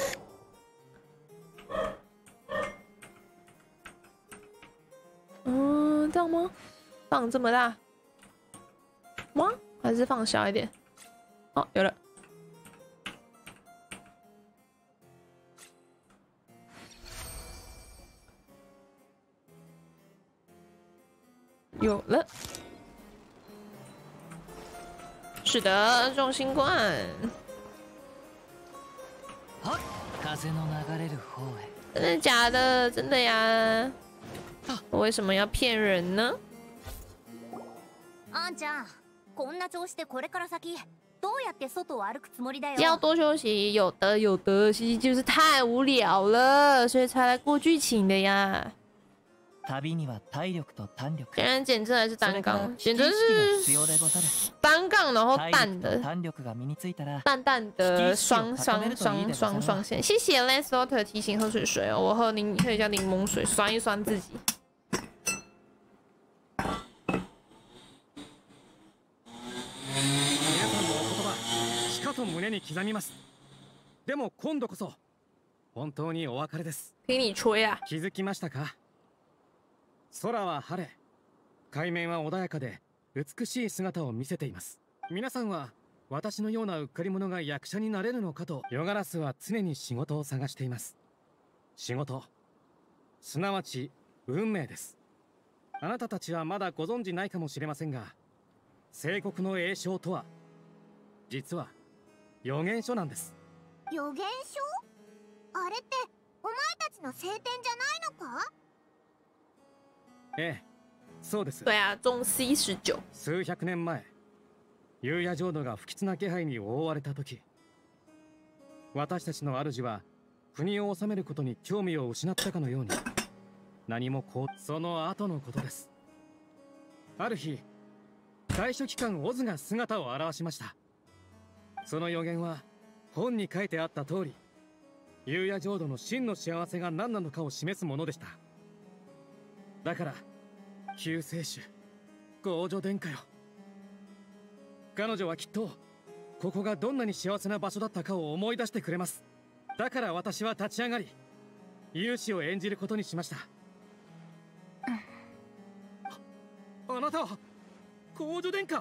嗯，这样吗？放这么大吗？还是放小一点？哦，有了。有了，是的，中新冠。真的假的？真的呀？我为什么要骗人呢？ あんちゃん、こんな調子でこれから先どうやって外を歩くつもりだよ？ 要多休息，有的有的，西西就是太无聊了，所以才来过剧情的呀。虽然简称还是单杠，简称是单杠，然后淡的，淡淡的双双双双双线。谢谢 Lance Water 提醒喝水水哦，我喝柠喝一下柠檬水，酸一酸自己。 しかと胸に刻みます。でも今度こそ本当にお別れです。 听你吹啊！ 気づきましたか？空は晴れ、海面は穏やかで美しい姿を見せています。皆さんは私のようなうっかり者が役者になれるのかと、ヨガラスは常に仕事を探しています。仕事、すなわち運命です。あなたたちはまだご存じないかもしれませんが、聖国の栄唱とは実は予言書なんです。 予言書？あれってお前たちの聖典じゃないのか？ ええ、そうです。 对啊，中 C 十九。 数百年前、幽夜浄土が不吉な気配に覆われた時、私たちの主は国を治めることに興味を失ったかのように、何もこう、その後のことです。ある日、大書記官オズが姿を現しました。その予言は本に書いてあった通り、幽夜浄土の真の幸せが何なのかを示すものでした。だから救世主ゴージョ殿下よ、彼女はきっとここがどんなに幸せな場所だったかを思い出してくれます。だから私は立ち上がり勇士を演じることにしました。あ, あなたはゴージョ殿下？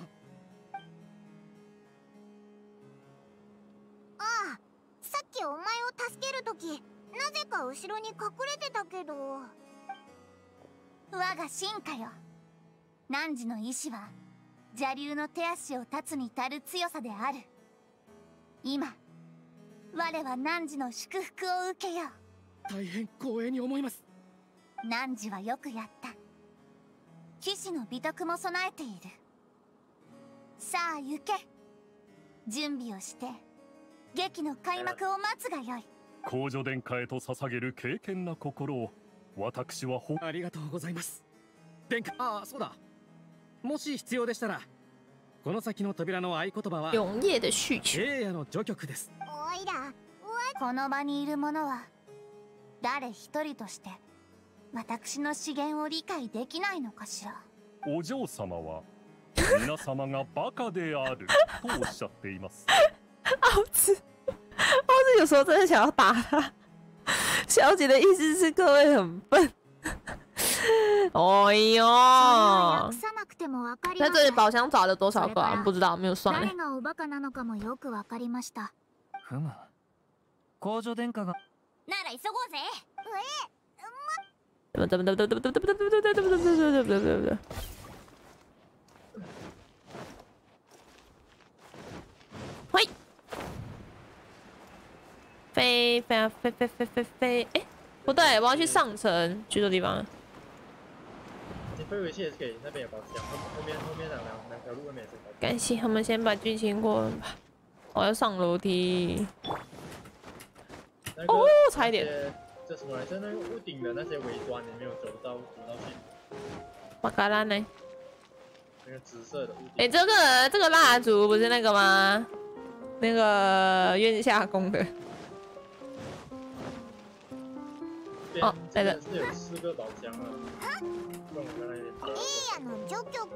ああ、さっきお前を助けるときなぜか後ろに隠れてたけど。 我が進化よ、汝の意志は邪竜の手足を断つに足る強さである。今我は汝の祝福を受けよう。 大変光栄に思います。 汝はよくやった。騎士の美徳も備えている。さあ行け。準備をして劇の開幕を待つがよい。 公女殿下へと捧げる敬虔な心を私はほありがとうございます。殿下、ああそうだ、もし必要でしたらこの先の扉の合言葉は永夜的需求。 栄夜の除局です。 おいら、この場にいる者は誰一人として私の資源を理解できないのかしら。 お嬢様は皆様がバカであるとおっしゃっています。 奥子，奥子有时候真的想要打他。小姐的意思是各位很笨。哎呦！在这里宝箱找了多少个啊？不知道，没有算。 誰がおバカなのかもよくわかりました。 ふむ。公女殿下が。 なら急ごうぜ。 怎么怎么怎么怎么怎么怎么怎么怎么怎么怎么怎么怎么？喂！飞飞啊飞飞飞飞飞！哎，不对，我要去上层居住地方。 你飞回去也是可以，那边有宝箱，后后面后面两两两条路外面也是宝箱。 感谢我们先把剧情过完吧。我要上楼梯。哦，差一点。 这什么来着？那个屋顶的那些尾端，你没有走到走到去。 马卡拉呢？ 那个紫色的屋顶。 哎，这个这个蜡烛不是那个吗？那个院下宫的。哦，来了。 是有四个宝箱啊。跟我刚才也打。 いいやの除局。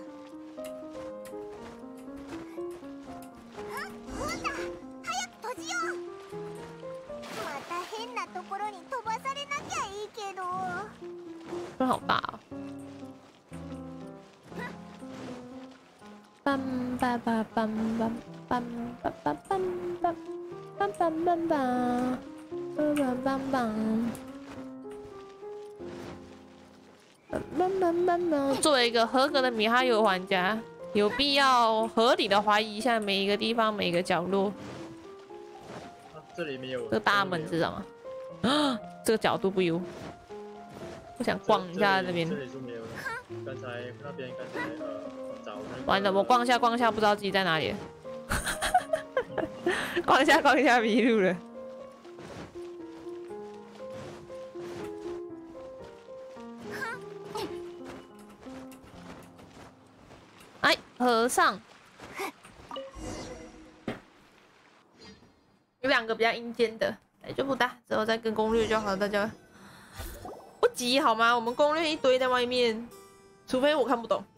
ほんだ、早く閉じよう。また変なところに飛ばされなきゃいいけど。 这好大哦。梆梆梆梆梆梆梆梆梆梆梆梆梆梆梆梆梆。作为一个合格的米哈游玩家，有必要合理的怀疑一下每一个地方、每一个角落。 啊，这里没有。 这个大门知道吗？啊，这个角度不优。我想逛一下这边。 这里是没有的。刚才那边刚才呃找那个。 完了，我逛一下逛一下，不知道自己在哪里。逛一下逛一下迷路了。哎，和尚，有两个比较阴间的，哎，就不打，之后再跟攻略就好，大家不急好吗？我们攻略一堆在外面，除非我看不懂。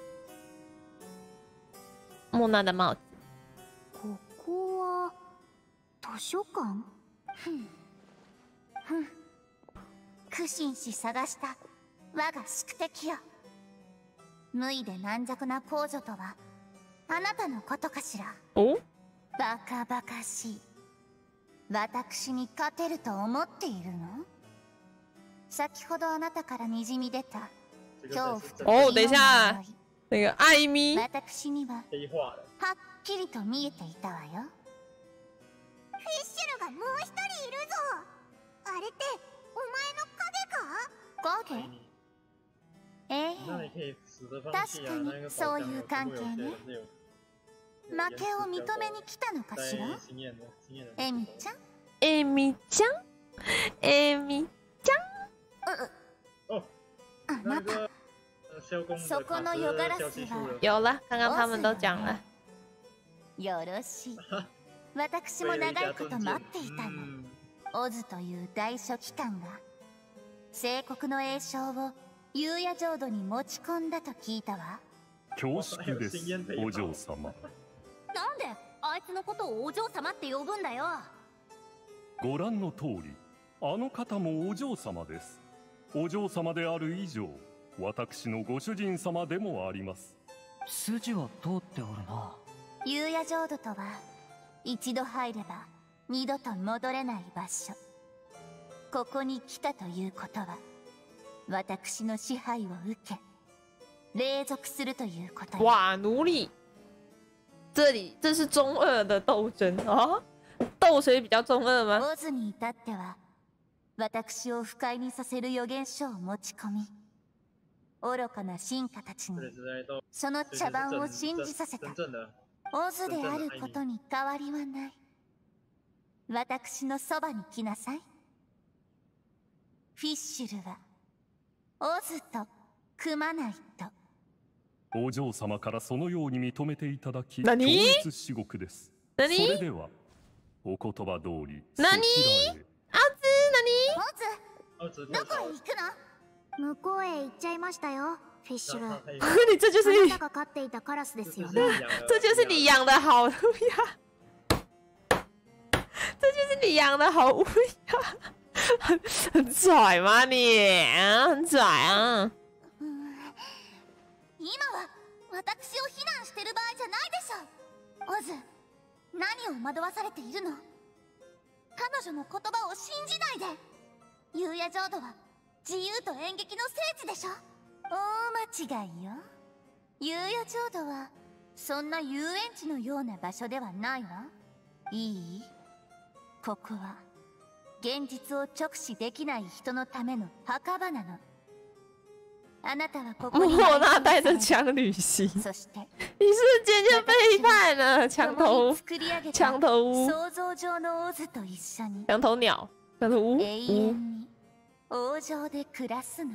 莫娜的帽子。 ここは図書館？ふんふん。苦心し探した我が宿敵よ。無意で軟弱な公女とはあなたのことかしら。 お？ バカバカしい。私に勝てると思っているの？先ほどあなたからにじみ出た恐怖と。 哦，等一下，那个艾米。 私にははっきりと見えていたわよ。フィッシュルがもう一人いるぞ。あれってお前の影か？影？ええ、確かにそういう関係ね。負けを認めに来たのかしら？エミちゃん？ エミちゃん？エミちゃん？ あなた、そこの夜ガラスは有了，刚刚他们都讲了。 よろしい。私も長いこと待っていたの。オズという大書記官が聖国の栄翔を夕夜浄土に持ち込んだと聞いたわ。 恐縮です、お嬢様。 なんであいつのことをお嬢様って呼ぶんだよ。 ご覧の通り、あの方もお嬢様です。お嬢様である以上、私のご主人様でもあります。 筋は通っておるな。 夕夜浄土とは一度入れば二度と戻れない場所。ここに来たということは私の支配を受け隷属するということ。 哇，奴隶！这里这是中二的斗争啊，斗谁比较中二吗？ オズに至っては私を不快にさせる予言書を持ち込み、愚かな進化たちにその茶番を信じさせたオズであることに変わりはない。私のそばに来なさい。フィッシュルはオズと組まないと。 お嬢様からそのように認めていただき、 何？ 強烈至極です。 何？ それではお言葉通り何？あオズ、どこへ行くの？向こうへ行っちゃいましたよ、フィッシュル。 你这就是あなたが飼っていたカラスですよね。 这就是你养的好乌鸦，这就是你养的好乌鸦，很很拽吗你？啊，很拽啊！ 今は私を非難してる場合じゃないでしょ。オズ、何を惑わされているの？彼女の言葉を信じないで。幽夜浄土は自由と演劇の聖地でしょ。 大間違いよ。幽夜浄土はそんな遊園地のような場所ではないわ。いい？ここは現実を直視できない人のための墓場なの。あなたはここに莫娜带着枪旅行， そして一瞬間就背叛了牆頭牆頭屋想像上のオズと一緒に牆頭鳥牆頭屋永遠に王城で暮らすの。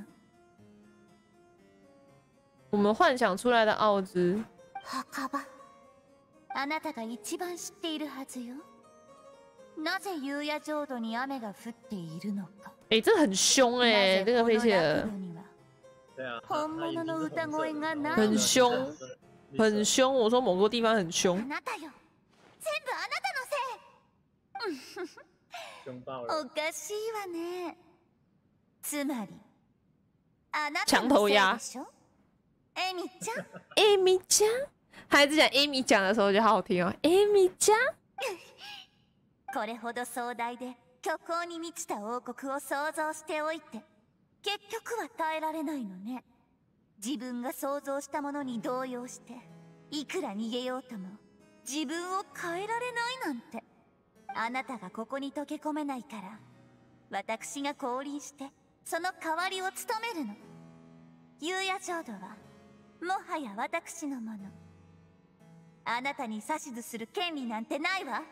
我们幻想出来的奥兹墓場、あなたが一番知っているはずよ。なぜ幽夜浄土に雨が降っているのか。 哎、欸，这很凶哎、欸，这个飞切尔本物の歌声がない。 很凶，很凶。我说某个地方很凶。 あなたよ、全部あなたのせい。 おかしいわね。つまりあなた墙头鸭。 エミちゃん。 エミちゃん。孩子讲エミ讲的时候，我觉得好好听哦。エミちゃん。 これほど壮大で虚構に満ちた王国を想像しておいて。結局は耐えられないのね。自分が想像したものに動揺していくら逃げようとも自分を変えられないなんて。あなたがここに溶け込めないから私が降臨してその代わりを務めるの。幽夜浄土はもはや私のもの。あなたに指図する権利なんてないわ。わ、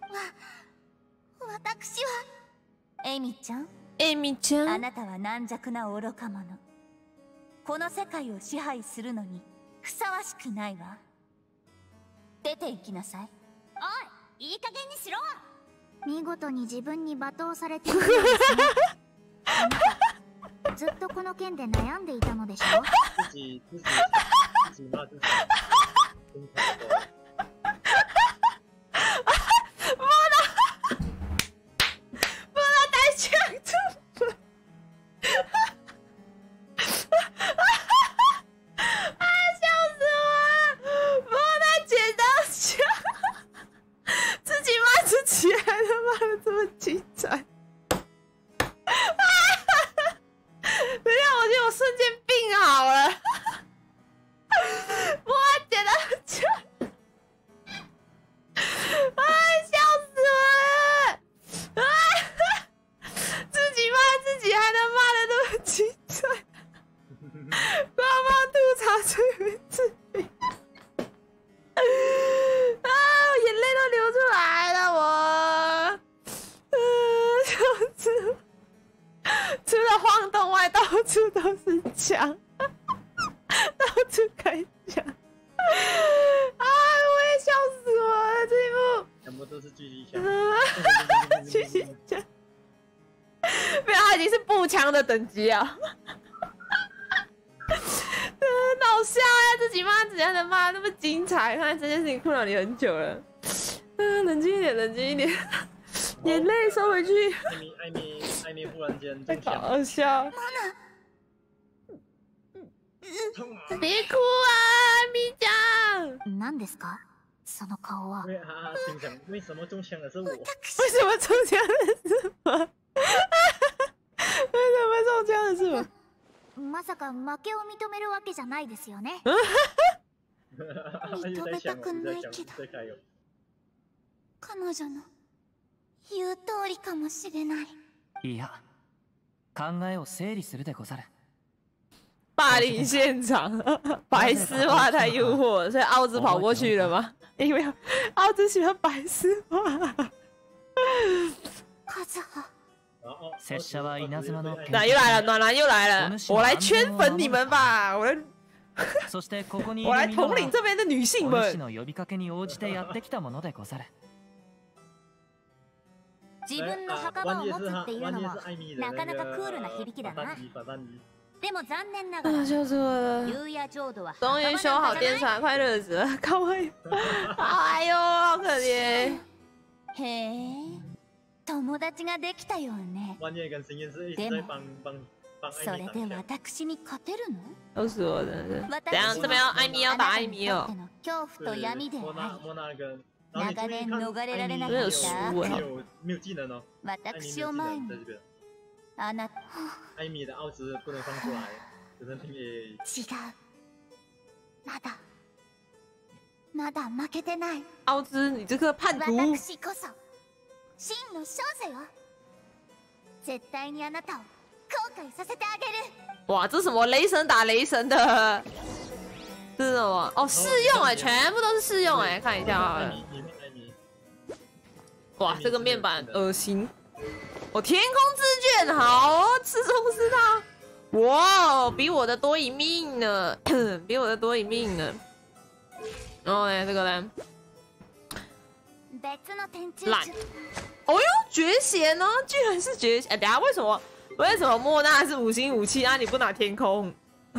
私はエミちゃん。 エミちゃん、 あなたは軟弱な愚か者。この世界を支配するのにふさわしくないわ。出て行きなさい。 おい、いい加減にしろ。見事に自分に罵倒されているようですね。あなたずっとこの件で悩んでいたのでしょ。等级啊，很好笑啊！自己骂自己还能骂那么精彩，看来这件事情困扰你很久了。嗯，冷静一点，冷静一点，眼泪收回去。 艾米，艾米，艾米忽然间中枪，好笑。别哭啊，艾米酱。 何ですか？その顔は。 为什么中枪的是我？为什么中枪的是我？为什么中枪的是我？ まさか負けを認めるわけじゃないですよね。 認めたくないけど、彼女の言う通りかもしれない。 いや、 考えを整理するでござる。 霸凌现场，白丝袜太诱惑了，所以奥兹跑过去了吗？因为奥兹喜欢白丝袜。 拙者は稲妻の。 那又来了，暖男又来了，我来圈粉你们吧，我来。 そしてここに我来统领这边的女性们。 の呼びかけに応じてやってきたものでござる。 自分の墓場を持つっていうのもなかなかクールな響きだな。でも残念ながら、夕夜浄土は终于修好电池，快乐死了，看我，哎呦，好可怜。 へえ、友達ができたよね。でも、それで私に勝てるの？ 都是我的，怎样？这边要艾米要打艾米哦。 恐怖と闇であり。長年逃れられなかった私を前にあなた艾米的奥兹不能放出来，只能听 A。 違う。まだまだ負けてない。 奥兹，你这个叛徒！ 私こそ真の少女よ。絶対にあなたを後悔させてあげる。 哇，这什么雷神打雷神的？这是什么？哦，试用哎，全部都是试用哎，看一下啊。哇，这个面板恶心！我天空之卷好，吃中是它。哇，比我的多一命呢，比我的多一命呢。然后呢，这个呢？烂。哦哟，绝弦呢？居然是绝弦！哎，等下为什么？为什么莫娜是五星武器啊？你不拿天空？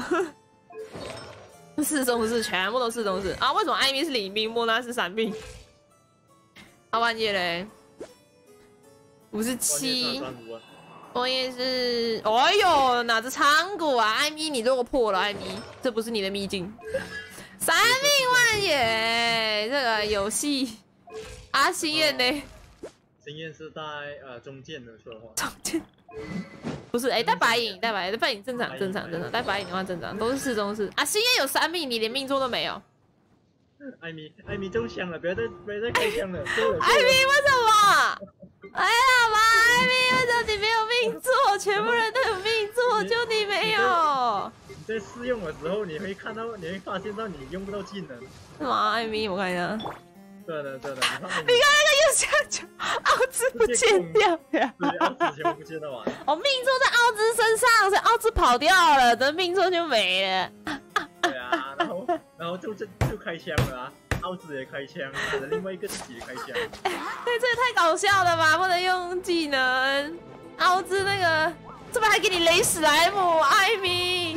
四中士全部都四中士啊！为什么艾米是零命，莫娜是三命？啊，万叶嘞，五十七，万叶是，哎呦，哪只仓谷啊？艾米，你如果破了，艾米，这不是你的秘境。三命万叶，这个游戏，啊，心燕呢？ 心燕是在呃中间的说话。 中间。不是，哎、欸，带白影，带白影，带白影正常，正常，正常，带白影的话正常，都是四中士啊。心燕有三命，你连命中都没有。 艾米，艾米中枪了，不要再不要再开枪了。 艾米为什么？哎呀妈，艾米为什么你没有命中？全部人都有命中，就你没有。 你在试用的时候，你会看到，你会发现到你用不到技能。 是吗？艾米，我看一下。 对的对的， 你看那个右下角，奥兹不见掉呀！ 对，奥兹全部不见了完。 我命中在奥兹身上，所以奥兹跑掉了，等命中就没了。 对啊，然后然后就就就开枪了啊，奥兹也开枪，另外一个自己也开枪。 对，这也太搞笑了吧！不能用技能，奥兹那个这边还给你雷史莱姆，艾米。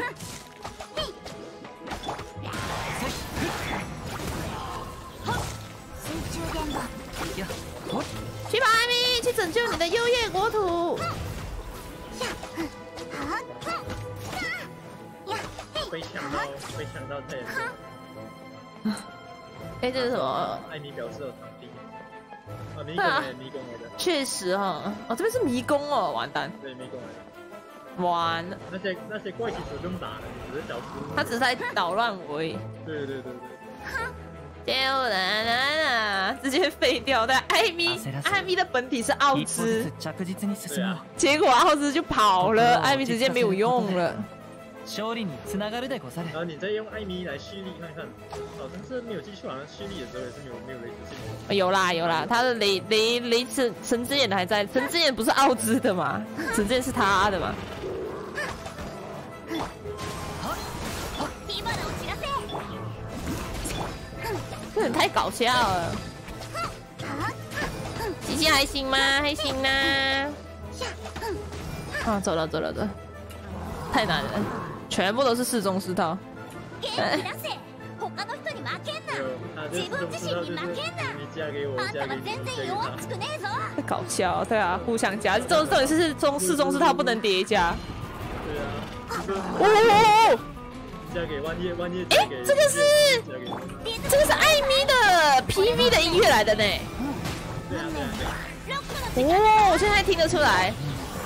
去吧，艾米，去拯救你的优越国土。 被抢到，被抢到太严重。 哎，这是什么？ 艾米表示有场地。啊，迷宫哎，迷宫来的。 确实哈，哦，这边是迷宫哦，完蛋。 对，迷宫来的。完了。 那些那些怪其实不用打的，只是小输。 他只是在捣乱我而已。 对对对对。 丢人啊！直接废掉。但艾米，艾米的本体是奥兹，结果奥兹就跑了，艾米直接没有用了。 勝利につながるでござる。 然后你再用艾米来蓄力看看，好像是没有记错，好像蓄力的时候也是没有没有雷之线。 有啦有啦，他的雷雷雷神神之眼还在，神之眼不是奥兹的嘛？神之眼是他的嘛？这人太搞笑了。琪琪还行吗？还行呢。啊，走了走了走了，太难了，全部都是四中四套。太搞笑，对啊，互相加，这种这种是中四中四套不能叠加。 对啊。 哦。 加给万叶，万叶。 哎，这个是这个是艾米的 P V 的音乐来的呢。 对啊对啊对啊。 哦，我现在听得出来。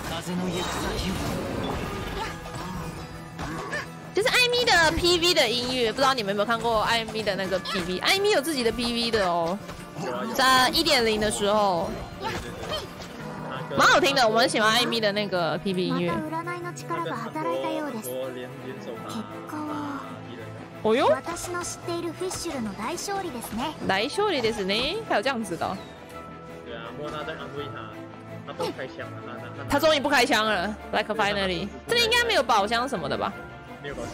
就是艾米的 P V 的音乐，不知道你们有没有看过艾米的那个 P V？ 艾米有自己的 P V 的哦，在 一点零 的时候，蛮好听的，我们很喜欢艾米的那个 P V 音乐。 力が働いたようです。結果は哦哟， 私の知っているフィッシュルの大勝利ですね。 大勝利ですね，还有这样子的、哦。 对啊，莫娜在安慰他，他不开枪了，他他终于不开枪了 ，like finally。这里应该没有宝箱什么的吧？ 没有宝箱。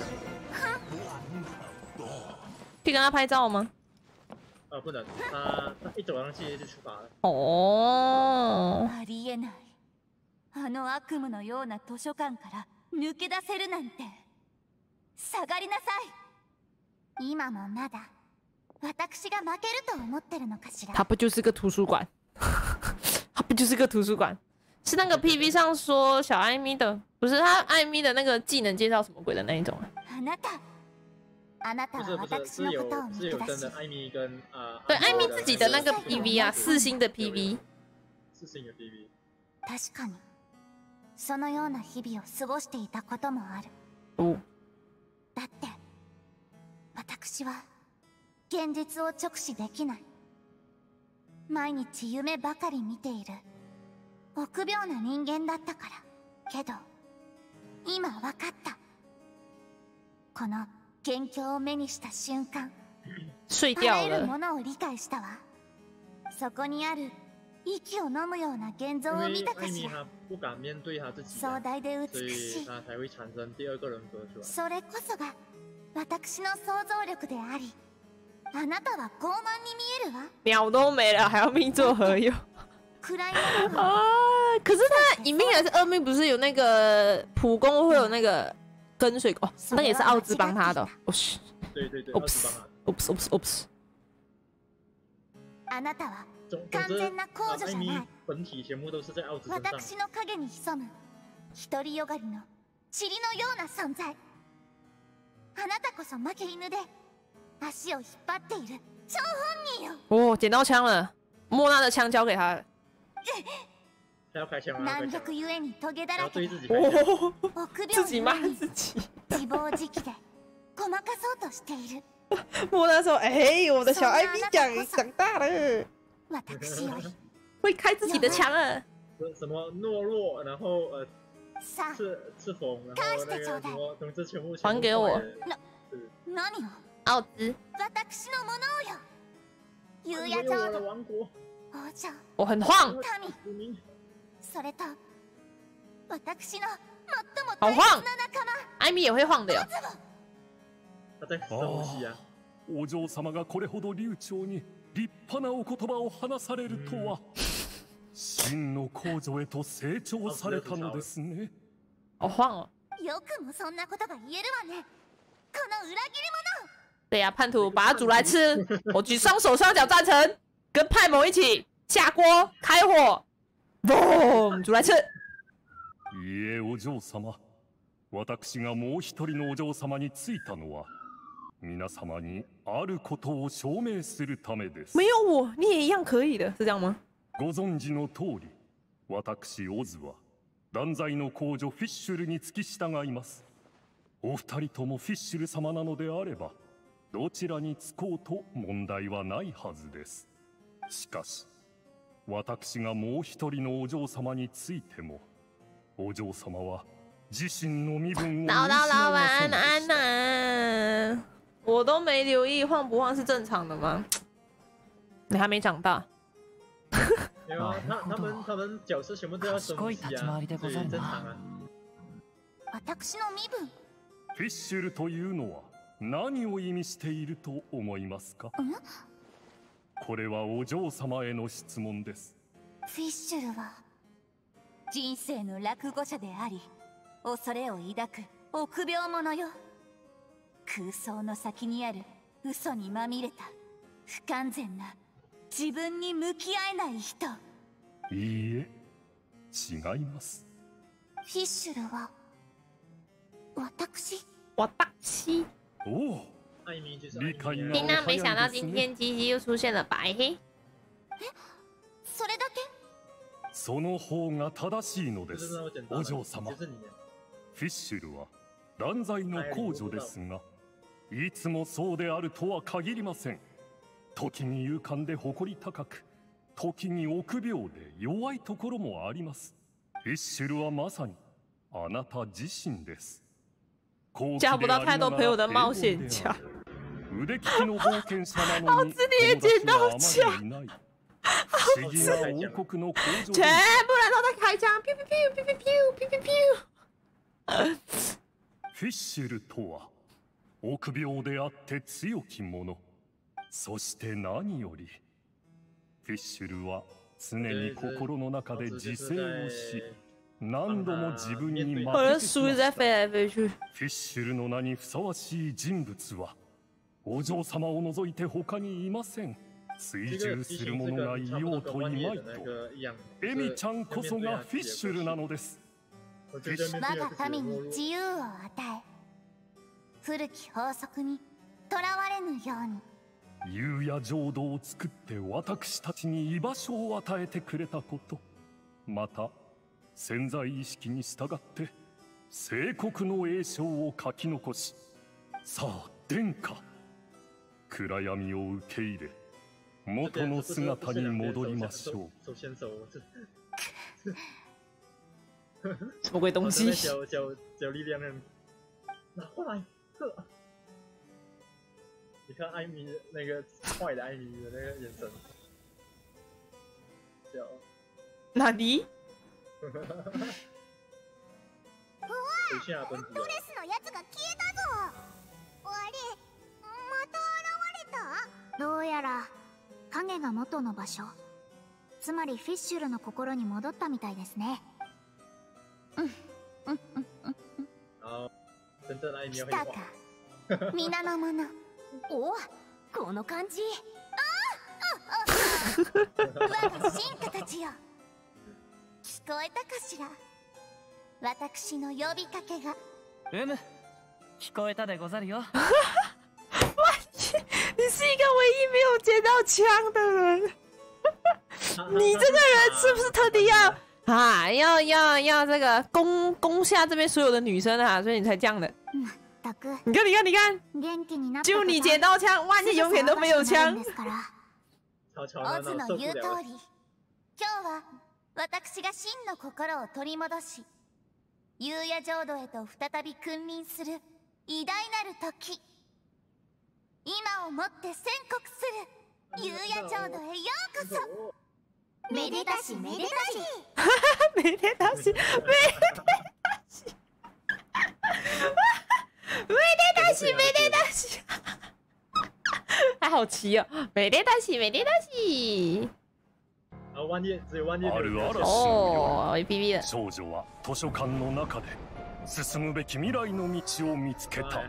可以跟他拍照吗？ 呃，不能，他他一走上去就出发了。 哦。 ありえない。あの悪夢のような図書館から抜け出せるなんて。下がりなさい。今もまだ私が負けると思ってるのかしら。 他不就是个图书馆？他不就是个图书馆？是那个 P V 上说小艾米的，不是他艾米的那个技能介绍什么鬼的那一种啊？ あなた。あなたは私のことを見下し。 艾米跟啊。 对，艾米自己的那个 P V 啊，四星的 P V。 四星的 P V。 確かに、そのような日々を過ごしていたこともある。 お。 だって私は現実を直視できない。毎日夢ばかり見ている臆病な人間だったから。けど今わかった。この元凶を目にした瞬間、 睡掉了。 あらゆるものを理解したわ。そこにある息を飲むような現像を見たかしら。壮大で美しい。それこそが私の想像力であり、あなたは傲慢に見えるわ。 秒都没了，还要命作何用？啊！可是他一命还是二命？不是有那个普攻会有那个跟随哦，那个也是奥兹帮他的。哦， 对对对， 奥兹奥兹奥兹奥兹。 あなたは完全な公女じゃない。 本体全部都是在奥兹身上。 私の影に潜む独りよがりの塵のような存在。あなたこそ負け犬で足を引っ張っている張本人よ。 哦，捡到枪了，莫娜的枪交给他了。 軟弱ゆえにトゲだらけ。 哦， 臆自己骂病自己。 自暴自棄でごまかそうとしている。 莫娜说：“哎，我的小艾米长长大了，会开自己的枪了。” 什么懦弱，然后呃。赤赤峰，然后那个什么总之全部还给我。 何を？ 奥兹。 私のものをよ。夕夜城的王国。王者。 我很晃。 民。それと私の最も好晃。艾米也会晃的哟。 他在呼吸啊。 お嬢様がこれほど流暢に立派なお言葉を話されるとは。真の皇女へと成長されたのですね。 好晃哦！ よくもそんなことが言えるわね。この裏切り者！ 对呀、啊，叛徒把它煮来吃。我举双手双脚赞成，跟派某一起下锅开火，嘣，煮来吃。 いえ、お嬢様。私がもう一人のお嬢様についたのは、皆様にあることを証明するためです。 没有我，你也一样可以的，是这样吗？ ご存知の通り、私オズは断罪の皇女フィッシュルに付き従います。お二人ともフィッシュル様なのであれば、どちらにつこうと問題はないはずです。しかし、私がもう一人のお嬢様についても、お嬢様は自身の身分を見失いませんでした。 叨叨老板安安，我都没留意晃不晃是正常的吗？你还没长大。 没有啊，他他们他们角色全部都要升级啊，所以正常啊。 私の身分。 フィッシュルというのは何を意味していると思いますか？これはお嬢様への質問です。 フィッシュルは人生の落語者であり、恐れを抱く臆病者よ。空想の先にある嘘にまみれた不完全な自分に向き合えない人。 いいえ、違います。 フィッシュルは私。 私。 おお。理解が听到没想到今天吉吉又出现了白黑。 え、それだけ？ その方が正しいのです、お嬢様。フィッシュルは断罪の皇女ですが、いつもそうであるとは限りません。時に勇敢で誇り高く、時に臆病で弱いところもあります。フィッシュルはまさにあなた自身です。 交不到太多朋友的冒险家。 腕利きの冒険者なのに友達はあまりいない。不思議な王国の工場。 全部人都在开枪，咻咻咻咻咻咻咻咻。 フィッシュルとは臆病であって強き者。そして何よりフィッシュルは常に心の中で自制をし、何度も自分に負けてきました。フィッシュルの名にふさわしい人物はお嬢様を除いて他にいません。追従する者がいようといまいと、エミちゃんこそがフィッシュルなのです。 我が民に自由を与え、古き法則にとらわれぬように。 優也浄土を作って私たちに居場所を与えてくれたこと、また潜在意識に従って聖国の栄唱を書き残し、さあ殿下、暗闇を受け入れ元の姿に戻りましょう。 什么鬼东西？ 小小小力量人拿过来，你看艾米那个坏的艾米的那个眼神，小哪里？ うわ！ドレスのやつが消えたぞ。あれ、また現れた？どうやら影が元の場所、つまりフィッシュルの心に戻ったみたいですね。うんうんうんうんうん。来たか、皆の者。 お、この感じ。 ああ、我が進化たちよ。聞こえたかしら、私の呼びかけが。 うむ、聞こえたでござるよ。 你是一个唯一没有捡到枪的人，你这个人是不是特地要啊要要要这个攻攻下这边所有的女生啊？所以你才这样的。你看你看你看，就你捡到枪，万一永远都没有枪。 オズの言う通り、今日は私が真の心を取り戻し、優也浄土へと再び君臨する偉大なる時。今をもって宣告する、優也浄土へようこそ。めでたしめでたしめでたしめでたしめでたしめでたし，他好奇哦！めでたしめでたし。 あるある哦 ，A P P 的少女は図書館の中で進むべき未来の道を見つけた。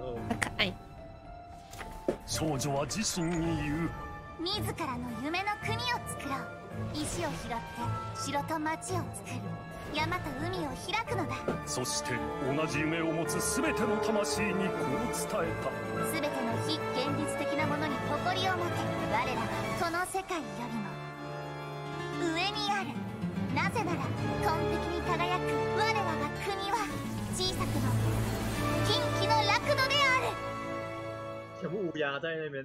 少女は自身に言う。 自らの夢の国を作ろう。石を拾って城と町を作る。山と海を開くのだ。 そして同じ夢を持つ全ての魂にこう伝えた。 全ての非現実的なものに誇りを持て。我らはこの世界よりも上にある。なぜなら完璧に輝く我らが国は小さくの近畿の楽土である。 全部乌鸦在那边。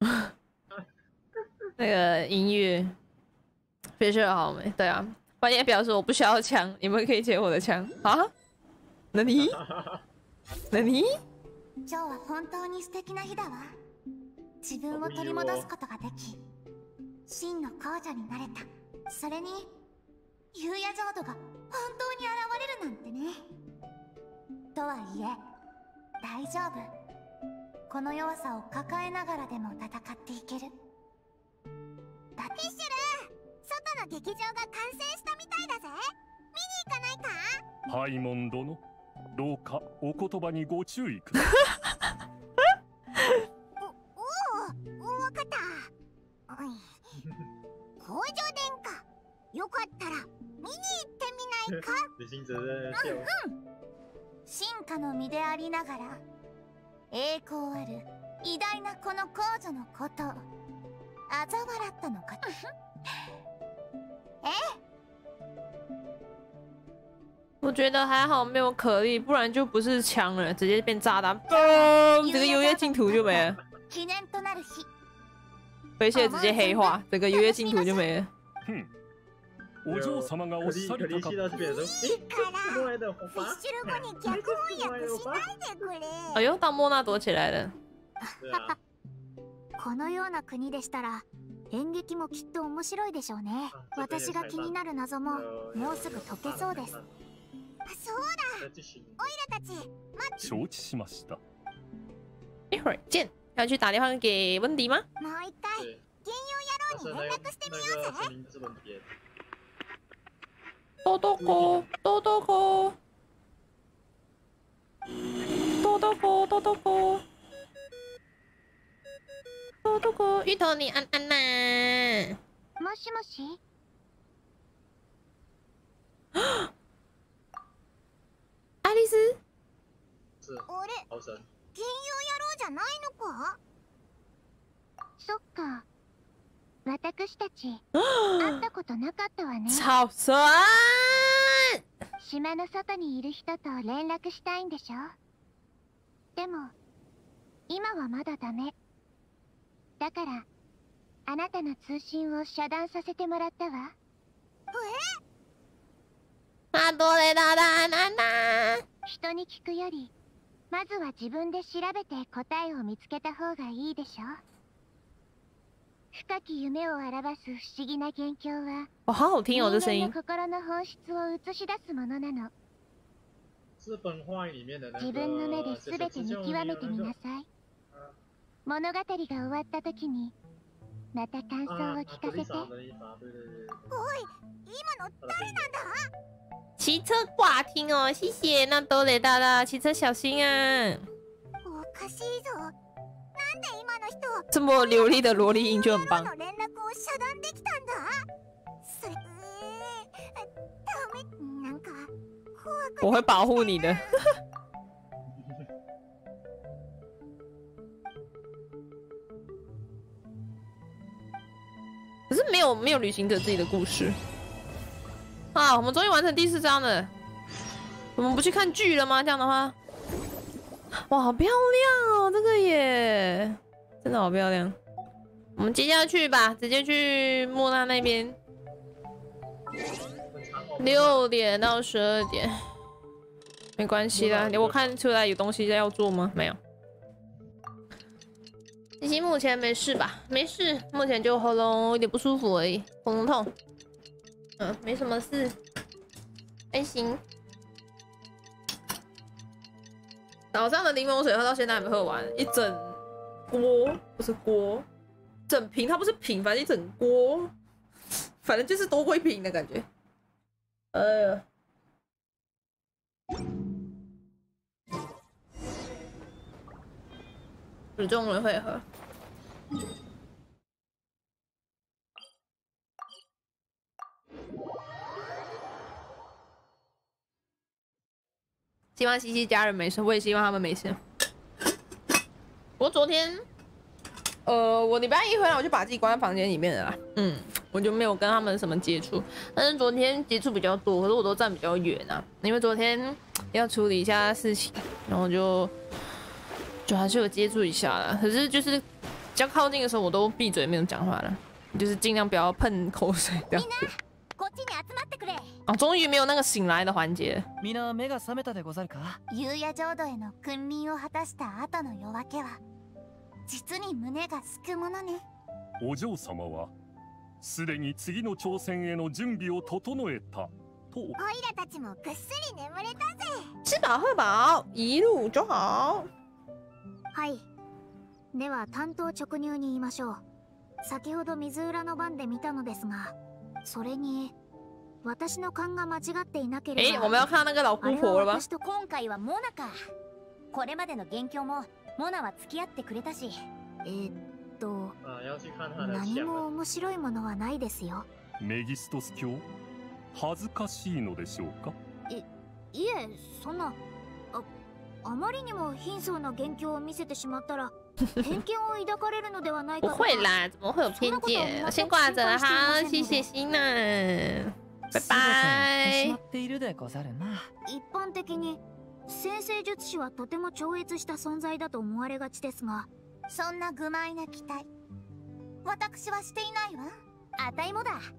那个音乐非常好没？对啊，半夜表示我不需要枪，你们可以借我的枪啊？那你？那你？ 今日は本当に素敵な日だわ。自分を取り戻すことができ、真の皇女になれた。それに優也浄土が本当に現れるなんてね。とはいえ大丈夫。この弱さを抱えながらでも戦っていける。だってフィッシュル、外の劇場が完成したみたいだぜ。見に行かないか？ ハイモン殿、どうかお言葉にご注意ください。 おお、わかった。工場殿下、よかったら見に行ってみないか？うんうん。進化の身でありながら栄光ある偉大なこの皇女のことを嘲笑ったのか？え？ 我觉得还好没有可莉，不然就不是枪了，直接变炸弹，嘣！这个优越净土就没了。飞蟹直接黑化，整个优越净土就没了。 哼， お嬢様がおっしゃりたかった。 いいからフィッシュル語に逆翻訳しないでくれ。 哎呦，大莫娜躲起来了。 このような国でしたら演劇もきっと面白いでしょうね。私が気になる謎ももうすぐ解けそうです。そうだ、オイラたち待って。 承知しました。 一会儿见。要去打电话给温迪吗？ もう一回金融野郎に連絡してみようぜ。 多多哥，多多哥，多多哥，多多哥，多多哥，芋头你安安呐。 もしもし。 爱丽丝。 俺。金融野郎じゃないのか？そっか。私たち会ったことなかったわね。 超酸。 島の外にいる人と連絡したいんでしょ？でも今はまだダメ。だからあなたの通信を遮断させてもらったわ。 え？あ、どれだだなんだ。 人に聞くより。まずは自分で調べて答えを見つけた方がいいでしょ。深き夢を表す不思議な元凶は、 哦，好好听哦，这声音。 人間の心の本質を映し出すものなの。 自分の目で全て見極めてみなさい。物語が終わった時に、また感想を聞かせて。おい、今の誰なんだ？ 骑车挂听哦，谢谢。那都雷大大，骑车小心啊！ おかしいぞ。なんで今の人这么流利的萝莉音就很棒。 連絡を遮断できたんだ。それ、ダメ、なんか怖く。 我会保护你的。可是没有没有旅行者自己的故事。啊，我们终于完成第四章了。我们不去看剧了吗？这样的话，哇，好漂亮哦，这个耶，真的好漂亮。我们接下去吧，直接去莫娜那边。六点到十二点，没关系啦。我看出来有东西要做吗？没有。西西目前没事吧？没事，目前就喉咙有点不舒服而已，喉咙痛。嗯，没什么事，还行。早上的柠檬水喝到现在还没喝完，一整锅不是锅，整瓶它不是瓶，反正一整锅，反正就是多过一瓶的感觉。哎呀，有这种人会喝。希望西西家人没事，我也希望他们没事。我昨天，呃，我礼拜一回来我就把自己关在房间里面了啦，嗯，我就没有跟他们什么接触。但是昨天接触比较多，可是我都站比较远啊，因为昨天要处理一下事情，然后就就还是有接触一下啦。可是就是比较靠近的时候，我都闭嘴没有讲话了，就是尽量不要喷口水这样子。啊，终于没有那个醒来的环节。 みんな目が覚めたでござるか？ 夕夜浄土への君臨を果たした後の夜明けは、実に胸がすくものね。 お嬢様はすでに次の挑戦への準備を整えたと。 オイラたちもぐっすり眠れたぜ。 吃饱喝饱，一路走好。 はい。では担当直入に言いましょう。先ほど水浦の番で見たのですが、それに。私の勘が間違っていなければ。 え、我们要看那个老姑婆了吧？ 私と今回はモナか。これまでの元凶もモナは付き合ってくれたし。 えー、っと、何も面白いものはないですよ。 メギストス卿、恥ずかしいのでしょうか？ い、いえ、そんな、あ、あまりにも貧相な元凶を見せてしまったら。偏見を抱かれるのではないか。 不会啦，怎么会有偏见？我先挂着了哈，谢谢欣娜。拜拜。 一般的に先生術師はとても超越した存在だと思われがちですが、そんな愚昧な期待私はしていないわ。 あたいもだ。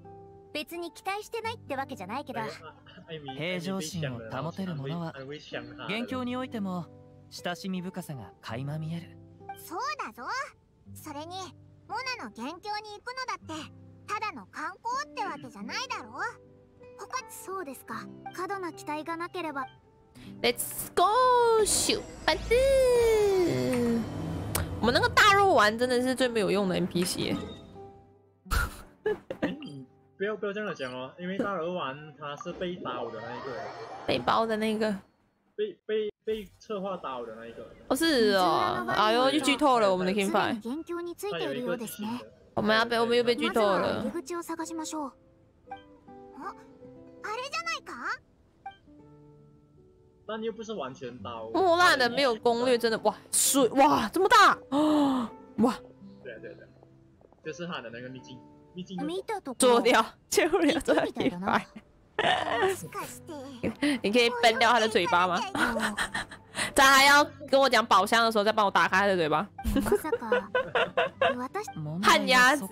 別に期待してないってわけじゃないけど。 平常心を保てるものは元凶においても親しみ深さが垣間見える。 そうだぞ。それにモナの元凶に行くのだってただの観光ってわけじゃないだろ。他そうですか。過度な期待がなければ。 Let's go shoot！ 反正我们那个大肉丸真的是最没有用的 N P C。 不要不要这样讲哦，因为大肉丸他是被刀的那一个， 被包的那个， 被被被策划刀的那一个。 哦是哦，哎呦就剧透了我们的 Kingfight。我们要被我们又被剧透了。 あれじゃないか？ 但又不是完全刀。 木烂的没有攻略，真的哇水哇这么大哦哇！ 对对对，就是他的那个秘境。 做掉，切不了这个地方。你可以崩掉他的嘴巴吗？在他要跟我讲宝箱的时候，再帮我打开他的嘴巴。旱鸭子。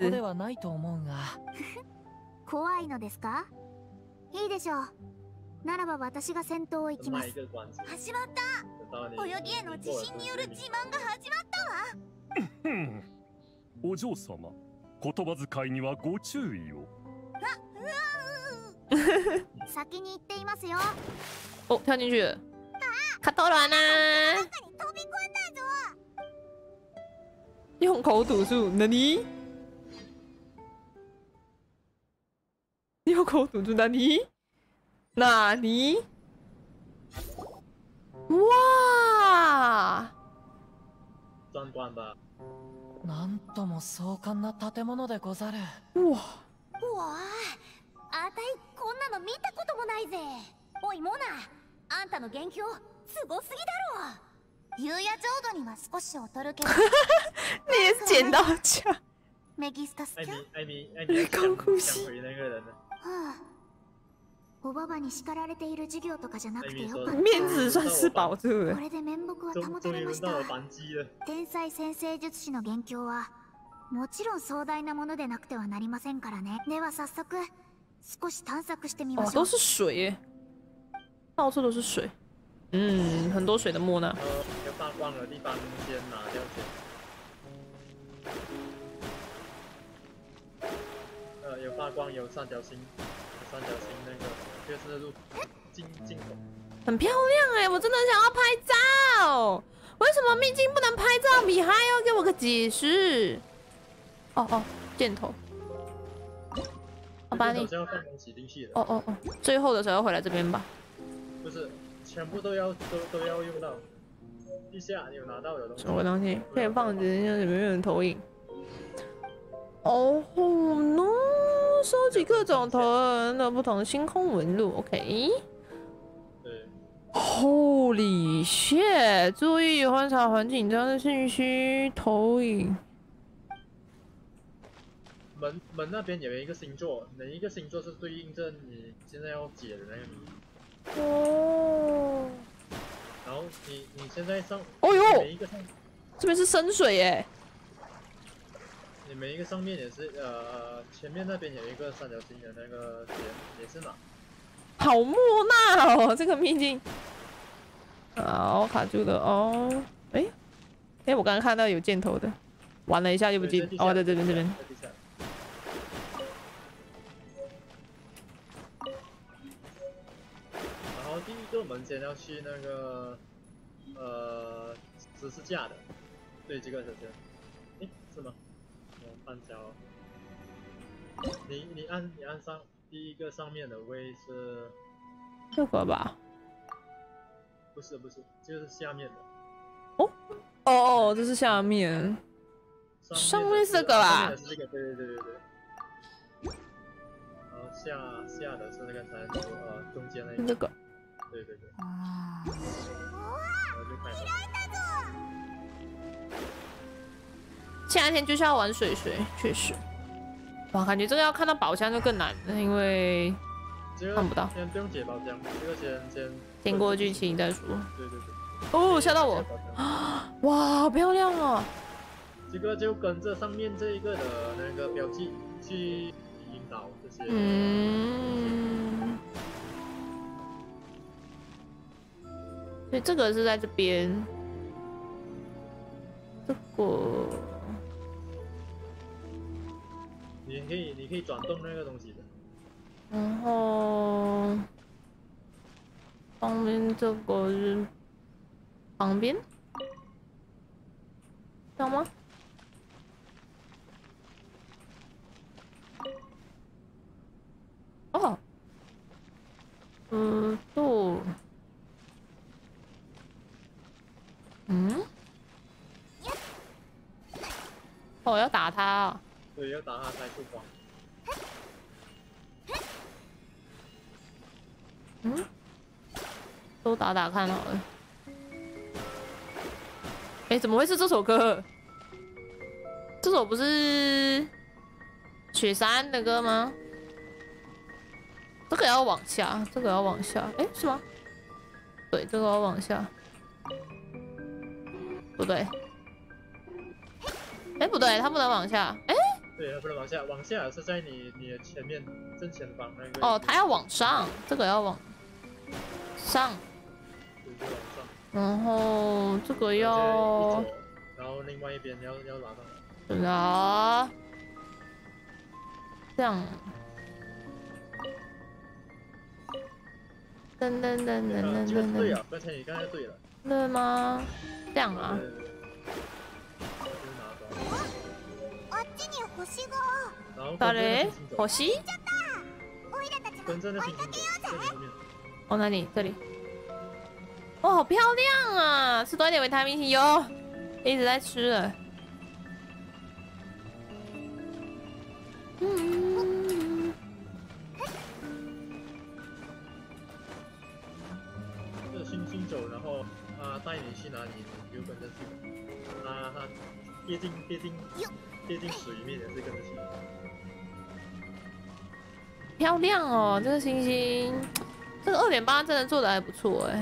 怖いのですか？いいでしょう。ならば私が先頭を行きます。始まった。泳ぎへの自信による自慢が始まったわ。 お嬢様。 言葉遣いにはご注意を。 先に行っていますよ。 哦，跳进去了。卡多软啊！用口吐出，那你？用口吐出，那你？那你？哇！ 转关吧。 なんとも壮観な建物でござる。 うわ。 うわあたいこんなの見たこともないぜ。おいモナ、あんたの元凶すごすぎだろ。 夕夜浄土には少し劣るけど。 你也是捡到枪。 メギスタス。 艾米艾米艾米想想回那个人呢。 はあ。おばばに叱られている授業とかじゃなくてよかった。 面子算是保住了。 これで面目は保たれました。天才先生術師の元凶はもちろん壮大なものでなくてはなりませんからね。では早速少し探索してみましょう。 都是水耶，到处都是水。嗯，很多水的莫娜。 呃，有发光的地方先拿掉先。呃，有发光，有三角形。 三角形那个就是路镜镜头， 很漂亮哎！我真的想要拍照，为什么秘境不能拍照？米哈要给我个解释。哦哦，箭头。我把你。哦哦哦，最后的时候回来这边吧。 不是，全部都要都都要用到。地下你有拿到的东西。什么东西？可以放着，像有没有人投影？哦吼 no！ 收集各种头人的不同星空纹路 ，OK。 对。 Holy shit！ 注意观察环境中的信息投影。 门门那边有一个星座，哪一个星座是对应着你现在要解的那个谜？哦。然后你你现在上， 哦呦， 每一个上， 这边是深水耶。 你每一个上面也是，呃，前面那边有一个三角形的那个点，也是拿。 好莫纳哦，这个秘境。好卡住了哦，哎、欸，哎、欸，我刚刚看到有箭头的，玩了一下就不进。哦，在这边这边。 然后第一个门先要去那个，呃，十字架的，对，这个首先，哎，是吗？ 按脚，你你按你按上第一个上面的位是这个吧？ 不是不是，就是下面的。 哦哦哦，这是下面。上面是这个啦。 是这个，对对对对对。然后下下的是那个才说呃中间那个。 这个。 对对对。啊。然后就开始。 夏天就是要玩水水，确实。哇，感觉这个要看到宝箱就更难了，因为看不到。 先不用解宝箱，这个先先。 先过剧情再说。 对对对。 哦，吓到我！哇，好漂亮哦！ 这个就跟着上面这一个的那个标记去引导这些。 嗯。所以这个是在这边，这个。 你可以，你可以转动那个东西的。 然后旁边这个是旁边，这样吗？哦，嗯，都，嗯，哦，要打他啊。 对，要打他才不慌。 嗯，都打打看好了。哎、欸，怎么会是这首歌？这首不是雪山的歌吗？这个要往下，这个要往下。哎、欸，是吗？对，这个要往下。不对。哎、欸，不对，它不能往下。哎、欸。 对，它不能往下，往下是在你你的前面正前方那个。 哦，它要往上，这个要往上。 对，就往上。 然后这个要。 然后另外一边要要拉上来。 对啊。这样。噔噔噔噔噔噔噔。 对啊，刚才你刚才对了。 对吗？这样啊。誰？星？ 跟着那星星走，在你后面。 哦，哪里？这里。哇、哦，好漂亮啊！吃多一点维他命 C 哟，一直在吃了。嗯。 这星星走，然后他带你去哪里，你就跟着去。他他跌进跌进跌进水面也是跟着去。 漂亮哦，这个星星，这个二点八真的做的还不错哎。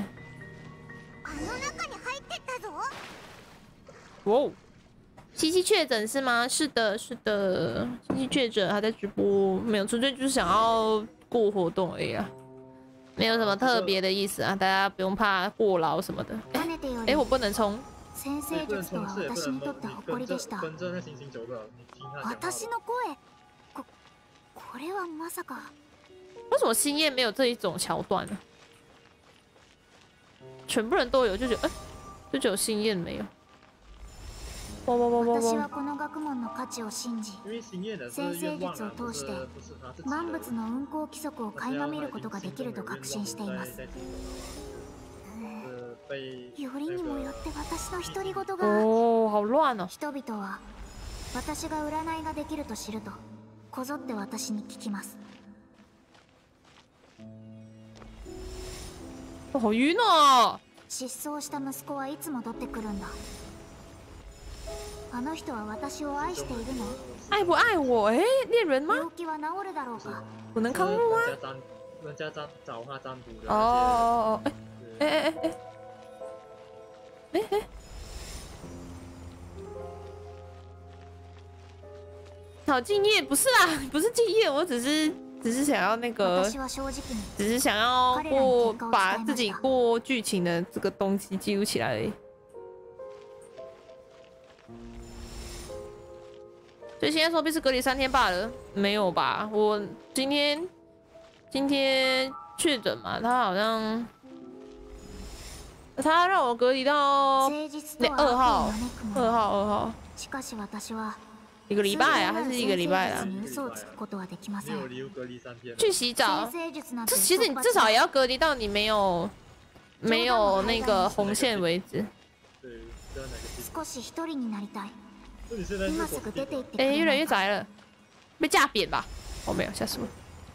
哇哦，七七确诊是吗？是的，是的，七七确诊还在直播，没有，纯粹就是想要过活动而已啊，没有什么特别的意思啊，大家不用怕过劳什么的。哎、欸欸，我不能冲。 先生術とは私にとって誇りでした。私の声。これはまさか。 为什么星夜没有这一种桥段呢？全部人都有，就觉得哎、欸，就只有星夜没有。哇哇哇哇哇！ 私はこの学問の価値を信じ、先生術を通して万物の運行規則を垣間見ることができると確信しています。よりにもよって私の独り言が。 おー、好乱哦。 人々は私が占いができると知ると。こぞって私に聞きます。 好晕哦。 失踪した息子はいつ戻ってくるんだ。あの人は私を愛しているの？ 愛不愛我？哎，戀人嗎？ 病気は治るだろうか？ 我能康復嗎？ 人家占找他占卜的。 哦哦哦，哎哎哎哎哎哎。好敬业，不是啦，不是敬业，我只是只是想要那个，只是想要过把自己过剧情的这个东西记录起来而已。所以现在说必是隔离三天罢了，没有吧？我今天今天确诊嘛，他好像他让我隔离到那二号，二号，二号。一个礼拜啊，还是一个礼拜啊？去洗澡，这其实你至少也要隔离到你没有没有那个红线为止。哎、欸，越来越窄了，被架扁吧？哦，没有，吓死我！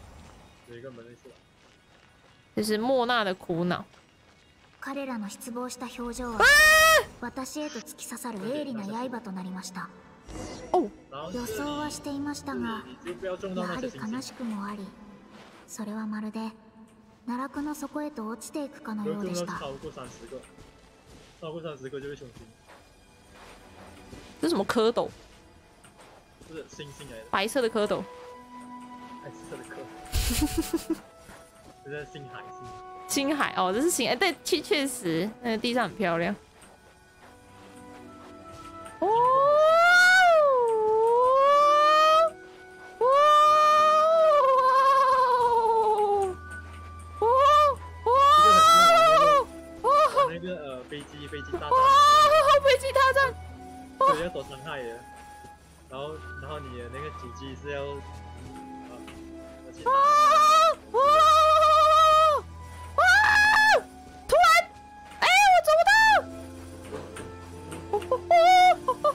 这是莫娜的苦恼。 彼らの失望した表情は私へと突き刺さる鋭利な刃となりました。予想はしていましたが、やはり悲しくもあり、それはまるで奈落の底へと落ちていくかのようでした。 这是什么蝌蚪？ 是星星来的。 白色的蝌蚪。 爱吃的课。这是星海， 星海哦，这是星海，对，确确实，那个地上很漂亮。哦。 那个呃飞机飞机大战， 飞机大战， 对，要躲伤害的，然后然后你的那个主机是要，啊，而且， 啊啊！突然，哎，我走不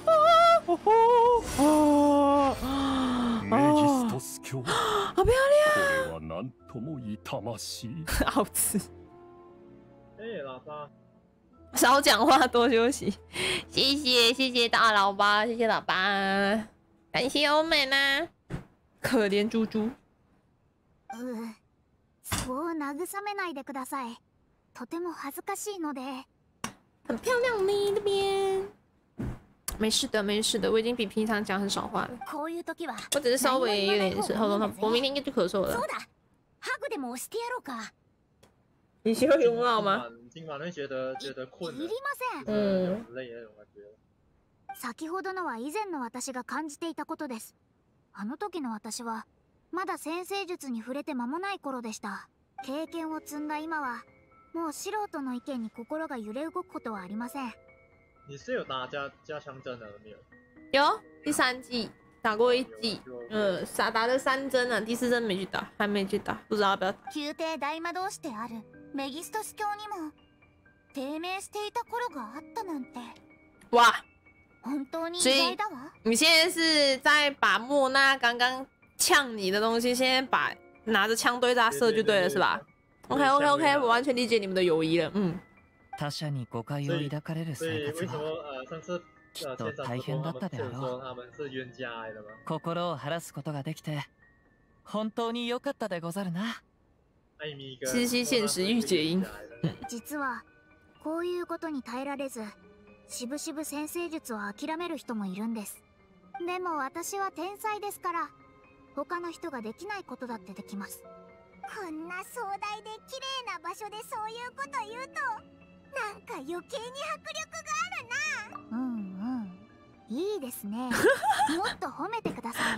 到， メギストス教， 好漂亮， これはなんとも痛ましい。 好吃。 哎，喇叭。 少讲话，多休息。谢谢谢谢大老爸，谢谢老爸，感谢欧美呢，可怜猪猪。 う、そう慰めないでください。とても恥ずかしいので。 很漂亮呢，这边。没事的，没事的，我已经比平常讲很少话了。 こういう時は、 我只是稍微有点喉咙痛，我明天应该就咳嗽了。 そうだ、ハグでも押してやろうか。 你喜欢用奥吗？ 今晚会觉得觉得困了， いりません。 嗯，累那种感觉。 先ほどのは以前の私が感じていたことです。あの時の私はまだ先生術に触れて間もない頃でした。経験を積んだ今はもう素人の意見に心が揺れ動くことはありません。 你是有打加加强针的没有？ 有，第三季打过一季，嗯，傻打了三针了，第四针没去打，还没去打，不知道要不要打。 宮廷大魔導士であるメギストス教にも低迷していた頃があったなんて。 哇！ 本当に意所以外だわ。 你现在是在把莫娜刚刚呛你的东西，现在把拿着枪对着他射就对了，是吧 ？OK OK OK， 我完全理解你们的友谊了。嗯。 他者に誤解を抱かれる生活はきっと大変だったであろう。心を晴らすことができて本当に良かったでござるな。 七夕现实御姐音。 実はこういうことに耐えられず。 しぶしぶ先生術を諦める人もいるんです。でも私は天才ですから他の人ができないことだってできます。こんな壮大で綺麗な場所でそういうこと言うとなんか余計に迫力があるな。うんうん、いいですね。もっと褒めてください。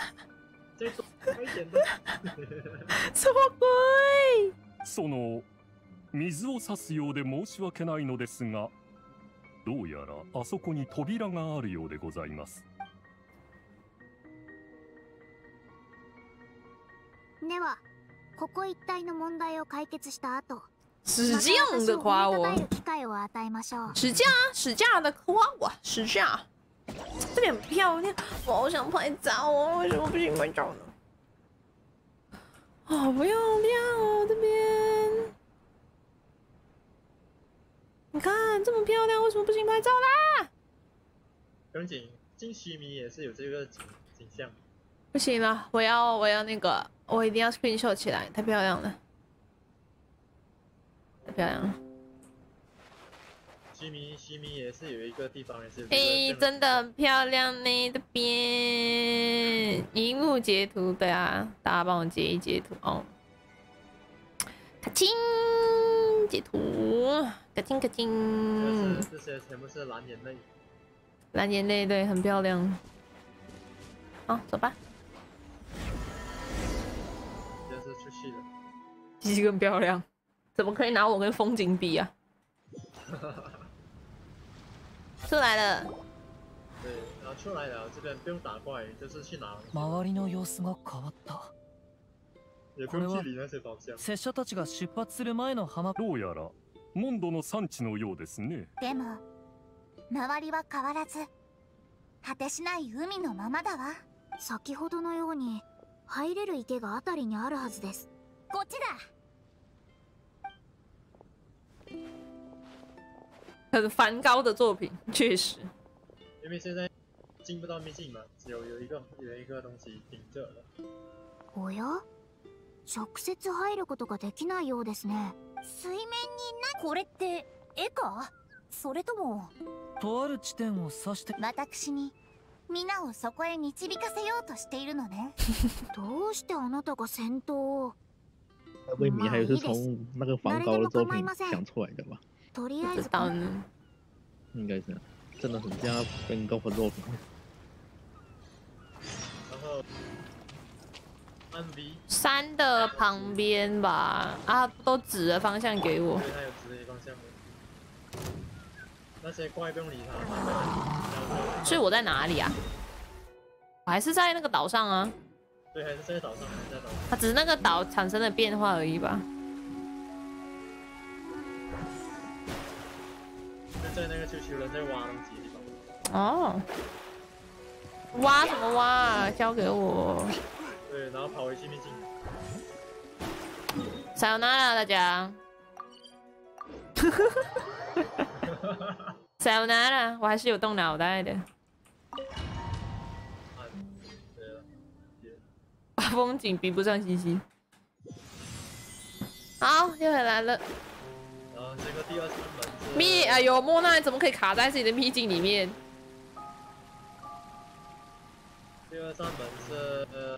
すごい。 その水を差すようで申し訳ないのですが。 どうやらあそこに扉があるようでございます。 では、ここ一帯の問題を解決した後、 使劲的夸我， 機会を与えましょう。 使劲使劲的夸我，使劲。这边很漂亮，我好想拍照哦，为什么不行拍照呢？好漂亮哦，这边。 你看这么漂亮，为什么不行拍照啦？ 风景进须弥也是有这个景景象。 不行了，我要我要那个，我一定要 screenshot 起来，太漂亮了，太漂亮了。 须弥须弥也是有一个地方也是。 哎，真的很漂亮呢，这边荧幕截图，对啊，大家帮我截一截图哦。卡金截图。 可亲可亲， 这些全部是蓝眼泪。 蓝眼泪，对，很漂亮。好，走吧。 这是出去了。 鸡鸡更漂亮，怎么可以拿我跟风景比啊？出来了。 对，然后出来了，这边不用打怪，就是去拿。 周りの様子が変わった。 これは拙者たちが出発する前の浜。 どうやら。 モンドの産地のようですね。 でも周りは変わらず果てしない海のままだわ。先ほどのように入れる池があたりにあるはずです。 こっちだ。很梵高的作品，确实。 因为现在进不到秘境嘛，只有有一个有一个东西顶着了。 おや？直接入ることができないようですね。 水面にな。これって絵か？それともとある地点を指して。 私にみんなをそこへ導かせようとしているのね。どうしてあなたが先頭を？ 魏米还有是从那个梵高的作品想出来的吧？ とりあえず应该是，真的很像梵高的作品。 然后，按 V。 山的旁边吧，啊，都指了方向给我。 对，他有指的方向。那些怪不用理他。 所以我在哪里啊？我还是在那个岛上啊。 对，还是在岛上，还是在岛上。 它只是那个岛产生的变化而已吧。 在那个球球人在挖东西的地方。 哦。挖什么挖啊？交给我。 对，然后跑回去秘境。 撒由那拉，大家。撒由那拉，我还是有动脑袋的。把风景比不上西西。好，又回来了。 然后这个第二扇门。 秘，哎呦，莫娜怎么可以卡在自己的秘境里面？ 第二扇门是呃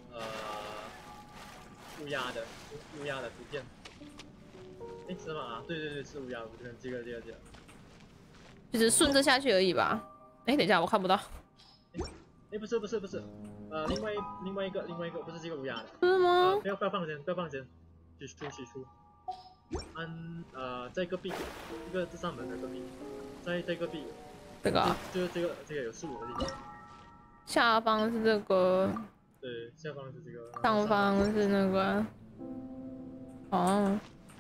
乌鸦的乌乌鸦的图片。哎，是吗？啊，对对对，是乌鸦图片，这个这个这个。 就是顺着下去而已吧。哎，等一下，我看不到。 哎，不是不是不是，呃，另外另外一个另外一个不是这个乌鸦的。 是吗？ 呃、不要不要放先，不要放先，取出取出。按呃在隔壁，这个这扇门的隔壁，在在隔壁。 这个、啊。 就是这个这个有树的地方。 下方是这个。 对，下方是这个。 上方是那个。哦。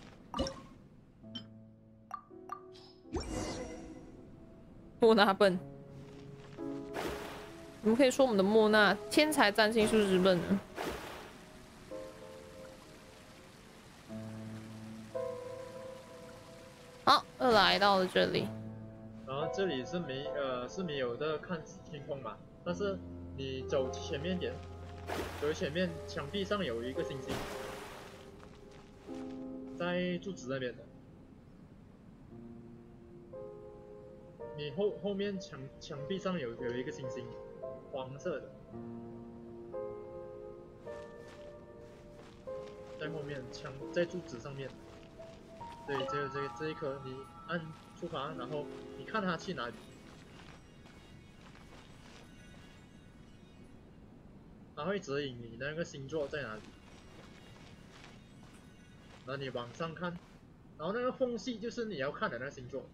莫娜笨。我们可以说我们的莫娜天才占星术之笨呢。好，又来到了这里。 然后这里是没呃是没有的看天空嘛，但是你走前面点，走前面墙壁上有一个星星，在柱子那边的。你后后面墙墙壁上有有一个星星。黄色的，在后面墙在柱子上面。对，这个这个这一颗，你按出发，然后你看它去哪里，它会指引你那个星座在哪里。然后你往上看，然后那个缝隙就是你要看的那个星座，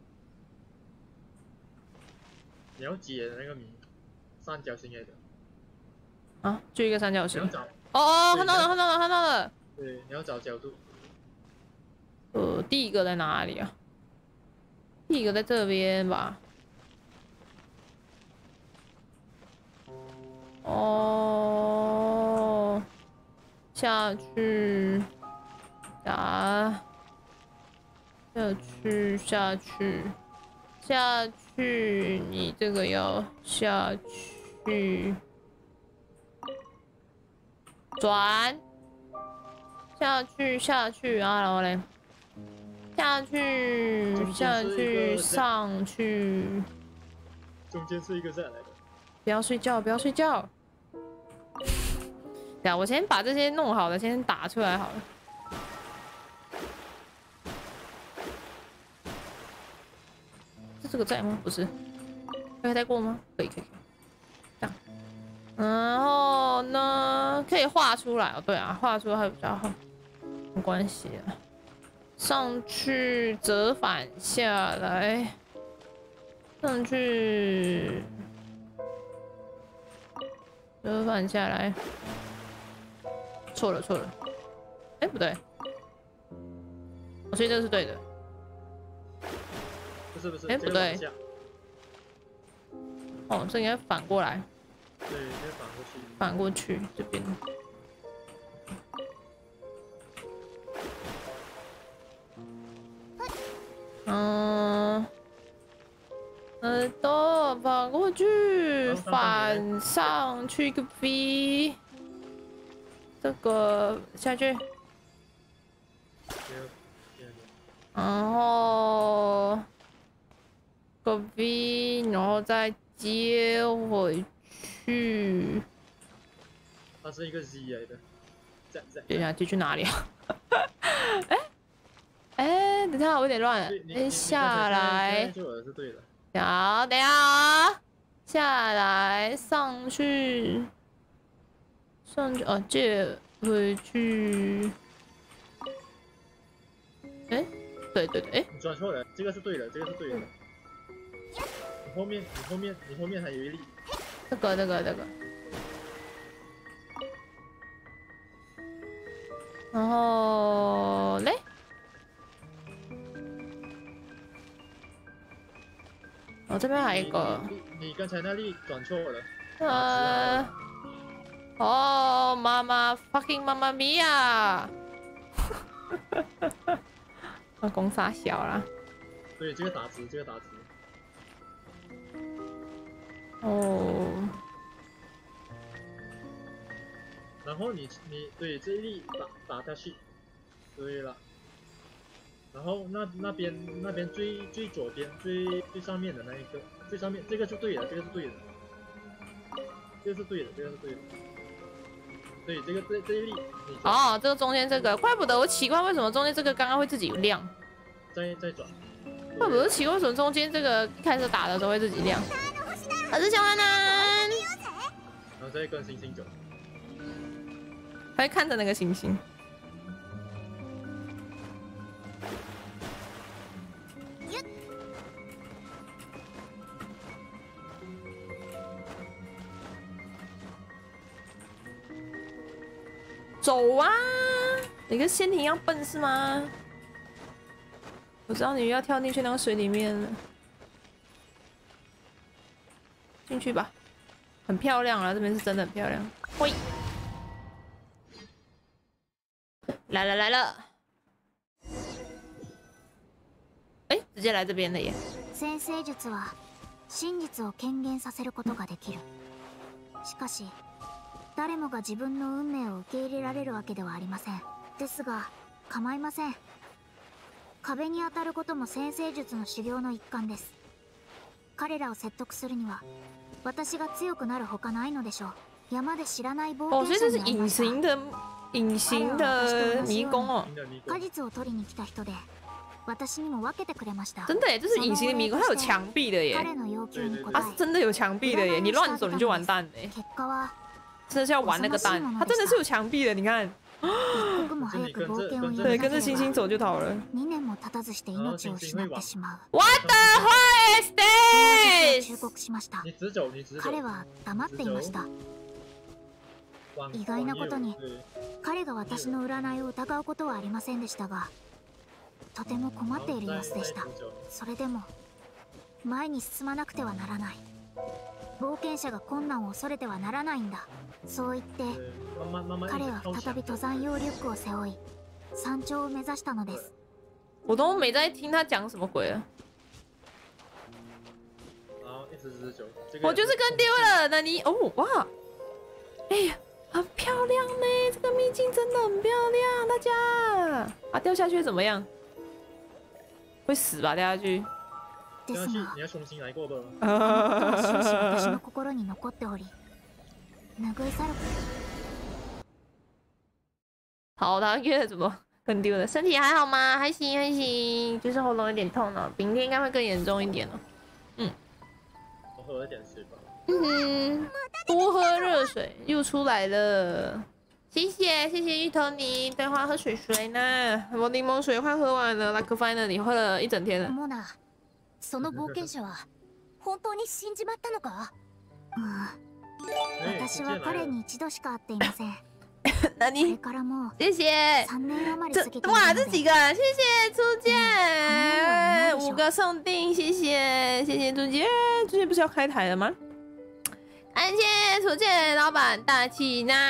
你要解的那个谜。三角形来的啊，就一个三角形。 哦哦，看到了，看到了，看到了。 对，你要找角度。 呃，第一个在哪里啊？第一个在这边吧。哦，下去，打，下去，下去，下去，你这个要下去，转，下去，下去啊，然后嘞，下去，下去，上去， 中间是一个下来的。 不要睡觉，不要睡觉。等下，我先把这些弄好了，先打出来好了。是这个在吗？不是，可以带过吗？可以，可以，这样。然后呢，可以画出来哦。对啊，画出来比较好，没关系啊。上去折返下来，上去折返下来。错了，错了。哎，不对，所以这个是对的。 不是不是， 哎，不对。哦，这应该反过来。 对，应该反过去。 反过去这边。嗯，耳朵反过去，反上去一个 V， 这个下去。然后个 V， 然后再接回去。 它是一个 Z 来的。在在。 等一下，这去哪里啊？哎哎，等一下，我有点乱了。哎，下来。 就我是对的。 好，等一下，下来上去，上去哦，这回去。哎，对对对，哎， 你转错了，这个是对的，这个是对的。你后面，你后面，你后面还有一粒。 这个，这个，这个。然后嘞。我、哦、这边还有一个。 你, 你刚才那粒转错了。 呃。哦，妈妈 ，fucking 妈妈咪呀！我公傻小啦。 对，这个打直，这个打直。 哦。 然后你你对这一粒打打下去，对了。然后那那边那边最最左边最最上面的那一个最上面这个是对的，这个是对的，这个是对的，这个是对的。对，这个这这一粒。 哦，这个中间这个，怪不得我奇怪为什么中间这个刚刚会自己亮。 再再转。 怪不得奇怪为什么中间这个一开始打的时候会自己亮。我是小安南。 然后再跟星星走。 还会看着那个星星。走啊！你跟仙庭一样笨是吗？我知道你要跳进去那个水里面了，进去吧，很漂亮啊，这边是真的很漂亮。喂，来了来了，哎、欸，直接来这边了耶。 先生術は真実を権限させることができる。しかし。誰もが自分の運命を受け入れられるわけではありません。ですが構いません。壁に当たることも先生術の修行の一環です。彼らを説得するには私が強くなるほかないのでしょう。山で知らない冒険者に会いました。 哦，所以这是隐形的隐形的迷宫哦。 果実を取りに来た人で私にも分けてくれました。 真的耶，这是隐形的迷宫，它有墙壁的耶。它是真的有墙壁的耶，你乱走你就完蛋了耶。 結果は真的是要玩那个蛋，它真的是有墙壁的，你看。对，跟着星星走就好了。What the hell is this？ 你直走，你直走。 彼は黙っていました。意外なことに、彼が私の占いを疑うことはありませんでしたが、とても困っている様子でした。それでも前に進まなくてはならない。冒険者が困難を恐れてはならないんだ。そう言って彼は再び登山用リュックを背負い山頂を目指したのです。 我都没在听他讲什么鬼了。我就是跟丢了，那你哦哇，哎呀，很漂亮呢，这个秘境真的很漂亮，大家啊掉下去怎么样？会死吧掉下去？ ですが、 你要重新来过的。 終始私の心に残っており。 好，他约怎么跟丢了？身体还好吗？还行还行，就是喉咙有点痛了，明天应该会更严重一点了。嗯， 我喝了点水吧。 嗯，多喝热水，又出来了。谢谢谢谢芋头泥，待会喝水水呢。我柠檬水快喝完了，拉克菲呢？你喝了一整天了。 モナ、その冒険者は本当に死んじまったのか？ うん。私は彼に一度しか会っていません。 那你谢谢这哇这几个谢谢初见五个送订，谢谢谢谢初见，初见不是要开台了吗？感谢初见老板大气呢。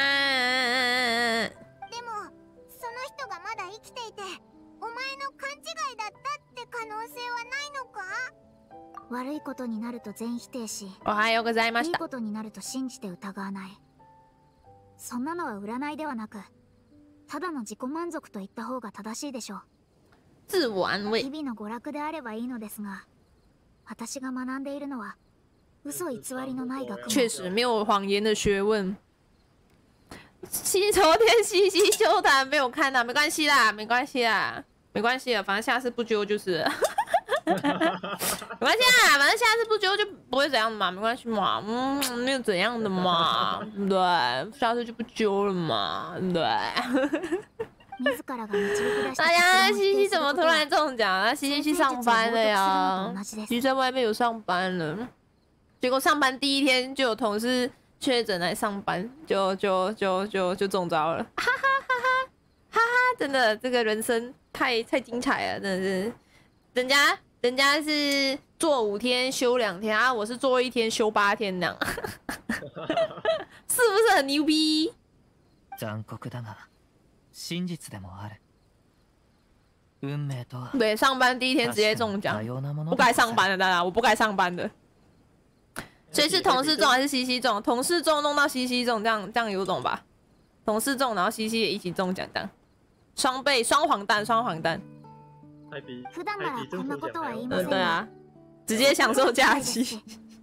でもその人がまだ生きていて、お前の勘違いだったって可能性はないのか？悪いことになると全否定し、 おはようございました。 いいことになると信じて疑わない。そんなのは占いではなく、ただの自己満足と言った方が正しいでしょう。 自我安慰。 日々の娯楽であればいいのですが、私が学んでいるのは、 嘘偽りのない学問。 确实没有谎言的学问。西昨天西西纠团没有看到，没关系啦，没关系啦，没关系了，反正下次不揪就是了。没关系啊，反正下次不揪就不会怎样的嘛，没关系嘛，嗯，没有怎样的嘛，对不对？下次就不揪了嘛，对不对？哎呀，西西怎么突然中奖了？西西去上班了呀，西西在外面有上班了，结果上班第一天就有同事确诊来上班，就就就就就中招了，哈哈哈哈哈哈！真的，这个人生太太精彩了，真的是，人家。人家是做五天休两天啊，我是做一天休八天那样，是不是很牛逼？ 残酷だが真実でもある。運命とは。 对，上班第一天直接中奖，不该上班的大家，我不该上班的。所以是同事中还是西西中？同事中弄到西西中，这样这样有种吧？同事中，然后西西也一起中奖，这样双倍双黄蛋，双黄蛋。 普段ならこんなことは言いません。 对啊，直接享受假期，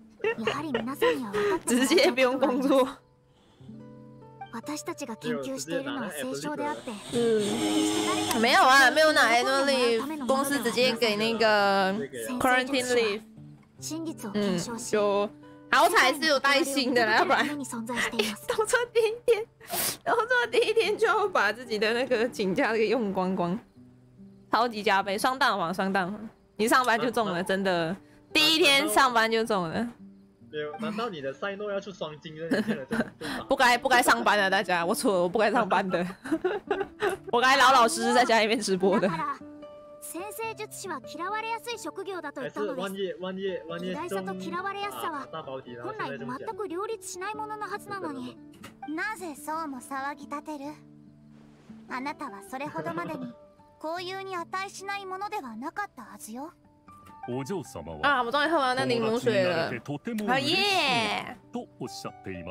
直接不用工作。 私たちが研究しているのは清少であって。 嗯，没有啊，没有拿 annual leave， 公司直接给那个 quarantine leave。嗯，就好彩是有带薪的啦，要不然动作第一天，动作第一天就要把自己的那个请假给用光光。超级加倍，双蛋黄，双蛋黄，一上班就中了，真的，第一天上班就中了。 没有，难道你的赛诺要出双金了？ 不该不该上班的大家，我错了，我不该上班的，我该老老实实在家里面直播的。 先生術師は嫌われやすい職業だと言ったのです。偉大さと嫌われやすさは本来全く両立しないもののはずなのに、なぜそうも騒ぎ立てる？あなたはそれほどまでに。交友に値しないものではなかったはずよ。 お嬢様は啊，我終於喝完那檸檬水了。啊耶！ とおっしゃっています。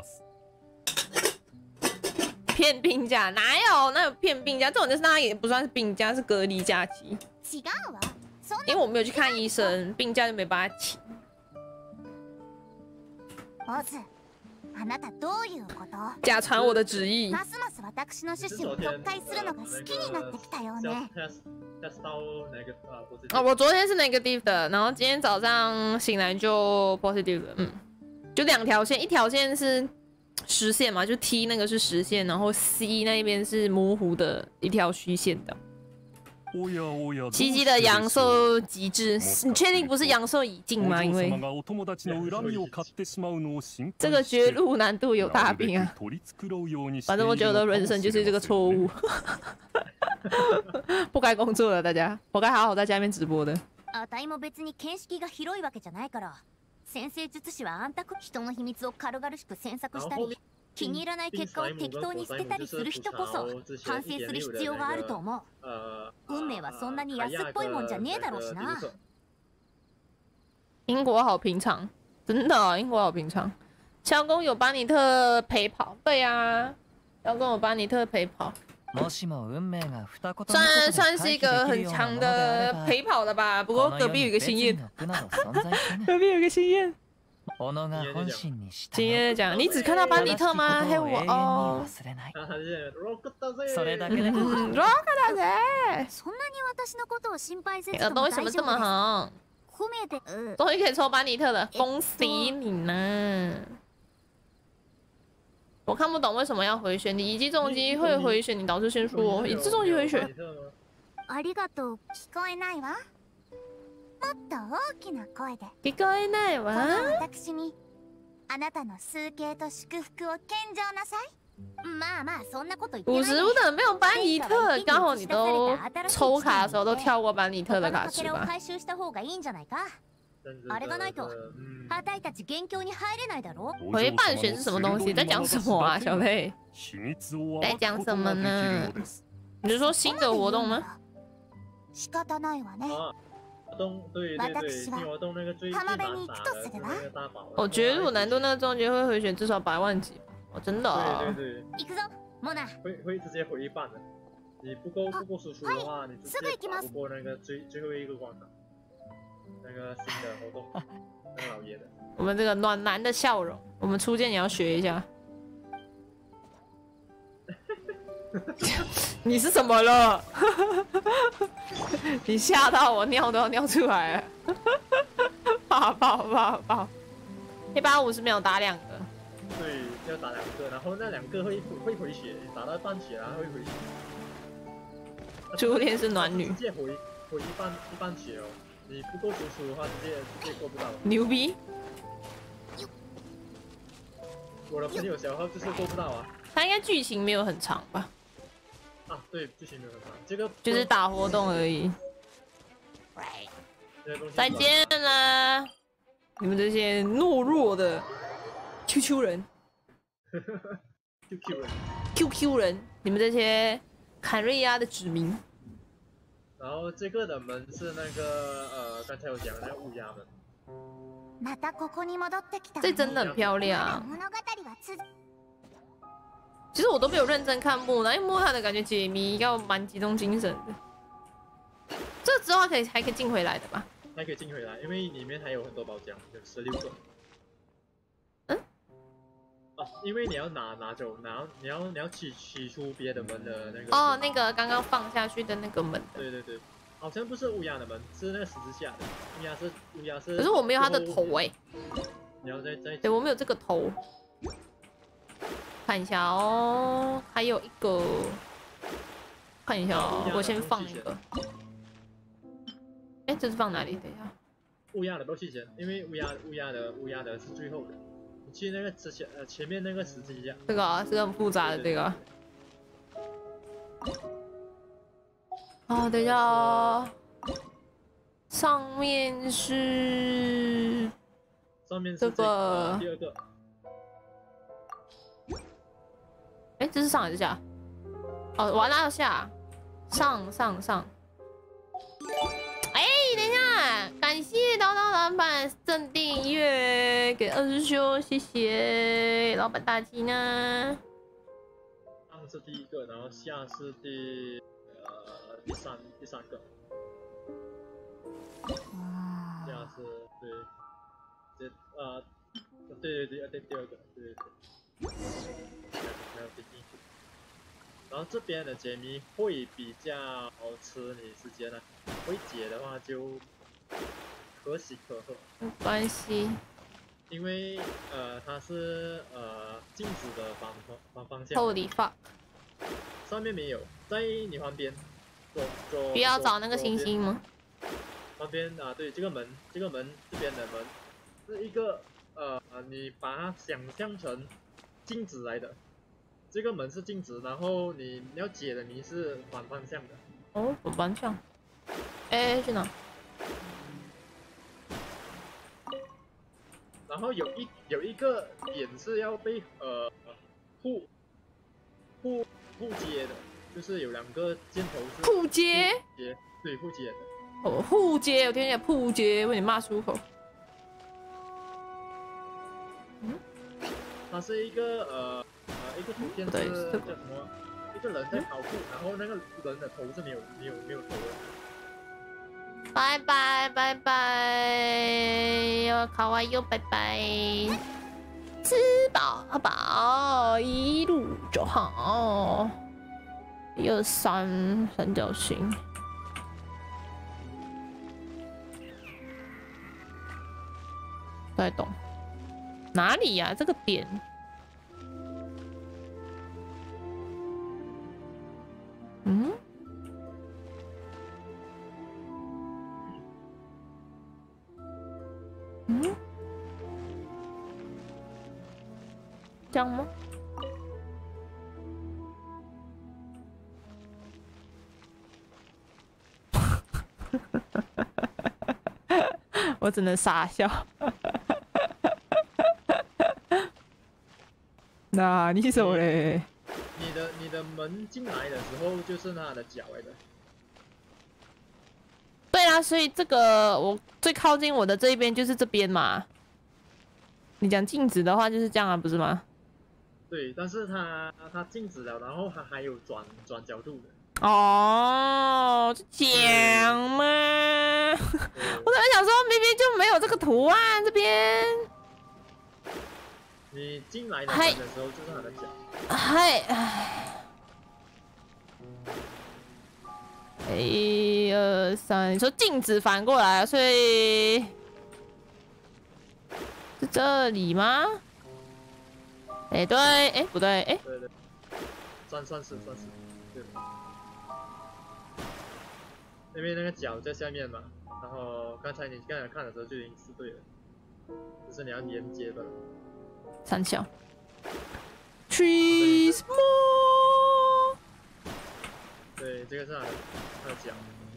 骗病假哪有？那有骗病假？这种就是那也不算是病假，是隔离假期。 違うわ。 因为我没有去看医生，病假就没办法请。 オズ、あなたどういうこと？ 假传我的旨意。 ますます私の趣旨を特解するのが好きになってきたよね。 哦，我昨天是 negative 的，然后今天早上醒来就 positive 了，嗯，就两条线，一条线是实线嘛，就 T 那个是实线，然后 C 那边是模糊的一条虚线的。七七的阳寿极致，你确定不是阳寿已尽吗？因为这个绝路难度有大病啊。反正我觉得我的人生就是这个错误，不该工作了，大家，我该好好在家里面直播的。 あたいも別に見識が広いわけじゃないから、先生術師はあんたく人の秘密を軽々しく詮索したり。気に入らない結果を適当に捨てたりする人こそ反省する必要があると思う。運命はそんなに安っぽいもんじゃねえだろうしな。 英国好平常，真的，英国好平常。乔公有巴尼特陪跑，对啊，乔公有巴尼特陪跑。算算是一个很强的陪跑的吧，不过隔壁有一个心燕，隔壁有一个心燕。今天讲，你只看到班尼特吗？还有我哦。嗯，ロックだぜ。 そんなに私のことを心配せず耳朵为什么这么好？终于可以抽班尼特了，恭喜你呢！我看不懂为什么要回旋，你一击重击会回旋，你导致先说一击重击回旋。 ありがとう。聞こえないわ。もっと大きな声で。 聞こえないわ。 私にあなたの崇敬と祝福を献上なさい。 まあまあそんなこと言ってない。 五十五等没有班尼特，刚好你都抽卡的时候都跳过班尼特的卡池吧？ 回収した方がいいんじゃないか。あれがないと、あたいたち元凶に入れないだろ。 回半旋是什么东西？在讲什么啊，小佩？在讲什么呢？你是说新的活动吗？ 仕方ないわね。 对对对，新活动那个最最难打的那个大宝。 我觉得我难度那个中间会回旋至少百万级，哦，真的啊。 对对对。 行くぞ、モナ。 会会直接回一半的，你不够不够输出的话，你直接打不过那个最最后一个关卡。 那个新的活动，那个老爷的。 我们这个暖男的笑容，我们初见也要学一下。你是怎么了？你吓到我，尿都要尿出来了。抱抱抱抱，一百五十秒打两个。 对，要打两个，然后那两个会会回血，打到半血然后会回血。 初恋是暖女， 直接回回一半一半血哦，你不够输出的话，直接直接过不到。 牛逼！ 我的朋友小号就是过不到啊。 他应该剧情没有很长吧？ 啊，对，剧情没有很长，这个就是打活动而已。再见啦！你们这些懦弱的 Q Q 人 ，Q Q 人 ，Q Q 人，你们这些坎瑞亚的子民。 然后这个的门是那个呃，刚才有讲的那个乌鸦门。 这真的很漂亮。其实我都没有认真看木兰，因为木兰的感觉解谜要蛮集中精神的。这之后可以还可以进回来的吧？ 还可以进回来，因为里面还有很多宝箱，有十六个。 嗯？ 啊，因为你要拿拿走，拿你要你要取取出别的门的那个。 哦，那个刚刚放下去的那个门。 对对对，好像不是乌鸦的门，是那个十字架的。乌鸦是乌鸦是。 可是我没有它的头哎、欸。 你要再再。 对，我没有这个头。看一下哦，还有一个。看一下哦，我先放一个。哎，这是放哪里？等一下。 乌鸦的都去前，因为乌鸦乌鸦的乌鸦的是最后的。你去那个之前呃前面那个十字架。 这个啊，这个很复杂的这个。啊，等一下哦。上面是。 上面是这个。 第二个。 哎，这是上还是下？哦，我要拉到下。上上上。哎，等一下，感谢叨叨老板赠订阅给二师兄，谢谢老板大吉呢。 上是第一个，然后下是第呃第三第三个。下是对，这呃对对对对第二个对对对，还有第一个。然后这边的解谜会比较吃你时间呢、啊，会解的话就可喜可贺。 没关系， 因为呃它是呃静止的方方方向。 Holy fuck！ 上面没有，在你旁边，左左。 不要找那个星星吗？ 旁边啊，对，这个门，这个门这边的门是一个呃你把它想象成静止来的。这个门是静止，然后你要解的谜是反方向的。 哦，反方向。哎，去哪？ 然后有一有一个点是要被呃互互互接的，就是有两个箭头是互接。 接，对，互接的。 哦，互接，我听见互接，被你骂出口。 嗯，它是一个呃。呃，一个图片是叫什么？一个人在跑步，然后那个人的头是没有没有没有头的。 拜拜拜拜，要卡哇哟，拜拜。吃饱饱，一路走好。一二三，三角形。不太懂，哪里呀、啊？这个点。嗯，嗯，这样吗？我只能傻笑。那你手嘞？ 你的你的门进来的时候就是他的脚来的。 对啊，所以这个我最靠近我的这一边就是这边嘛。你讲静止的话就是这样啊，不是吗？ 对，但是它它静止了，然后它还有转转角度的。 哦，讲嘛。我本来想说，明明就没有这个图案这边。 你进来的时候就是他的脚。 嗨，唉。一二三，你说镜子反过来，所以是这里吗？哎、欸，对，哎、欸，不对，哎、欸， 对对，算算是算是，对。因为那个脚在下面嘛，然后刚才你刚才看的时候就已经是对了，只是你要连接的。 三小 ，Trees more。 对，这个是他的他的脚。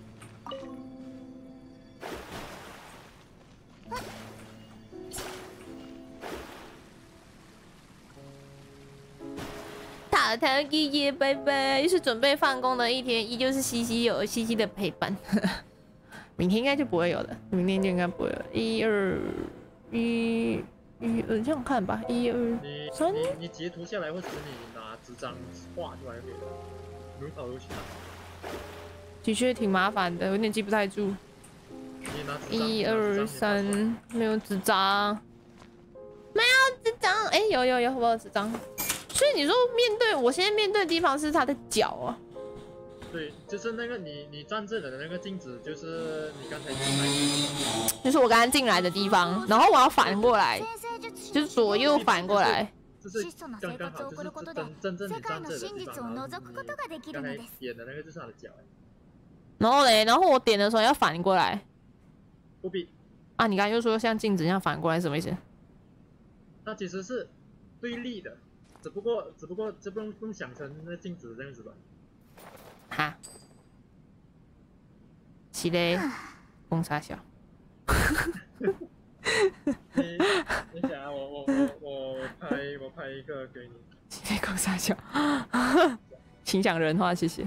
塔塔爷爷，拜拜！又是准备放工的一天，依旧是西西有西西的陪伴。明天应该就不会有了，明天就应该不会有了。一二一一二，这样看吧，一二三。 你你截图下来，或者是你拿纸张画出来就可以了。如跑如去看。 的确挺麻烦的，有点记不太住。一二三，没有纸张，没有纸张。哎、欸，有有有，我有纸张。所以你说面对我现在面对的地方是他的脚啊？ 对，就是那个你你站这的那个镜子，就是你刚才进来的， 就是我刚刚进来的地方，然后我要反过来，就是左右反过来。 就是刚刚好，就是真真正你站这的地方，然后你刚才点的那个就是他的脚。 然后嘞，然后我点的时候要反过来。 不必。 啊，你刚才又说像镜子一样反过来，什么意思？ 它其实是对立的。只不过，只不过，这不用不用想成那镜子这样子吧？ 哈，是嘞，公差小。 你你想啊，我我我我拍我拍一个给你。 是嘞，公差小。请讲人话，谢谢。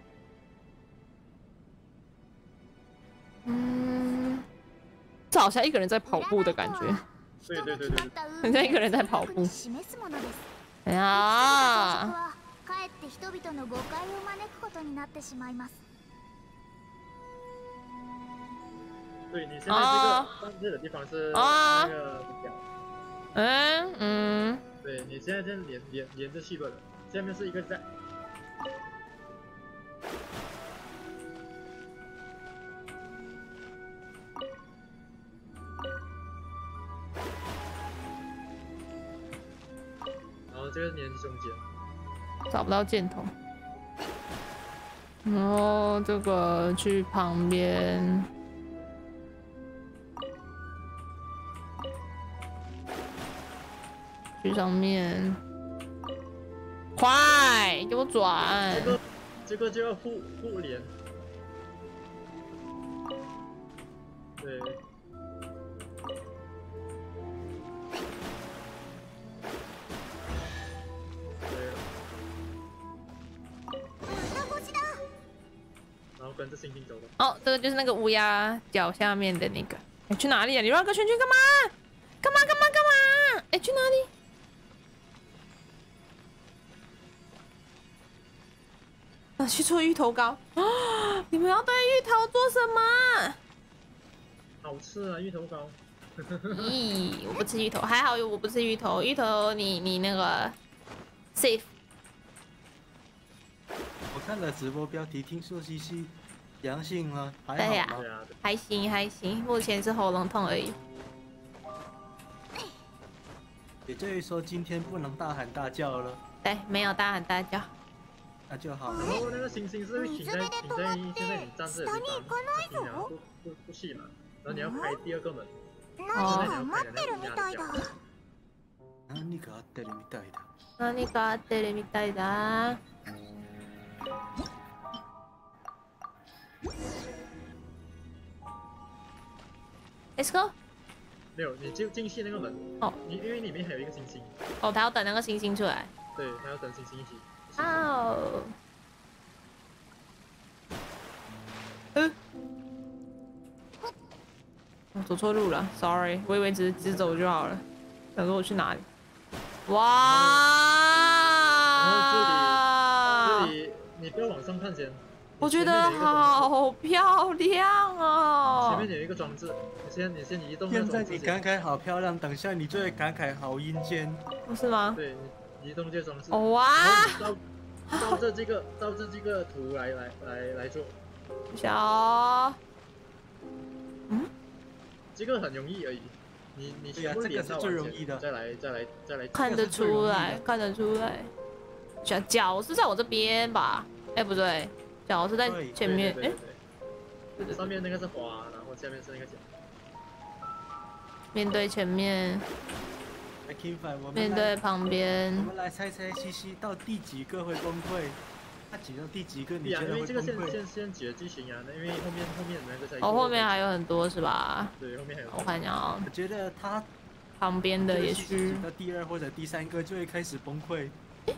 嗯，这好像一个人在跑步的感觉。 对对对对， 很像一个人在跑步。哎呀！ 对，你现在这个放置的地方是那个脚。 嗯嗯。 对，你现在这样连连连着去了，下面是一个在。这个连中间， 找不到箭头。然后这个去旁边，去上面，快给我转！ 这个这个就要互互连，对。跟着星星走吧。 哦，这个就是那个乌鸦脚下面的那个。哎，去哪里啊？你绕个圈圈干嘛？干嘛干嘛干嘛？哎，去哪里？啊，去做芋头糕啊！你们要对芋头做什么？ 好吃啊，芋头糕。 咦，我不吃芋头，还好我不吃芋头。芋头你你那个 safe。 我看了直播标题，听说西西阳性了，还对呀、 啊， 还行还行，目前是喉咙痛而已。 也就是说今天不能大喊大叫了。 对，没有大喊大叫。 那就好。 然后那个星星是会停在停在现在你站这的地方，然后不不不去嘛，然后你要开第二个门。 何か待ってるみたいだ。 何かあってるみたいだ。 何かあってるみたいだ。Let's go。 没有，你就进去那个门。 哦。 你因为里面还有一个星星。 哦，他要等那个星星出来。 对，他要等星星一起。 哦。嗯。我走错路了 ，sorry， 我以为只是直走就好了。想说我去哪里？哇！ 然后这里，这里你不要往上看先。 我觉得好漂亮哦！ 前面有一个装置，你先你先移动。 现在你感慨好漂亮，等下你就会感慨好阴间， 不是吗？ 对，移动这装置。 哦哇！ 照照着这个照着这个图来来来来做。 小，嗯， 这个很容易而已。你你对呀，这个是最容易的。 再来再来再来。 看得出来，看得出来。脚脚是在我这边吧？哎，不对。脚是在前面，哎， 对对，上面那个是花，然后下面是那个脚。 面对前面，面对旁边。 我们来猜猜西西到第几个会崩溃？他挤到第几个？你觉得会崩溃？ 因为这个先先先解剧情啊，因为后面后面那个才。 哦，后面还有很多是吧？ 对，后面还有。 我看一下啊。 我觉得他旁边的也是。 到第二或者第三个就会开始崩溃。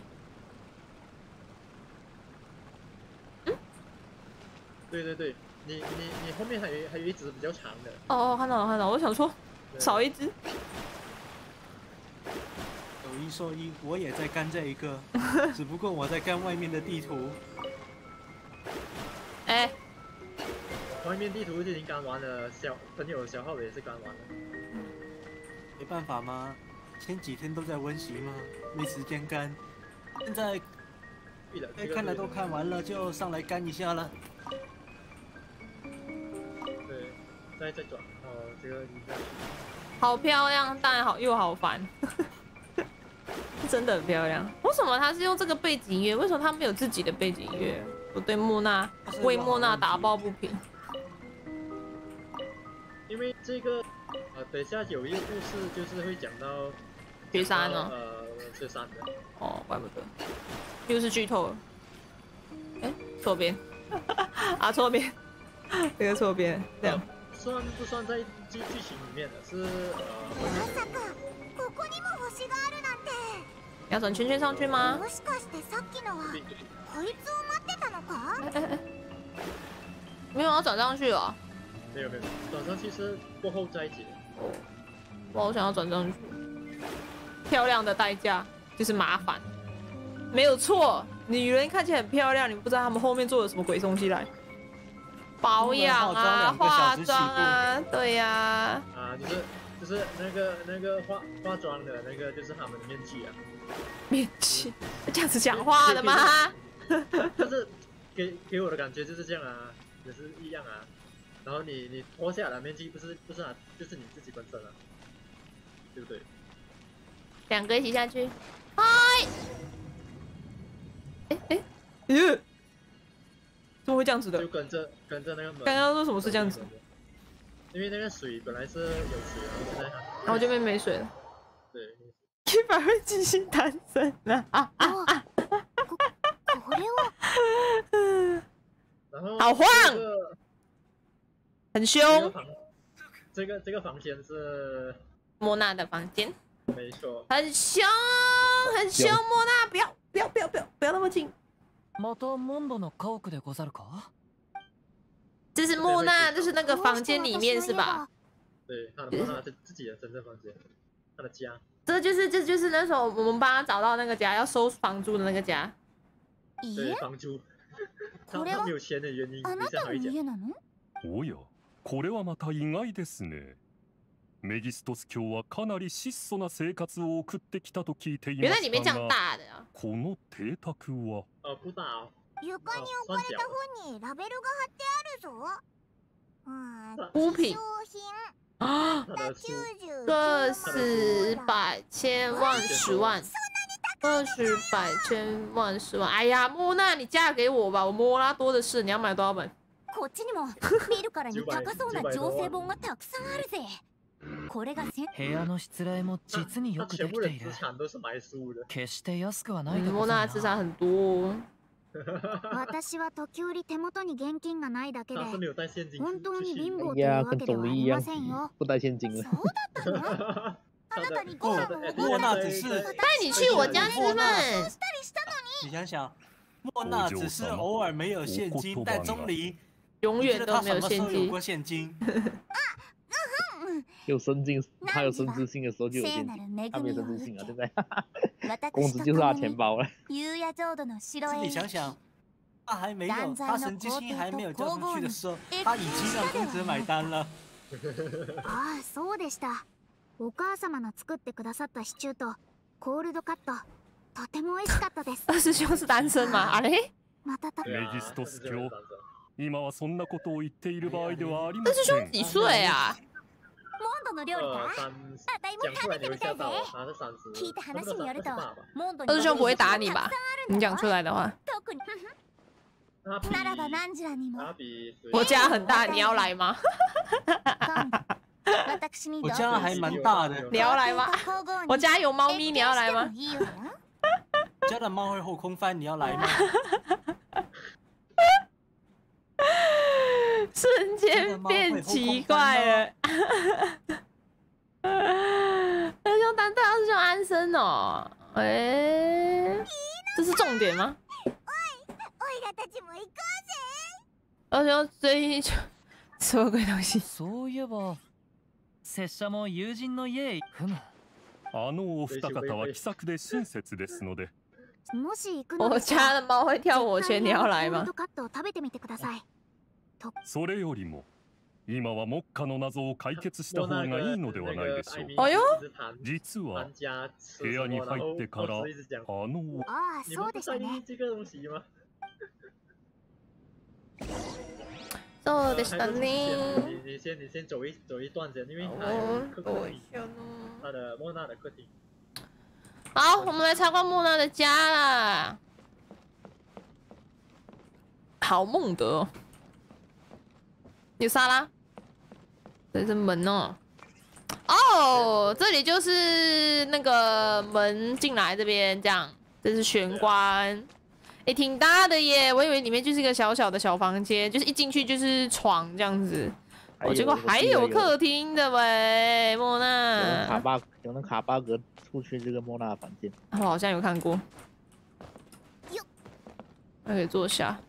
对对对，你你你后面还有还有一只比较长的。 哦哦，看到了看到了，我想说少一只。 有一说一，我也在干这一个，只不过我在干外面的地图。 哎， 外面地图就已经干完了，小朋友小号也是干完了。 没办法吗？前几天都在温习吗？没时间干，现在该看的都看完了，就上来干一下了。 再再转，哦，这个一下。 好漂亮，但好又好烦，真的很漂亮。为什么他是用这个背景音乐？为什么他没有自己的背景音乐？我对莫娜为莫娜打抱不平。 因为这个，呃，等下有一个故事就是会讲到雪山呢？ 呃，雪山的。 哦，怪不得，又是剧透了。哎，错边，啊，错边，这个错边，这样。 算不算在剧剧情里面的？是呃。 要转圈圈上去吗？没有要转上去哦。 没有没有，转上去是过后再解。 哦，我好想要转上去。漂亮的代价就是麻烦，没有错。女人看起来很漂亮，你不知道她们后面做了什么鬼东西来。保养啊，化妆啊，对呀、啊。 啊，就是就是那个那个化化妆的那个，就是他们的面具啊。 面具，这样子讲话的吗？ 就是给给我的感觉就是这样啊，也是一样啊。然后你你脱下来面具，不是不是啊，就是你自己本身啊，对不对？ 两个一起下去，嗨！哎哎，咦？怎么会这样子的？ 就跟着跟着那个门。 刚刚说什么是这样子？ 因为那个水本来是有水，然后现在然后这边没水了。 对。 一百会继续单身了啊啊啊！ 然后好晃，很凶。 这个这个房间是莫娜的房间。 没错。 很凶，很凶，莫娜，不要不要不要不要不要那么近。 またモンドの家屋でござるか？ 这是莫娜，就是那个房间里面是吧？ 对，他的莫娜是自己的真正房间，他的家。 这就是这就是那时候我们帮他找到那个家，要收房租的那个家。 对，房租。他他没有钱的原因，等一下还会讲。 おや、これはまた意外ですね。メギストス教はかなり質素な生活を送ってきたと聞いていましたが、この邸宅は。 呃，不大哦。 床に置かれた本にラベルが貼ってあるぞ。 物品啊，个十百千万十万，二十百千万十万。哎呀，莫娜，你嫁给我吧，我莫拉多的是，你要買多少本？ こっちにも見るからに高そうな情勢本がたくさんあるぜ。これが部屋のしつらいも実によくできている。決して安くはないでござるな。 私は時折手元に現金がないだけで本当に貧乏というわけではありませんよ。 不带现金了。 そうだったの？あなたにご飯を莫娜只是带你去我家吃饭。 你想想，莫娜只是偶尔没有现金，但钟离永远都没有现金。 有过现金。 有神经，他有神之性的时候就有现金，他没有神之性啊，对不对？公子就是他钱包了。 自己想想， 他还没有，他神之心还没有交出去的时候，他已经让公子买单了。 ああ、そうでした。お母様の作ってくださったシチューとコールドカット、とても美味しかったです。 二师兄是单身吗？あれ？ またた。 メギストス卿、今はそんなことを言っている場合ではありま二师せん。 兄几岁啊？ モンドの料理か？あたいも食べてみたいぜ。聞いた話によると、モンドに。 二师兄不会打你吧？你讲出来的话。 特に。ならばナンジュラにも。 我家很大，你要来吗？ 我家还蛮大的， 你要来吗？我家有猫咪，你要来吗？ 家的猫会后空翻，你要来吗？ 瞬间变奇怪了。二师兄单对二师兄安生哦，哎，这是重点吗？二师兄最近就什么鬼东西？ そういえば、拙者も友人の家へ行くむ。 あのお二方は気さくで親切ですので。 もし行くの我家的猫会跳火圈，你要来吗？ カットを食べてみてください。 それよりも今は目下の謎を解決した方がいいのではないでしょうか。 実は部屋に入ってからあのああ、そうでしたね。 そうでしたね。 你你先你先走一走一段先，因为还有客厅，他的莫娜的客厅。 好，我们来参观莫娜的家啦。好孟德，有沙拉，这是门哦。哦，这里就是那个门进来这边，这样，这是玄关。也、欸、挺大的耶，我以为里面就是一个小小的小房间，就是一进去就是床这样子。哦，结果还有客厅的喂，莫娜。 有卡巴有那卡巴格出去这个莫娜的房间， 我好像有看过。那可以坐下。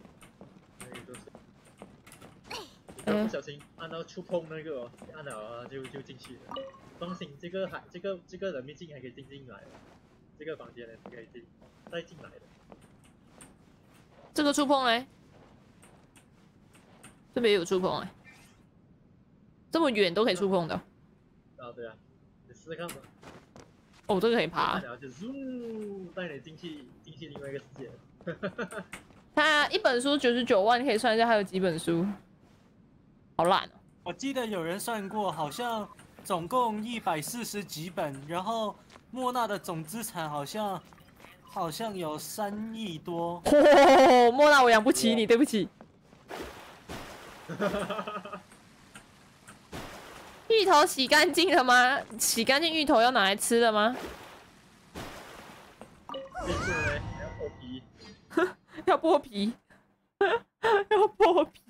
哎，不小心按到触碰那个，按了就就进去了。放心，这个还这个这个人秘境还可以进进来，这个房间呢可以进再进来的。 这个触碰嘞，这边也有触碰哎，这么远都可以触碰的。 啊，对啊，你试试看吧。 哦，这个可以爬。 然后就咻带你进去进去另外一个世界。 它一本书九十九万，可以算一下还有几本书。好烂哦！ 我记得有人算过，好像总共一百四十几本，然后莫娜的总资产好像。好像有三亿多。 哦，莫娜，我养不起你，对不起。芋头洗干净了吗？洗干净芋头要拿来吃的吗？要剥皮，要剥皮。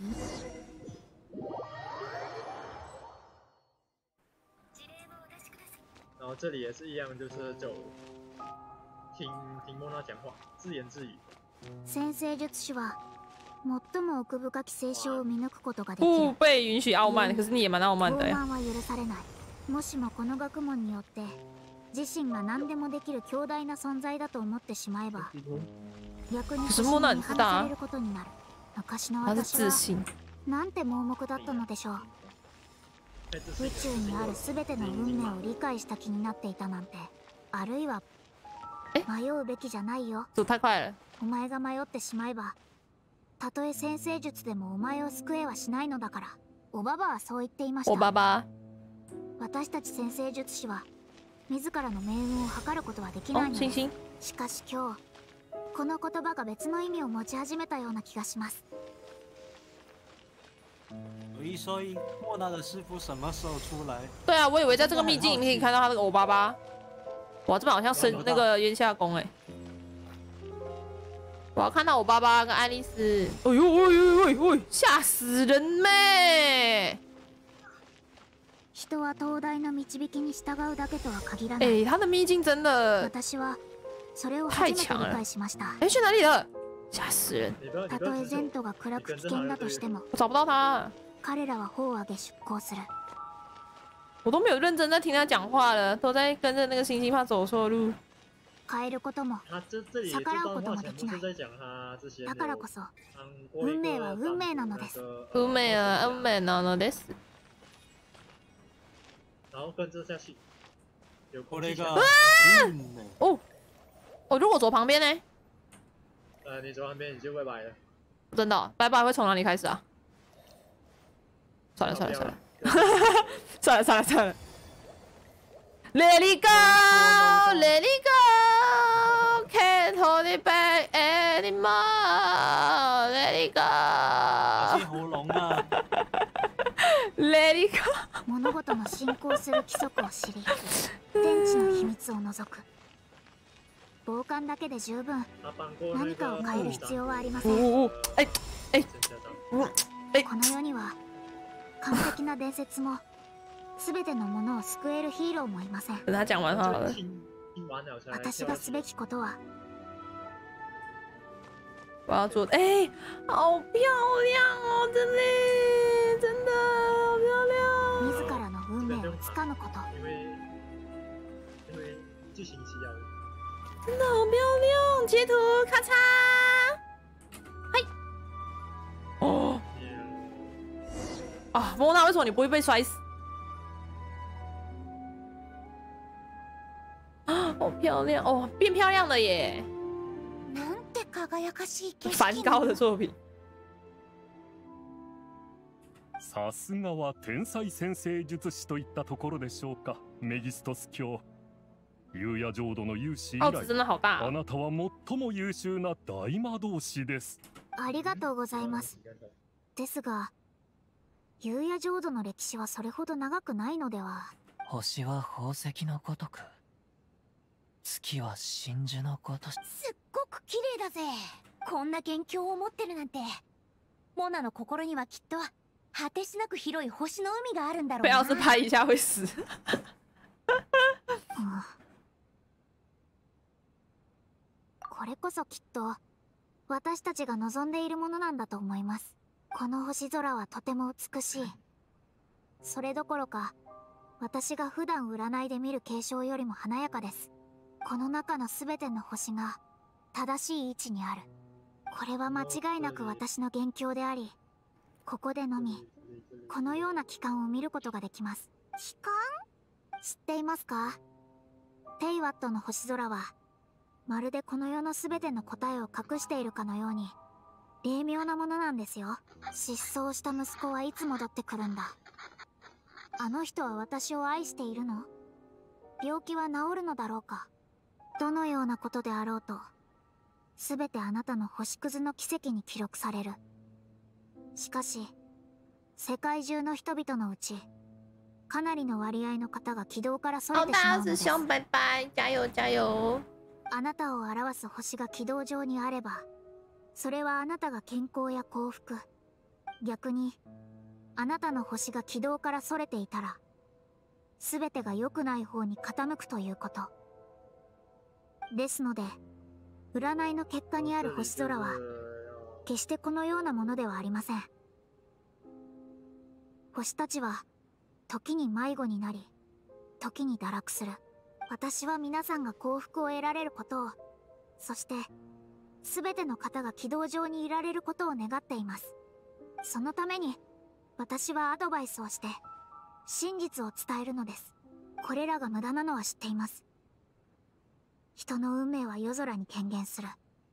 然后这里也是一样，就是走。听听莫娜讲话，自言自语。 先生術師は最も奥深き聖書を見抜くことができる。 不被允許傲慢，可是你也蠻傲慢的呀。 傲慢は許されない。もしもこの学問によって自身が何でもできる強大な存在だと思ってしまえば、逆に自信に反されることになる。昔の私はなんて盲目だったのでしょう。宇宙にあるすべての運命を理解した気になっていたなんて、あるいは迷うべきじゃないよ。 走太快了。 お前が迷ってしまえば、たとえ先生術でもお前を救えはしないのだから。おばばはそう言っていました。 おばば。 私たち先生術師は自らの命運を測ることはできないのです。しかし今日、この言葉が別の意味を持ち始めたような気がします。 有一说一，莫娜的师傅什么时候出来？ 对啊，我以为在这个秘境里面可以看到他那个欧巴巴。哇，这边好像升那个烟夏宫哎！我要看到我爸爸跟爱丽丝。哎呦哎呦哎呦！吓死人咩！ 人は東大の導きに従うだけとは限らない。 哎，他的秘境真的私はそれを初めて理解しました。 哎，去哪里了？吓死人！ たとえ前途が暗く危険だとしても， 我找不到他。 彼らは砲を上げ出航する。 我都没有认真在听他讲话了，都在跟着那个星星怕走错路。 変えることも逆らうこともできない。だからこそ運命は運命なのです。 運命は運命なのです。 これが哦哦，如果走旁边呢？ 呃，你走旁边你就拜拜了。 真的、哦，拜拜会从哪里开始啊？算了算了算了，算了算了算了。Let it go, let it go, can't hold it back anymore. Let it go. 好濃啊 Let it go. 物事の進行する規則を知り、天地の秘密を除く。傍観だけで十分何かを変える必要はありません。この世には完璧な伝説も全てのものを救えるヒーローもいません。私がすべきことは我要做的，哎、欸，好漂亮哦，真的，真的好漂亮。 自らの運命をつかむこと。 真的好漂亮，截图，咔嚓，嗨，哦，啊，莫娜，为什么你不会被摔死？啊，好漂亮哦，变漂亮了耶！梵高的作品。 さすがは天才先生術師といったところでしょうか、メギストス教。幽夜浄土の勇士以来、あなたは最も優秀な大魔導士です。 ありがとうございます。ですが、幽夜浄土の歴史はそれほど長くないのでは。 星は宝石のごとく、月は真珠のごとし。 すっごく綺麗だぜ。こんな元凶を持ってるなんて。モナの心にはきっと果てしなく広い星の海があるんだろうな。 不要是拍一下会死。 これこそきっと私たちが望んでいるものなんだと思います。この星空はとても美しい。それどころか私が普段占いで見る景象よりも華やかです。この中の全ての星が正しい位置にある。これは間違いなく私の元凶であり、ここでのみこのような期間を見ることができます。期間？知っていますか？テイワットの星空はまるでこの世の全ての答えを隠しているかのように霊妙なものなんですよ。失踪した息子はいつ戻ってくるんだ。あの人は私を愛しているの？病気は治るのだろうか？どのようなことであろうと全てあなたの星屑の奇跡に記録される。しかし世界中の人々のうちかなりの割合の方が軌道からそれてしまうのです。 バイバイ、加油加油。 あなたを表す星が軌道上にあれば、それはあなたが健康や幸福。逆にあなたの星が軌道からそれていたら全てが良くない方に傾くということ。ですので占いの結果にある星空は決してこのようなものではありません。星たちは時に迷子になり時に堕落する。私は皆さんが幸福を得られることを、そして全ての方が軌道上にいられることを願っています。そのために私はアドバイスをして真実を伝えるのです。これらが無駄なのは知っています。人の運命は夜空に顕現する。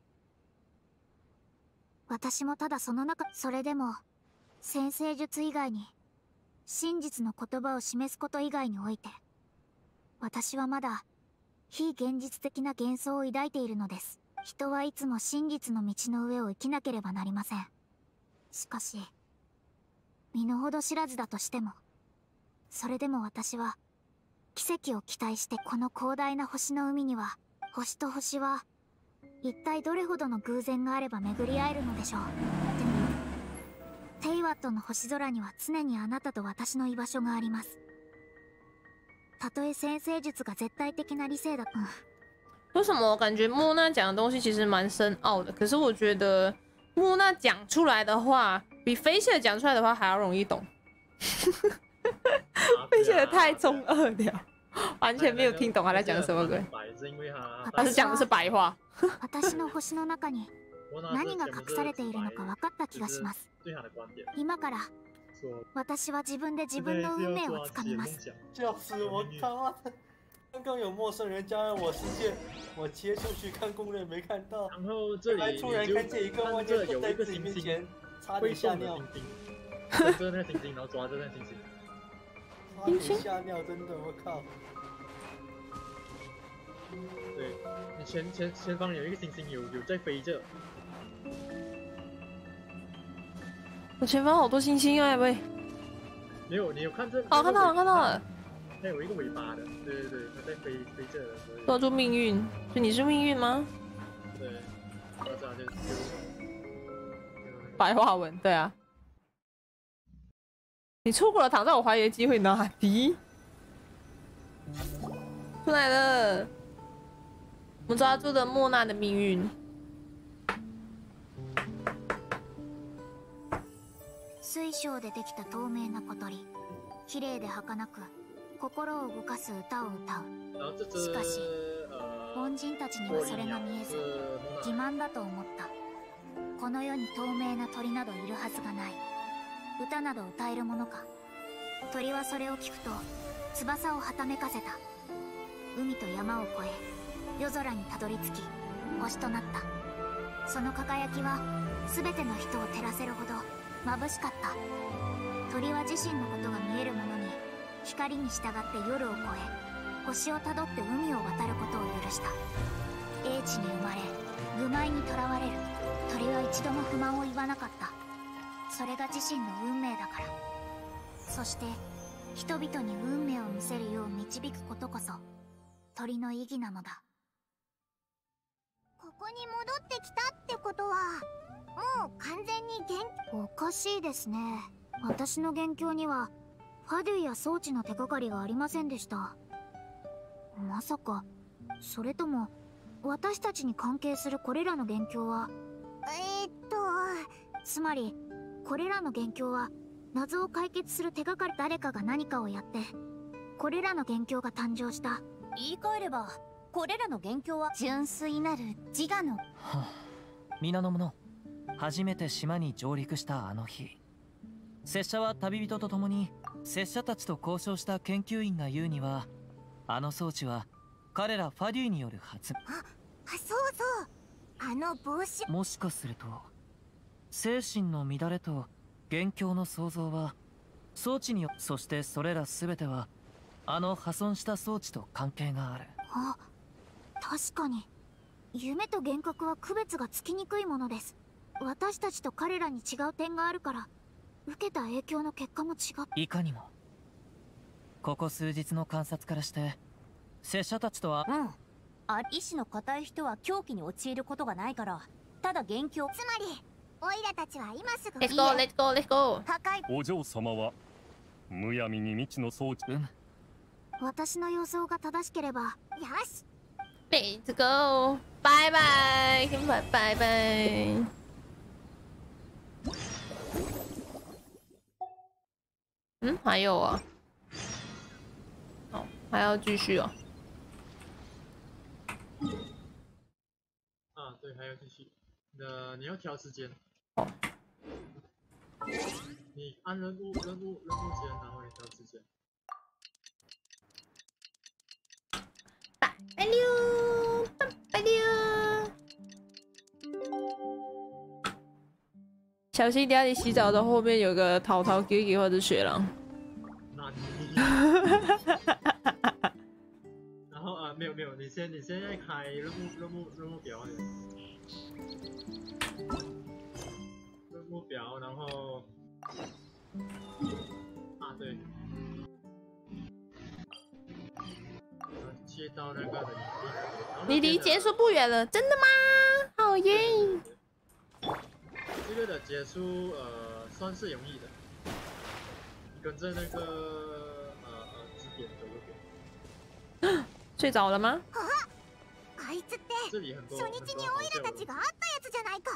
私もただその中、それでも占星術以外に真実の言葉を示すこと以外において私はまだ非現実的な幻想を抱いているのです。人はいつも真実の道の上を生きなければなりません。しかし身の程知らずだとしても、それでも私は奇跡を期待して、この広大な星の海には星と星は一体どれほどの偶然があれば巡り合えるのでしょう。でもテイワットの星空には常にあなたと私の居場所があります。たとえ占星術が絶対的な理性だと。 为什么我感觉莫娜讲的东西其实蛮深奥的？可是我觉得莫娜讲出来的话，比菲谢尔讲出来的话还要容易懂。菲谢尔太中二了。 完全没有听懂他在讲什么鬼。他是讲的是白话。 私の星の中に何が隠されているのか分かった気がします。今から私は自分で自分の運命をつかみます。 笑死我！他妈的，刚刚有陌生人加入我世界，我切出去看攻略没看到， 然后这里突然看见一个万年有一个在自己星星面前，差点吓尿。 跟着那星星，然后抓着那星星。 差点吓尿，真的，我靠！ 对，你前前前方有一个星星有有在飞着。 我前方好多星星啊，喂！ 没有，你有看这？ 哦，看到了，看到了。 它有一个尾巴的，对对对，它在飞飞着的。 抓住命运，就你是命运吗？ 对，抓住就就。 白话文，对啊。你错过了躺在我怀里的机会，哪里？出来了，我们抓住了莫娜的命运。 水晶でできた透明な小鳥、綺麗で儚く心を動かす歌を歌う。しかし凡人たちにはそれが見えず欺瞞だと思った。この世に透明な鳥などいるはずがない。歌など歌えるものか。鳥はそれを聞くと翼をはためかせた。海と山を越え夜空にたどり着き星となった。その輝きは全ての人を照らせるほど眩しかった。鳥は自身のことが見えるものに光に従って夜を越え星をたどって海を渡ることを許した。英知に生まれ愚昧にとらわれる鳥は一度も不満を言わなかった。それが自身の運命だから。そして人々に運命を見せるよう導くことこそ鳥の意義なのだ。 ここに戻ってきたってことはもう完全に元気。 おかしいですね。私の元凶にはファデュイや装置の手がかりがありませんでした。まさかそれとも私たちに関係するこれらの元凶はえー、っとつまりこれらの元凶は謎を解決する手がかり。誰かが何かをやってこれらの元凶が誕生した。 言い換えればこれらの元凶は純粋なる自我の、 はあ、皆の者、初めて島に上陸したあの日、拙者は旅人と共に拙者たちと交渉した研究員が言うには、あの装置は彼らファデュイによる発明。 あ、そうそうあの帽子。 もしかすると精神の乱れと元凶の創造は装置によ、そしてそれら全てはあの破損した装置と関係がある。 あ、確かに夢と幻覚は区別がつきにくいものです。私たちと彼らに違う点があるから受けた影響の結果も違う。 いかにもここ数日の観察からして拙者たちとは、 うんあ意志の固い人は狂気に陥ることがないから、ただ元凶。 つまりオイラたちは今すぐ Let's go, let's go, let's go. 破壊。 お嬢様はむやみに未知の装置。 うん。 私の予想が正しければ。 よし。 Let's go. Bye bye. Bye bye bye. 嗯，还有啊。哦，还要继续哦。 啊，对，还要继续。呃，你要调时间。 哦。 你按任务任务任务间，然后你调时间。 拜溜，拜溜。小心，等下你洗澡的后面有个淘淘 Gigi 或者雪狼。 那你。然后啊，没有没有，你先你现在开任务任务任务表。任务表，然后啊对。接到那个的你离结束不远了，真的吗？好耶！ 这个的结束呃算是容易的，你跟着那个呃呃支点走就对。 睡着了吗？ あ、あいつって初日にオイラたちが会ったやつじゃないか？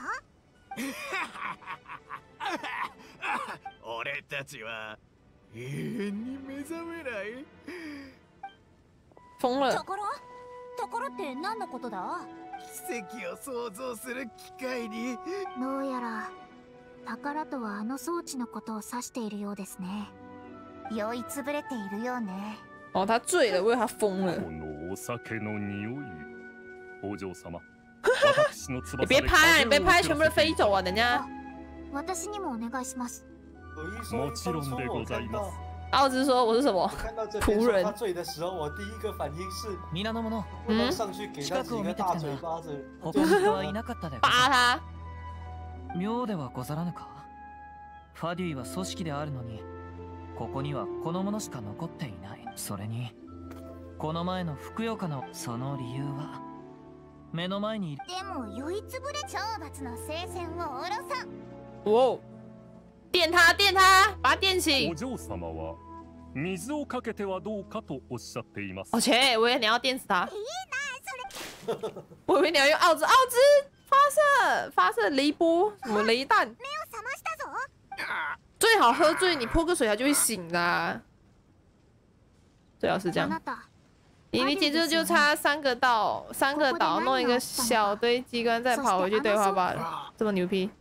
俺たちは永遠に目覚めない。 疯了。 宝？宝って何のことだ？ 奇跡を想像する機会に。 どうやら宝とはあの装置のことを指しているようですね。 酔いつぶれているよね。 哦，他醉了，我以为他疯了。 このお酒の匂い。王女様。 你别拍啊！你别拍，全部人飞走啊！等下。 私にもお願いします。 もちろんでございます。 奥兹说：“我是什么？仆人。” 他醉的时候，我第一个反应是， 皆の者， 不能上去给他几个大嘴巴子。 他に人はいなかったで。 扒他。 妙ではござらぬか。ファデュイは組織であるのに、ここにはこの者しか残っていない。それに、この前のふくよかのその理由は。目の前にいる。 でも酔いつぶれ懲罰の聖戦を下ろさん。 お、電他電他，把他電醒。 お嬢様は水をかけてはどうかとおっしゃっています。 哦切，我以为你要電死他。 いいなそれ。 我以为你要用奥兹，奥兹发射发射雷波，什么雷弹？ 目を覚ましたぞ。 最好喝醉，你泼个水它就会醒的。最好是这样。你你姐就就差三个岛，三个岛弄一个小堆机关，再跑回去对话罢了。这么牛逼！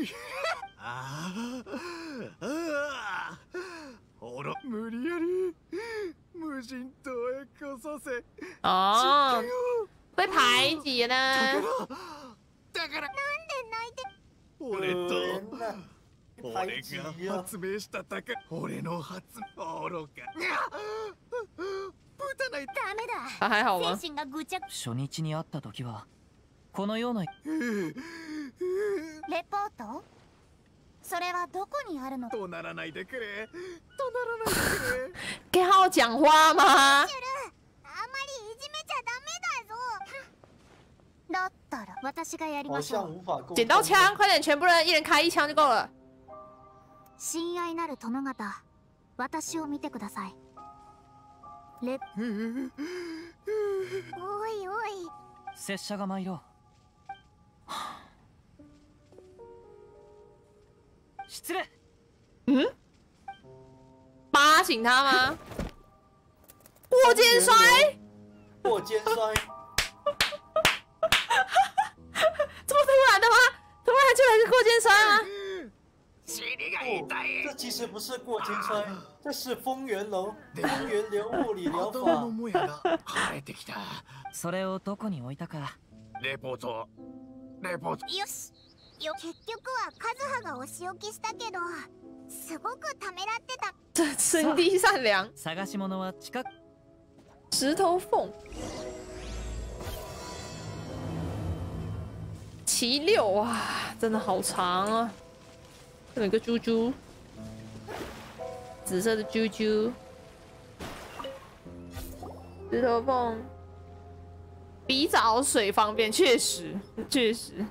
ほら無理やり無人島へ来させ。 哦，被排挤呢。 だからなんで泣いて。 俺と俺が発明したたか。俺の発明愚か。 ダメだ。 あ、还好吗？ 精神がぐちゃ。 初日に会った時はこのような。 レポート？それはどこにあるの？ 怒鳴らないでくれ。怒鳴らないでくれ。 给好讲话吗？ あんまりいじめちゃダメだぞ。だったら私がやりましょう。 剪刀枪，快点，全部人一人开一枪就够了。 親愛なる殿方、私を見てください。レおいおい。 拙者が参ろう。失礼。 嗯？扒醒他吗？过肩摔。 过肩摔。 这么突然的吗？突然就来个过肩摔吗？ 哦，这其实不是过肩摔，这是风源楼风源流物理疗法。 それをどこに置いたか。 レポート、レポート。 よし。よ、結局はカズハがお仕置きしたけど、すごくためらってた。 真地善良。 探し物は近く。 石头缝。七六啊，真的好长啊！有一个猪猪，紫色的猪猪，石头缝，比找水方便，确实，确实。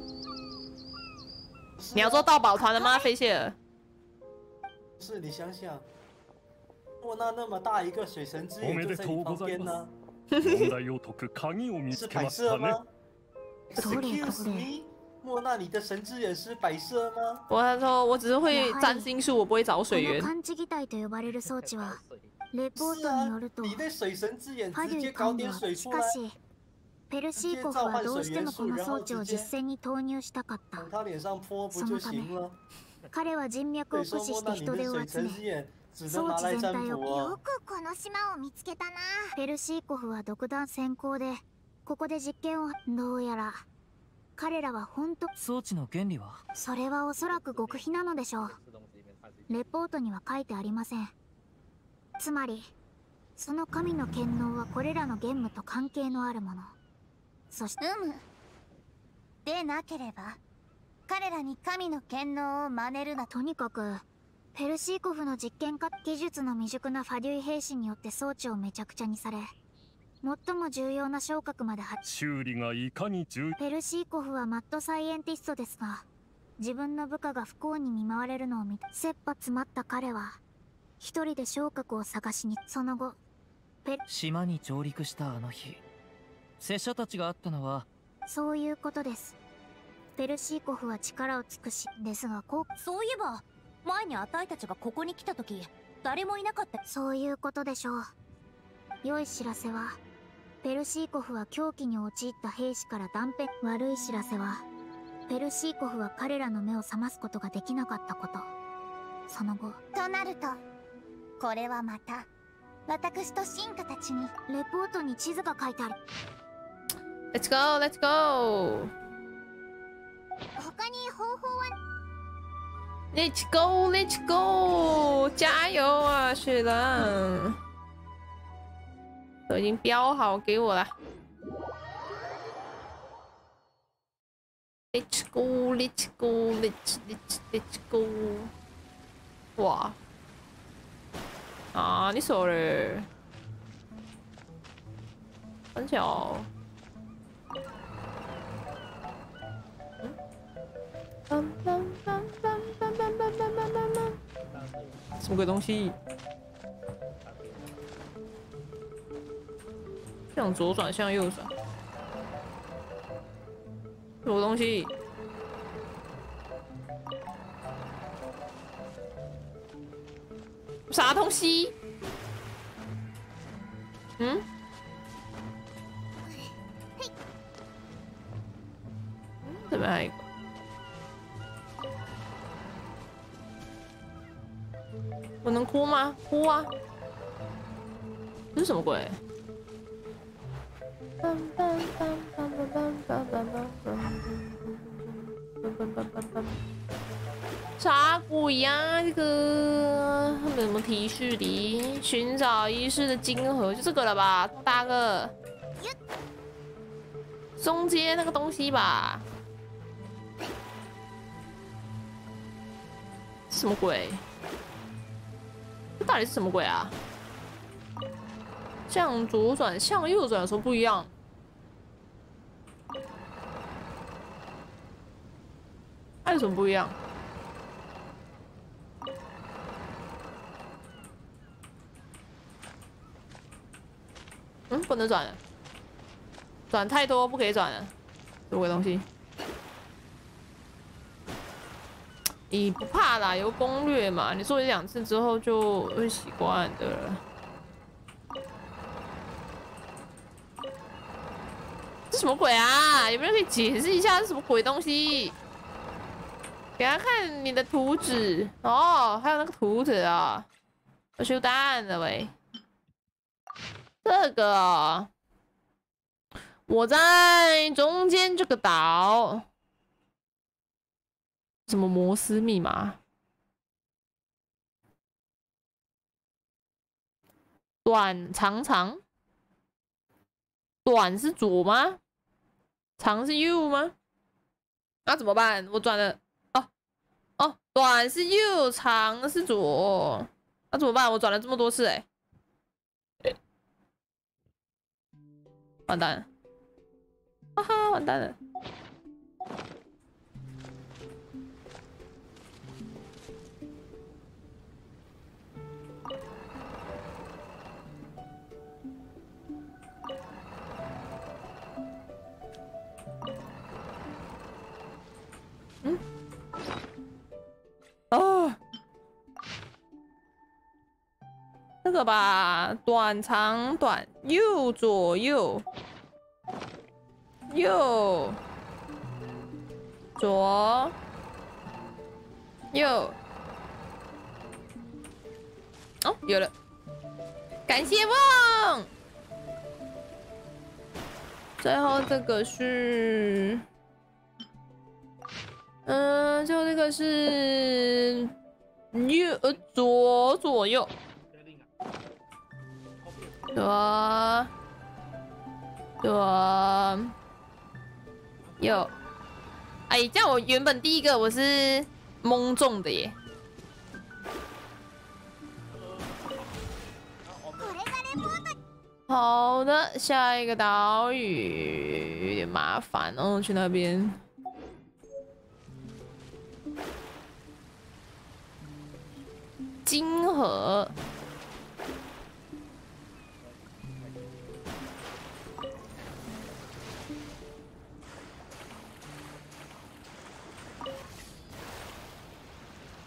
你要做盗宝团的吗，菲谢尔？ 是你想想，莫娜那么大一个水神之眼就在你旁边呢。是摆设吗 ？Excuse me， 莫娜，你的神之眼是摆设吗？ 我他说我只是会占星术，我不会找水源。 この感知擬態と呼ばれる装置は、レポートによると、 你的水神之眼ファデ直接ュイ幹部は搞点水出来。 しかし、ペルシーコフはどうしてもこの装置を実戦に投入したかった。 他脸上泼不就行了？ 彼は人脈を駆使して人手を集め、装置全体をよくこの島を見つけたな。 ペルシーコフは独断専行で、ここで実験をどうやら。彼らは本当。 装置の原理は？ それはおそらく極秘なのでしょう。レポートには書いてありません。つまり、その神の権能はこれらのゲームと関係のあるもの。そして、 うむ。でなければ、彼らに神の権能を真似るな。 とにかく、ペルシーコフの実験家技術の未熟なファデュイ兵士によって装置をめちゃくちゃにされ、最も重要な昇格までは修理がいかに重要。 ペルシーコフはマッドサイエンティストですが、自分の部下が不幸に見舞われるのを見て切羽詰まった彼は一人で昇格を探しに、その後ペ島に上陸したあの日、拙者たちが会ったのは。 そういうことです。ペルシーコフは力を尽くし、ですがこうそういえば前にあたいたちがここに来た時誰もいなかった。 そういうことでしょう。良い知らせはペルシーコフは狂気に陥った兵士から断片。悪い知らせは、ペルシーコフは彼らの目を覚ますことができなかったこと。その後。 となると、これはまた私と進化たちに。 レポートに地図が書いてある。 Let's go, let's go. 他に方法は Let's go, let's go. 加油啊，雪狼！都已经标好给我了。Let's go, let's go, let's let's let's go. 哇！啊，你说嘞？很巧。 什么鬼东西？向左转，向右转。什么东西？啥东西？嗯？这边还有一个。 我能哭吗？哭啊！这是什么鬼？啥鬼呀？这个没有什么提示的，寻找遗失的金盒，就这个了吧，大个。中间那个东西吧？什么鬼？ 这到底是什么鬼啊？向左转，向右转有什么不一样？还有什么不一样？嗯，不能转了，转太多不可以转了，什么鬼东西？你不怕啦，有攻略嘛？你做一两次之后就会习惯的了。这什么鬼啊？有没有人可以解释一下是什么鬼东西？给他看你的图纸哦，还有那个图纸啊，我修蛋了喂。这个、哦，我在中间这个岛。 什么摩斯密码？短长长，短是左吗？长是右吗？那、啊、怎么办？我转了，哦哦，短是右，长是左，那、啊、怎么办？我转了这么多次、欸，哎，完蛋了，哈哈，完蛋了。 嗯，哦，这个吧，短长短，右左右，右左右，哦，有了，感谢梦。最后这个是。 嗯，最后这个是右呃左左右，左左右。哎，这样我原本第一个我是蒙中的耶。好的，下一个岛屿有点麻烦哦，去那边。 金河，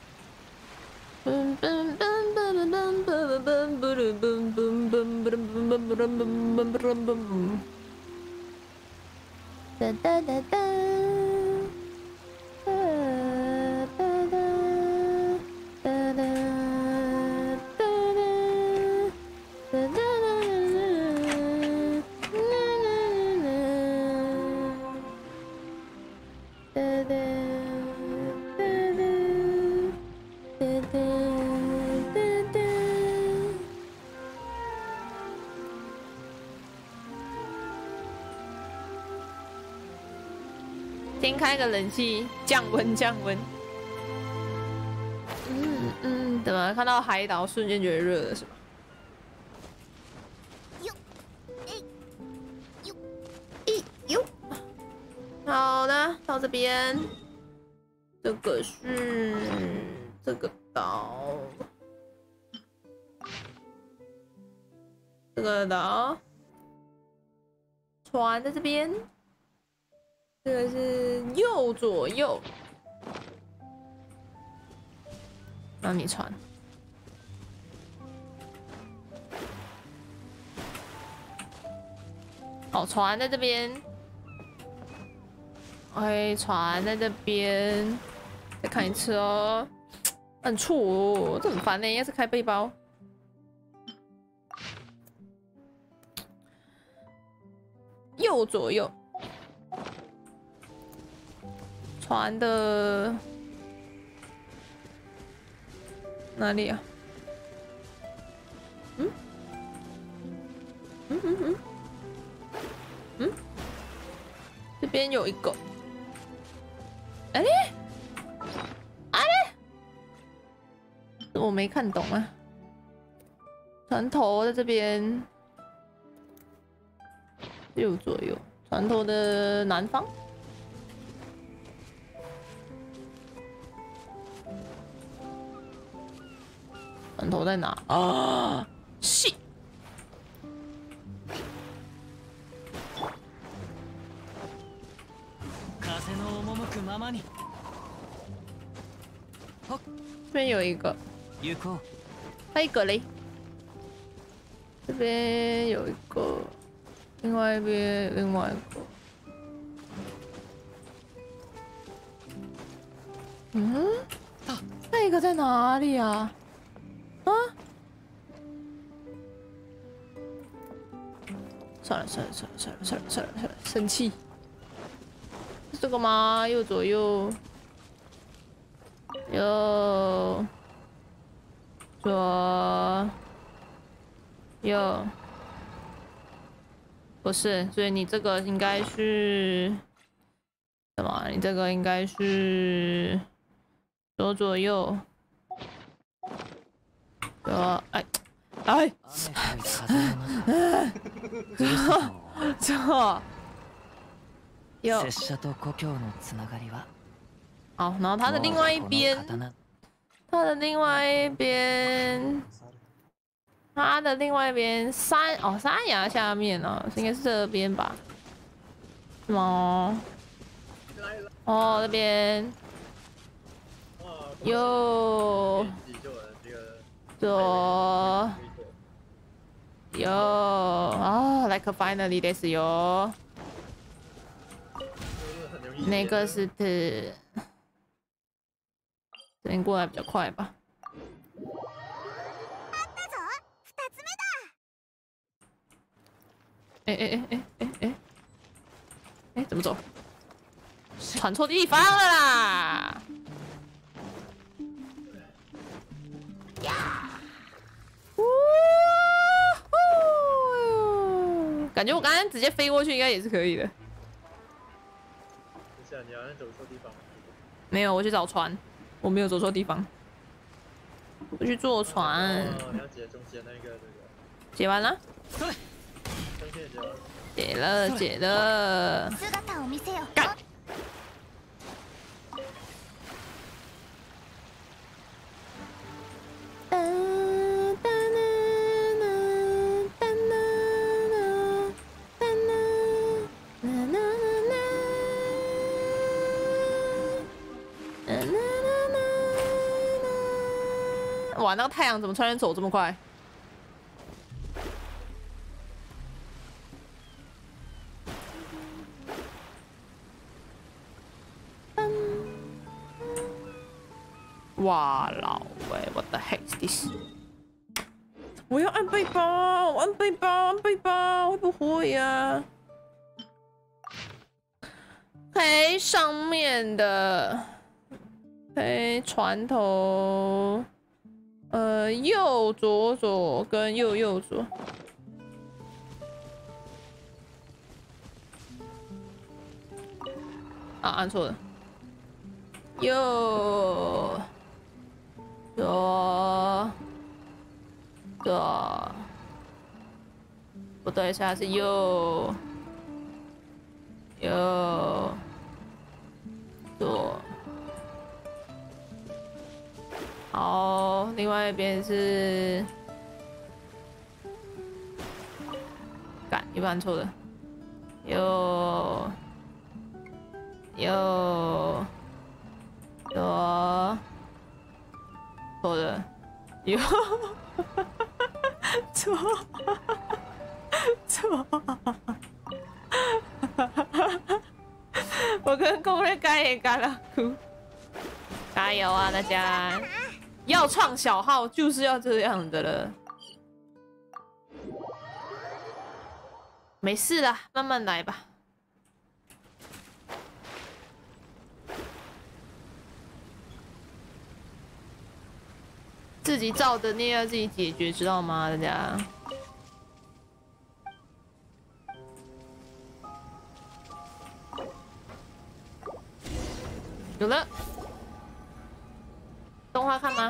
嘣嘣嘣嘣嘣嘣嘣嘣嘣嘣嘣嘣嘣嘣哒哒哒哒。先开个冷气，降温降温。嗯嗯，怎么看到海岛瞬间觉得热了是吧？哟，哎，哟，哎哟。好的，到这边，这个是这个岛，这个岛，船在这边。这个是右左右，让你传。好，船在这边。OK， 船在这边。再看一次哦，很错哦，这很烦呢，要是开背包。右左右。船的哪里啊？嗯？嗯嗯嗯嗯，这边有一个。哎嘞，哎嘞，我没看懂啊。船头在这边，右左右，船头的南方。船头在哪啊？是。这边有一个，还有一个嘞。这边有一个，另外一边另外一个。嗯，那个在哪里啊？啊！算了算了算了算了算了算了算了，生气。是这个吗？右左右，右左右，不是，所以你这个应该是什么？你这个应该是左左右。左哎哎，左右。好，然后它的另外一边，它的另外一边，它的另外一边山哦，山崖下面呢、哦，应该是这边吧？是吗？哦，这边，右。左右啊 ，like finally ですよ。那个是的，这边过来比较快吧。哎哎哎哎哎哎，哎怎么走？传错地方了啦！呀！呜呼！感觉我刚刚直接飞过去应该也是可以的。 等一下，你好像走错地方。 没有，我去找船，我没有走错地方。我去坐船。 哦，你要解中间那个这个。 解完了。 中间也解完了。 解了，解了。干！哇，那个太阳怎么突然走这么快？ 哇老喂 ，What the heck is this？ 我要按背包，按背包，按背包，会不会呀、啊？嘿，上面的，嘿，船头，呃，右左左跟右右左。啊，按错了。右左左，不对，现在是右右左。好，另外一边是，干，一般错的，右右。左，错的，右，错，错，我跟攻略干也干了，哭，加油啊大家！要创小号就是要这样的了，没事啦，慢慢来吧。自己造的孽要自己解决，知道吗？大家。有了。动画看吗？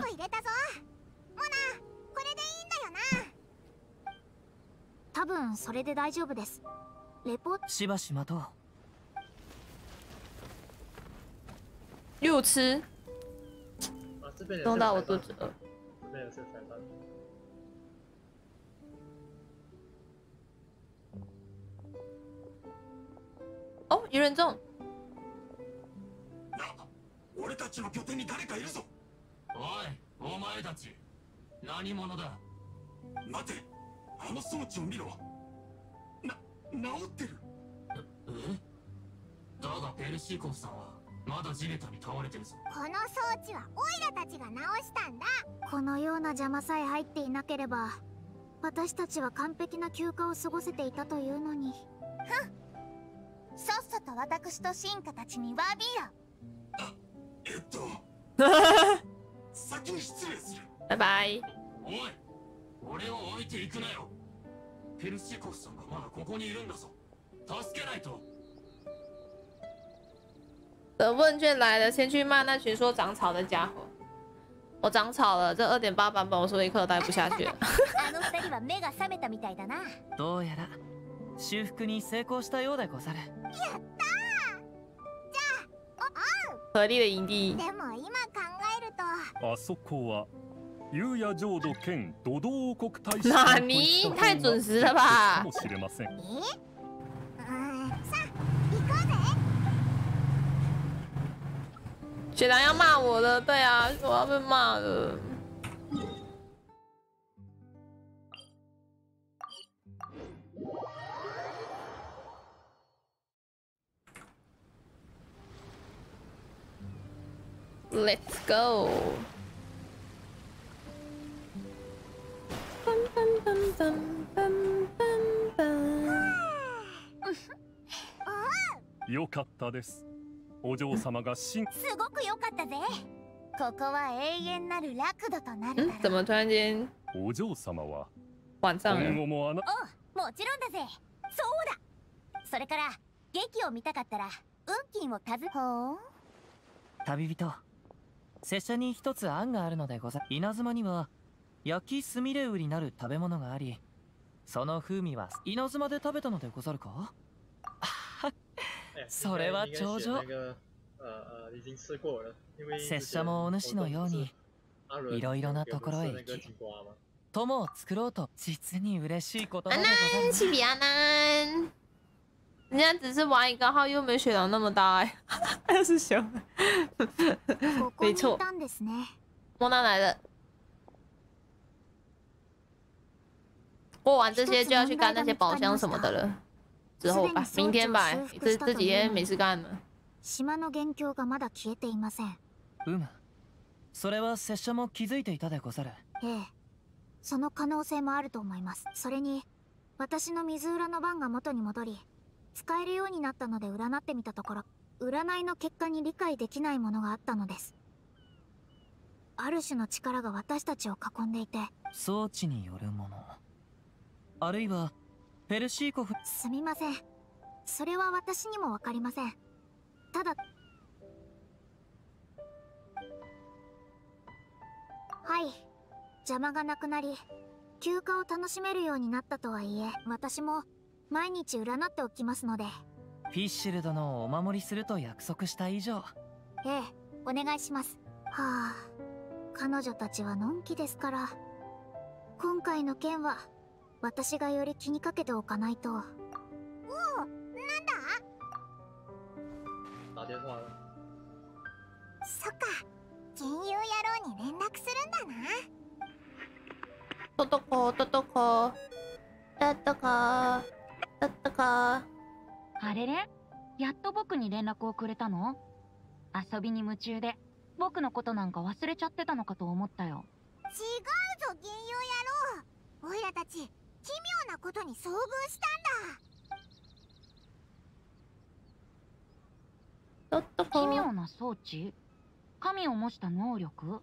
多分それで大丈夫です。レポ。 しばし待とう。 又吃。 啊，这边弄到我肚子饿。 这边有色彩斑。 哦，有人中。 俺たちの拠点に誰かいるぞ。おい、お前たち、何者だ。待て、あの装置を見ろ。な、治ってる。え？だがペルシーコフさんはまだ地べたに倒れてるぞ。 この装置はオイラたちが直したんだ。 このような邪魔さえ入っていなければ、私たちは完璧な休暇を過ごせていたというのに。 ふん。さっさと私と進化たちに詫びよ。 えっと先に失礼する。 バイバイ。 おい、俺を置いていくなよ。ペルシコフさんがまだここにいるんだぞ。助けないと。 的问卷来了，先去骂那群说长草的家伙。我长草了，这二点八版本我是一刻待不下去了。 あの二人は目が覚めたみたいだな。 どうやら修復に成功したようでござる。 やったー。 合力的营地。 でも今考えると。 あそこは夕夜浄土兼土道王国大使哪里？太准时了吧？ かもしれません。 え？うん、さあ行こうぜ。 雪狼要骂我了，对啊，我要被骂了。Let's go。 よかったです。お嬢様が進。 すごく良かったぜ。ここは永遠なる楽土となるだろう。 怎么突然間？ お嬢様は晚上今後もあな。 おう、もちろんだぜ。そうだ。それから劇を見たかったら運金を尋ね。ほう。 旅人、拙者に一つ案があるのでござる。稲妻には焼きスミレウになる食べ物があり、その風味は稲妻で食べたのでござるか？それは頂上。拙者もお主のようにいろいろなところへ行き、友を作ろうと実に嬉しいことなでござる。 西比阿南，人家只是玩一个号，又没雪狼那么大哎，又是熊。没错，莫娜来了。过完这些就要去干那些宝箱什么的了。之后吧，明天吧，这这几天没事干了。 島の元凶がまだ消えていません。 うむ、 それは拙者も気づいていたでござる。 ええ、その可能性もあると思います。それに私の水占の番が元に戻り使えるようになったので占ってみたところ、占いの結果に理解できないものがあったのです。ある種の力が私たちを囲んでいて、 装置によるもの、あるいはペルシーコフ。 すみません、それは私にも分かりません。ただ、はい、邪魔がなくなり休暇を楽しめるようになったとはいえ、私も毎日占っておきますので。 フィッシュル殿をお守りすると約束した以上。 ええ、お願いします。はあ、彼女たちはのんきですから、今回の件は私がより気にかけておかないと。おお、なんだ？ 打電話了。 そっか、金融野郎に連絡するんだな。 トトコトトコトトコトトコ。 あれれ、やっと僕に連絡をくれたの？遊びに夢中で僕のことなんか忘れちゃってたのかと思ったよ。 違うぞ、銀融野郎。おいらたち奇妙なことに遭遇したんだ。 奇妙な装置？神を模した能力？フ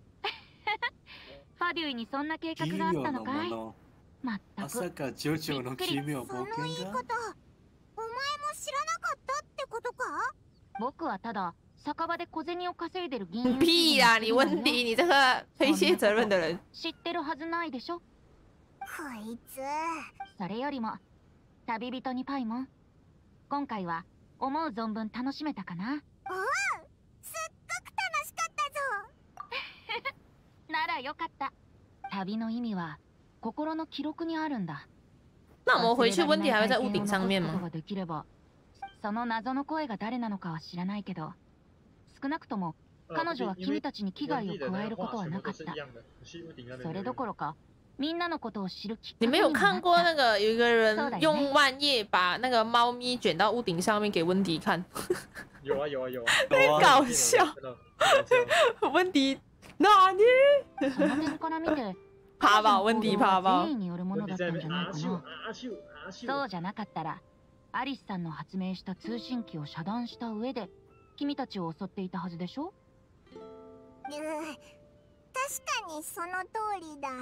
ァデュイにそんな計画があったのかい？まったく。 まさかジョジョの奇妙冒険が？ その言い方、お前も知らなかったってことか？ 僕はただ酒場で小銭を稼いでる銀融。 屁啦！你问题，你这个推卸责任的人。 知ってるはずないでしょ。 こいつ。 それよりも旅人にパイモン、今回は思う存分楽しめたかな？ おう、すっごく楽しかったぞ。 ならよかった。旅の意味は心の記録にあるんだ。 那我们回去温迪还会在屋顶上面吗？ その謎の声が誰なのかは知らないけど、少なくとも彼女は君たちに危害を加えることはなかった。それどころか、みんなのことを知るきっかけになった。 你没有看过那个有一个人用万叶把那个猫咪卷到屋顶上面给温迪看？ 有啊有啊有啊， 搞笑。温迪，那你？ その点から見て。 怕吧，温迪怕吧。 善意によるものだったんじゃないかな。そうじゃなかったら、アリスさんの発明した通信機を遮断した上で君たちを襲っていたはずでしょ？ うー、確かにその通りだ。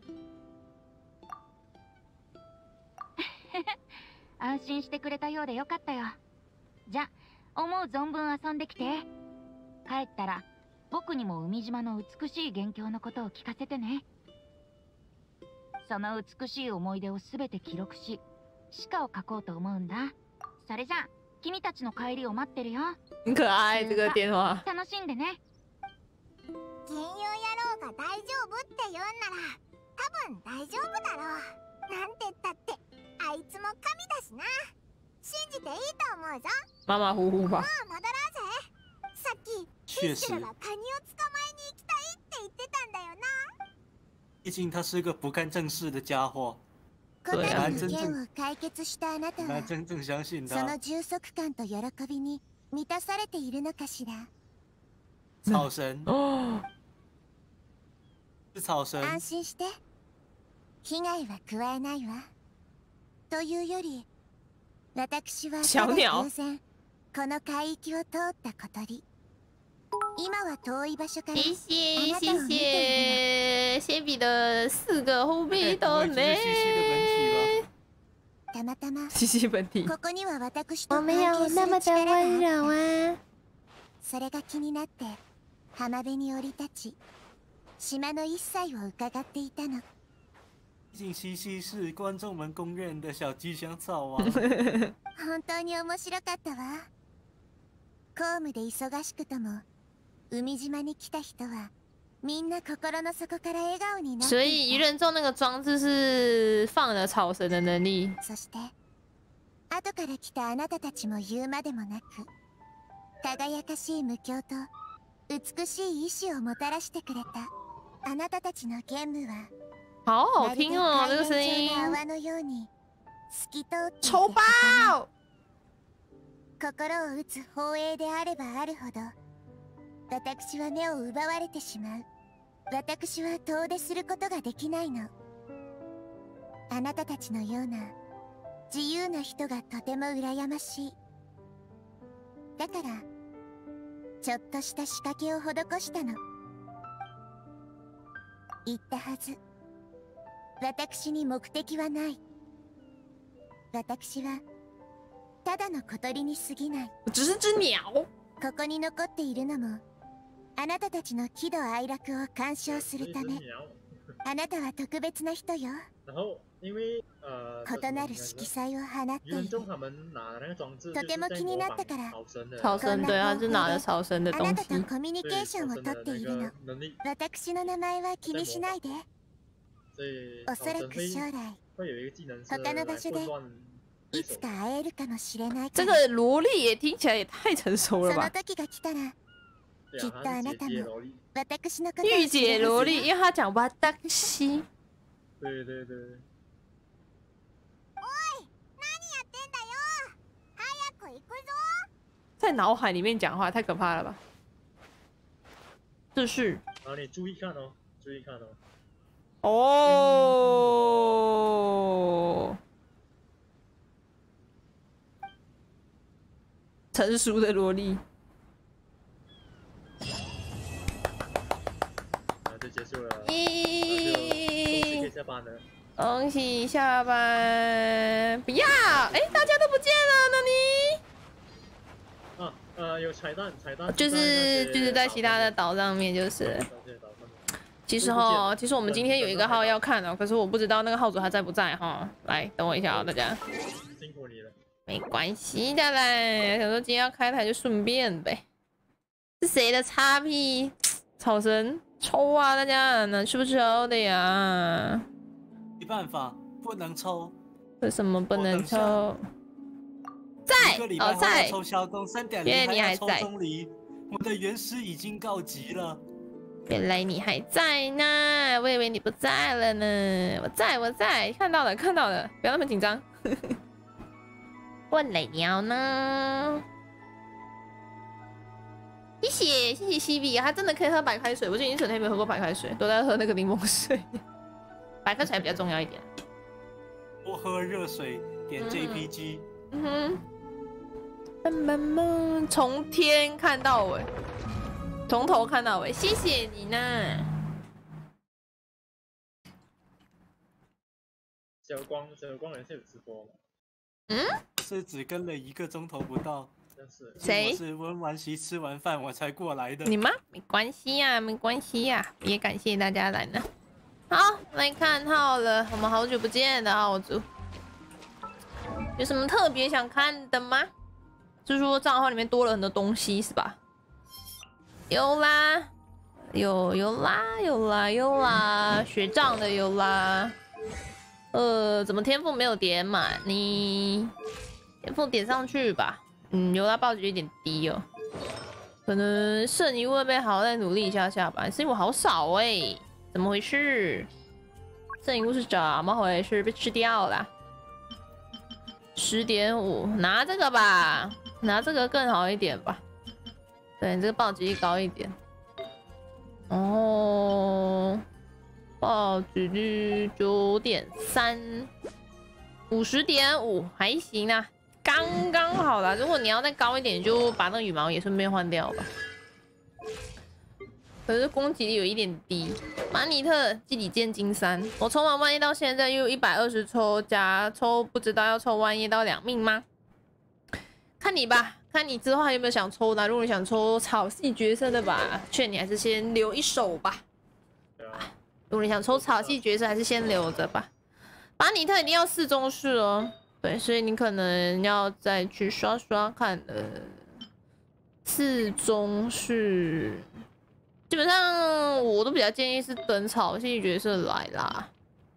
安心してくれたようでよかったよ。じゃ、思う存分遊んできて。帰ったら僕にも海島の美しい元凶のことを聞かせてね。その美しい思い出をすべて記録し、詩歌を書こうと思うんだ。それじゃあ君たちの帰りを待ってるよ。 可愛い这个電話。 楽しんでね。 銀融野郎が大丈夫って言うんなら多分大丈夫だろう。なんて言ったってあいつも神だしな。信じていいと思うぞ。 马马虎虎吧。 もう戻ろうぜ。さっきフィッシュルがカニを捕まえに行きたいって言ってたんだよな。 毕竟他是个不干正事的家伙。 この件を解決したあなたは真正相信その充足感と喜びに満たされているのかしら。 草神。是草神。 安心して。被害は加えないわ。というより、私はただ偶然この海域を通った小鳥。今は遠い場所から谢谢谢谢谢比的四个后背的呢。 たまたま西西本体。 ここには私と関係する力があった。それが気になって浜辺に降り立ち、島の一切を伺っていたの。 毕竟西西是观众们公认的小吉祥草啊。 本当に面白かったわ。公務で忙しくとも海島に来た人はみんな心の底から笑顔になっていた。 所以愚人众那个装置是放了草神的能力。 そして後から来たあなたたちも言うまでもなく、輝かしい無境と美しい意志をもたらしてくれたあなたたちのゲームは好好听哦，这个声音。 丑爆！ 心を打つ放映であればあるほど私は目を奪われてしまう。私は遠出することができないの。あなたたちのような自由な人がとても羨ましい。だからちょっとした仕掛けを施したの。言ったはず。私に目的はない。私はただの小鳥に過ぎない。 只是只鸟。 ここに残っているのもあなたたちの喜怒哀楽を鑑賞するため。あなたは特別な人よ。異なる色彩を放っている。とても気になったから。 超生对啊，是拿了超生的あ东西。 なたとコミュニケーションをとっているの。私の名前は気にしないで。おそらく将来他の場所でいつか会えるかもしれない。 这个萝莉也听起来也太成熟了吧。 その時が来たらきっとあなたも私のことを御姐萝莉，因为她讲哇达西。 对对对。 在脑海里面讲话太可怕了吧？这是。 好，你注意看哦，注意看哦。 哦。成熟的萝莉。 就结束了。 咦， 可以下班了。 恭喜下班！不要！哎，大家都不见了，那你？ 啊，呃，有彩蛋，彩蛋。 就是就是在其他的岛上面，就是。其实哈，其实我们今天有一个号要看哦，可是我不知道那个号主还在不在哈。来，等我一下啊，大家。 辛苦你了。 没关系的啦，想说今天要开台就顺便呗。是谁的叉 P？ 草神抽啊，大家能抽不抽的呀？ 没办法，不能抽。 为什么不能抽？在哦，在。 抽消工三点零， 原来你还在。 我的原师已经告急了。 原来你还在呢，我以为你不在了呢。我在，我在，看到了，看到了，不要那么紧张。问雷鸟呢？谢谢谢谢西比，他真的可以喝白开水。我最近整天没有喝过白开水，都在喝那个柠檬水。白开水还比较重要一点。 多喝热水，点 J P G。 嗯哼。慢慢从天看到尾，从头看到尾，谢谢你呢。 小光，小光也是有直播吗？ 嗯， 是只跟了一个钟头不到。 谁？ 我是温完席吃完饭我才过来的。 你吗？没关系呀、啊，没关系呀、啊，也感谢大家来呢。好，来看号了，我们好久不见的号主，有什么特别想看的吗？就是说账号里面多了很多东西是吧？有啦，有有啦，有啦有啦，学长的有啦。呃，怎么天赋没有点满？你天赋点上去吧。嗯，有啦，暴击有点低哦，可能剩一位被好再努力一下下吧。剩一物好少哎、欸，怎么回事？剩一物是怎么回事？被吃掉了。十点五，拿这个吧，拿这个更好一点吧。对，这个暴击力高一点。哦，暴击率九点三，五十点五，还行啊。刚刚好啦，如果你要再高一点，就把那个羽毛也顺便换掉吧。可是攻击力有一点低。马尼特基底剑金三，我抽完万叶到现在又一百二十抽加抽，不知道要抽万叶到两命吗？看你吧，看你之后还有没有想抽的。如果你想抽草系角色的吧，劝你还是先留一手吧。如果你想抽草系角色，还是先留着吧。马尼特一定要四中式哦。对，所以你可能要再去刷刷看呃，四中是基本上我都比较建议是等草系角色来啦，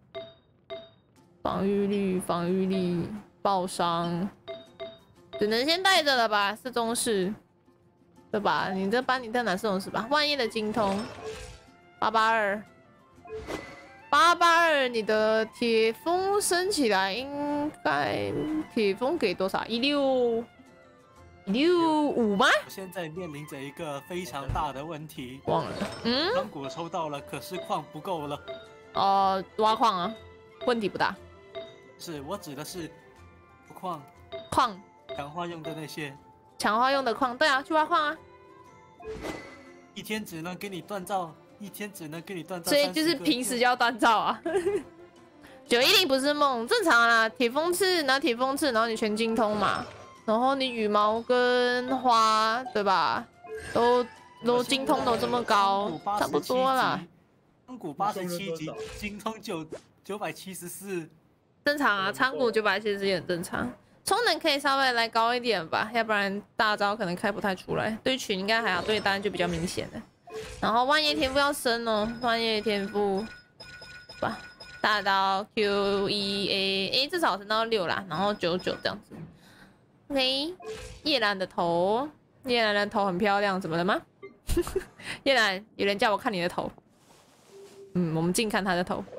防御力、防御力、爆伤，只能先带着了吧，四中式，对吧？你这班尼特拿四中式吧，万叶的精通，八八二。八八二，你的铁风升起来应该铁风给多少？一六六五吗？ 我现在面临着一个非常大的问题。 忘了。嗯。 刚果抽到了，可是矿不够了。 哦，挖矿啊，问题不大。 是我指的是矿。 矿。 强化用的那些。 强化用的矿，对啊，去挖矿啊。 一天只能给你锻造，一天只能给你锻造。 所以就是平时就要锻造啊。九一零不是梦，正常啦。铁锋刺拿铁锋刺，然后你全精通嘛，然后你羽毛跟花，对吧？都都精通都这么高，差不多啦。 仓谷八十七级，精通九九百七十四， 正常啊。仓谷九百七十四也很正常。充能可以稍微来高一点吧，要不然大招可能开不太出来。对群应该还好，对单就比较明显了。然后万叶天赋要升哦，万叶天赋吧。大刀 Q 一 A A 至少升到六啦，然后九九这样子。OK， 叶兰的头，叶兰的头很漂亮，怎么了吗？叶兰，有人叫我看你的头。嗯，我们近看他的头。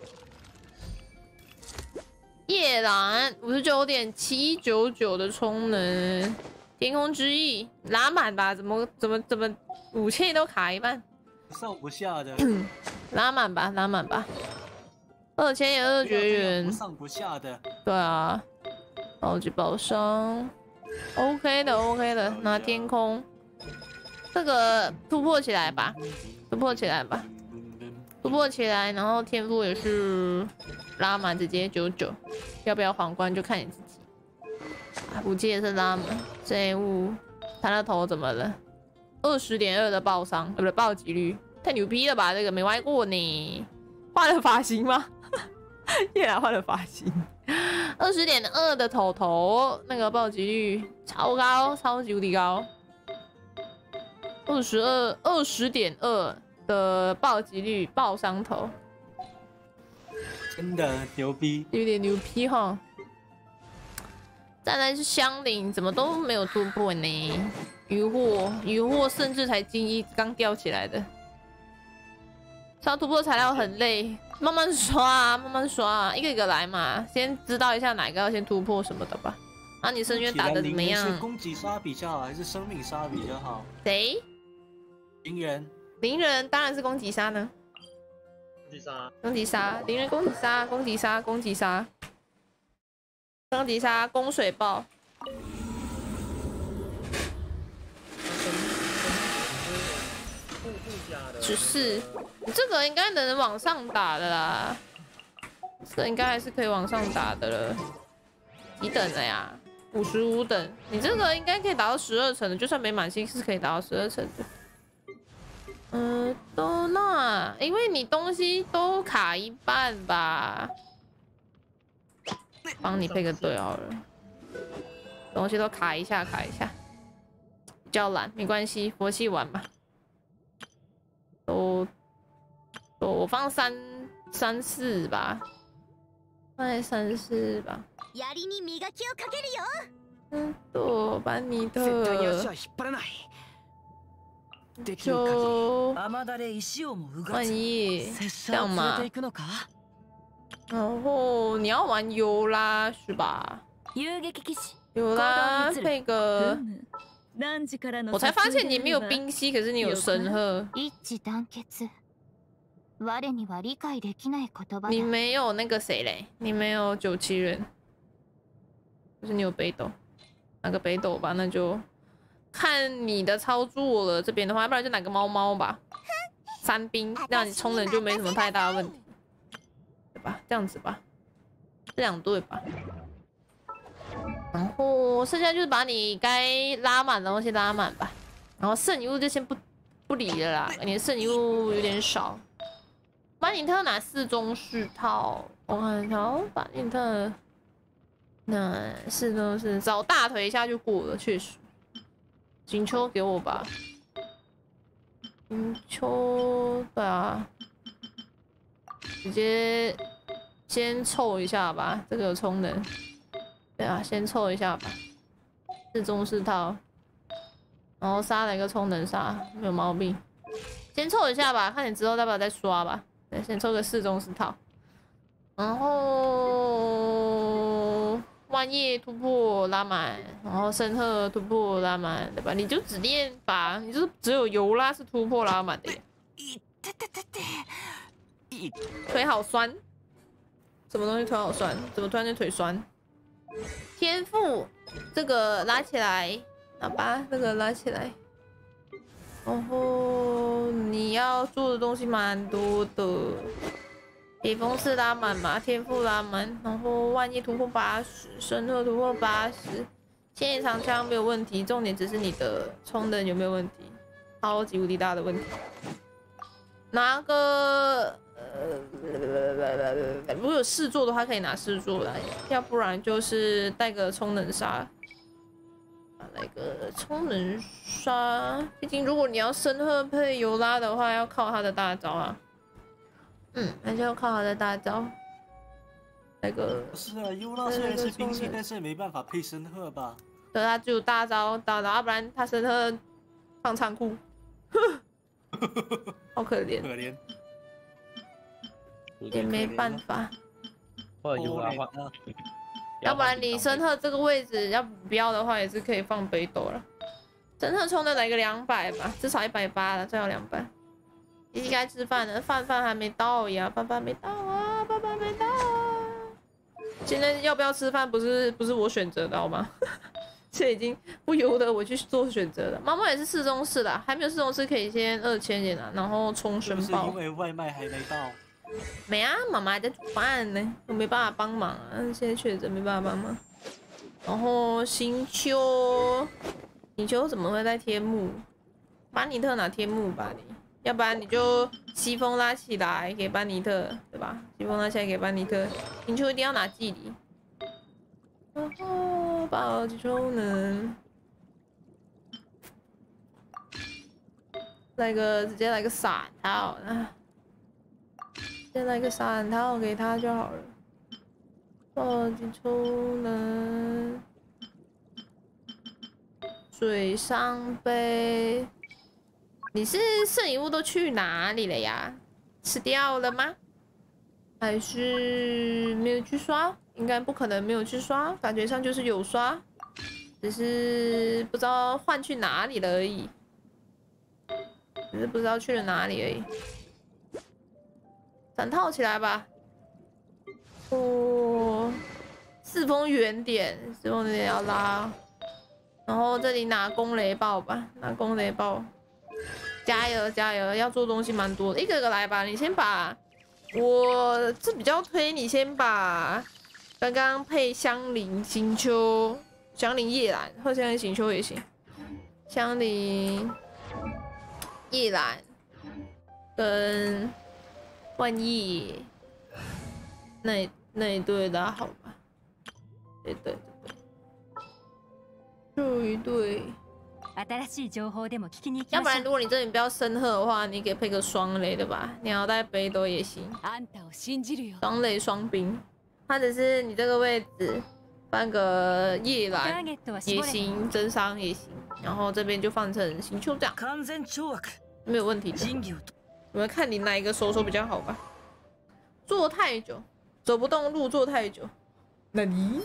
叶兰五十九点七九九的充能，天空之翼拉满吧？怎么怎么怎么武器都卡一半？ 上不下的。 拉满吧，拉满吧。二千也二绝缘， 不上不下的。 对啊，暴击爆伤 ，OK 的 OK 的，拿天空，这个突破起来吧，突破起来吧，突破起来，然后天赋也是拉满，直接九九，要不要皇冠就看你自己。武器也是拉满，这物他的头怎么了？二十点二的爆伤，呃不对，暴击率太牛逼了吧？这个没歪过呢，换了发型吗？叶兰换了发型，二十点二的头头，那个暴击率超高，超级无敌高。二十二，二十点二的暴击率，爆伤头， 真的牛逼， 有点牛逼哈。再来是香菱，怎么都没有突破呢？渔获，渔获甚至才金一刚掉起来的。烧突破材料很累，慢慢刷啊，慢慢刷啊，一个一个来嘛，先知道一下哪个要先突破什么的吧。啊，你深渊打的怎么样？ 是攻击杀比较好，还是生命杀比较好？ 谁？ 鸣人。 鸣人当然是攻击杀呢。 攻击杀。 攻击杀，鸣人攻击杀，攻击杀，攻击杀，攻击杀，攻水爆。十四，你这个应该能往上打的啦，这个应该还是可以往上打的了。几等了呀？五十五等，你这个应该可以达到十二层的，就算没满星是可以达到十二层的。嗯，都那，因为你东西都卡一半吧，帮你配个对好了，东西都卡一下，卡一下，比较懒，没关系，佛系玩吧。都，都我放三三四吧，放在三四吧。嗯，对，班尼特。就万一这样嘛，然后你要玩尤拉是吧？尤拉配个，我才发现你没有冰息，可是你有神鹤。你没有那个谁嘞？你没有九七人，就是你有北斗，拿个北斗吧，那就。看你的操作了，这边的话，要不然就拿个猫猫吧，三兵，让你充人就没什么太大的问题，对吧？这样子吧，这两对吧。然后剩下就是把你该拉满的东西拉满吧，然后圣遗物就先不不理了啦，你的圣遗物有点少。巴尼特拿四中四套，我看一下哦，巴尼特那四中是找大腿一下就过了，确实。锦秋给我吧，锦秋对啊，直接先凑一下吧，这个有充能，对啊，先凑一下吧，四中四套，然后杀了一个充能杀，没有毛病，先凑一下吧，看你之后要不要再刷吧，对，先凑个四中四套，然后万叶突破拉满，然后深褐突破拉满，对吧？你就只练法，你就是只有尤拉是突破拉满的耶。腿好酸，什么东西腿好酸？怎么突然间腿酸？天赋这个拉起来，好吧，这个拉起来。然后你要做的东西蛮多的。野风是拉满嘛，天赋拉满，然后万一突破八十，深褐突破八十，千叶长枪没有问题，重点只是你的充能有没有问题，超级无敌大的问题。拿个呃，如果有试做的话可以拿试做来，要不然就是带个充能杀，来个充能杀。毕竟如果你要深褐配尤拉的话，要靠他的大招啊。嗯，那就要靠他的大招。那个是啊，尤拉虽然是兵器，但是没办法配深褐吧？ 对，他只有大招大招，要不然他深褐放仓库，好可怜， 可怜， 也没办法。 或者尤拉换， 要不然你深褐这个位置要不要的话，也是可以放北斗了。深褐充的来个两百吧，至少一百八了，最好两百。应该吃饭了，饭饭还没到呀，饭饭没到啊，饭饭没到啊。现在要不要吃饭不是不是我选择的好吗？这已经不由得我去做选择了。猫猫也是市中市的，还没有市中市可以先二千点啊，然后冲申报。 是因为外卖还没到。 没啊，妈妈还在煮饭呢，我没办法帮忙啊，现在确诊没办法帮忙。然后星丘，星丘怎么会在天幕？班尼特拿天幕吧你。要不然你就西风拉起来给班尼特，对吧？西风拉起来给班尼特，星球一定要拿距离。然后暴击充能，来个直接来个闪套啊！直接来个闪套给他就好了。暴击充能，水上杯。你是摄影物都去哪里了呀？吃掉了吗？还是没有去刷？应该不可能没有去刷，感觉上就是有刷，只是不知道换去哪里了而已。只是不知道去了哪里而已。伞套起来吧。哦，四风远点，四风远点要拉。然后这里拿攻雷爆吧，拿攻雷爆。加油加油！要做东西蛮多的，一个个来吧。你先把，我是比较推你先把刚刚配香菱星丘、香菱叶兰或香菱星丘也行，香菱叶兰跟万叶那那一对拉好吧？对对对对，就一对。要不然，如果你这里不要深褐的话，你给配个双雷的吧，你要带北斗也行。双雷双兵，或者是你这个位置放个叶兰也行，真伤也行。然后这边就放成星丘这样，没有问题的。我们看你哪一个手手比较好吧。坐太久，走不动路，坐太久。那你？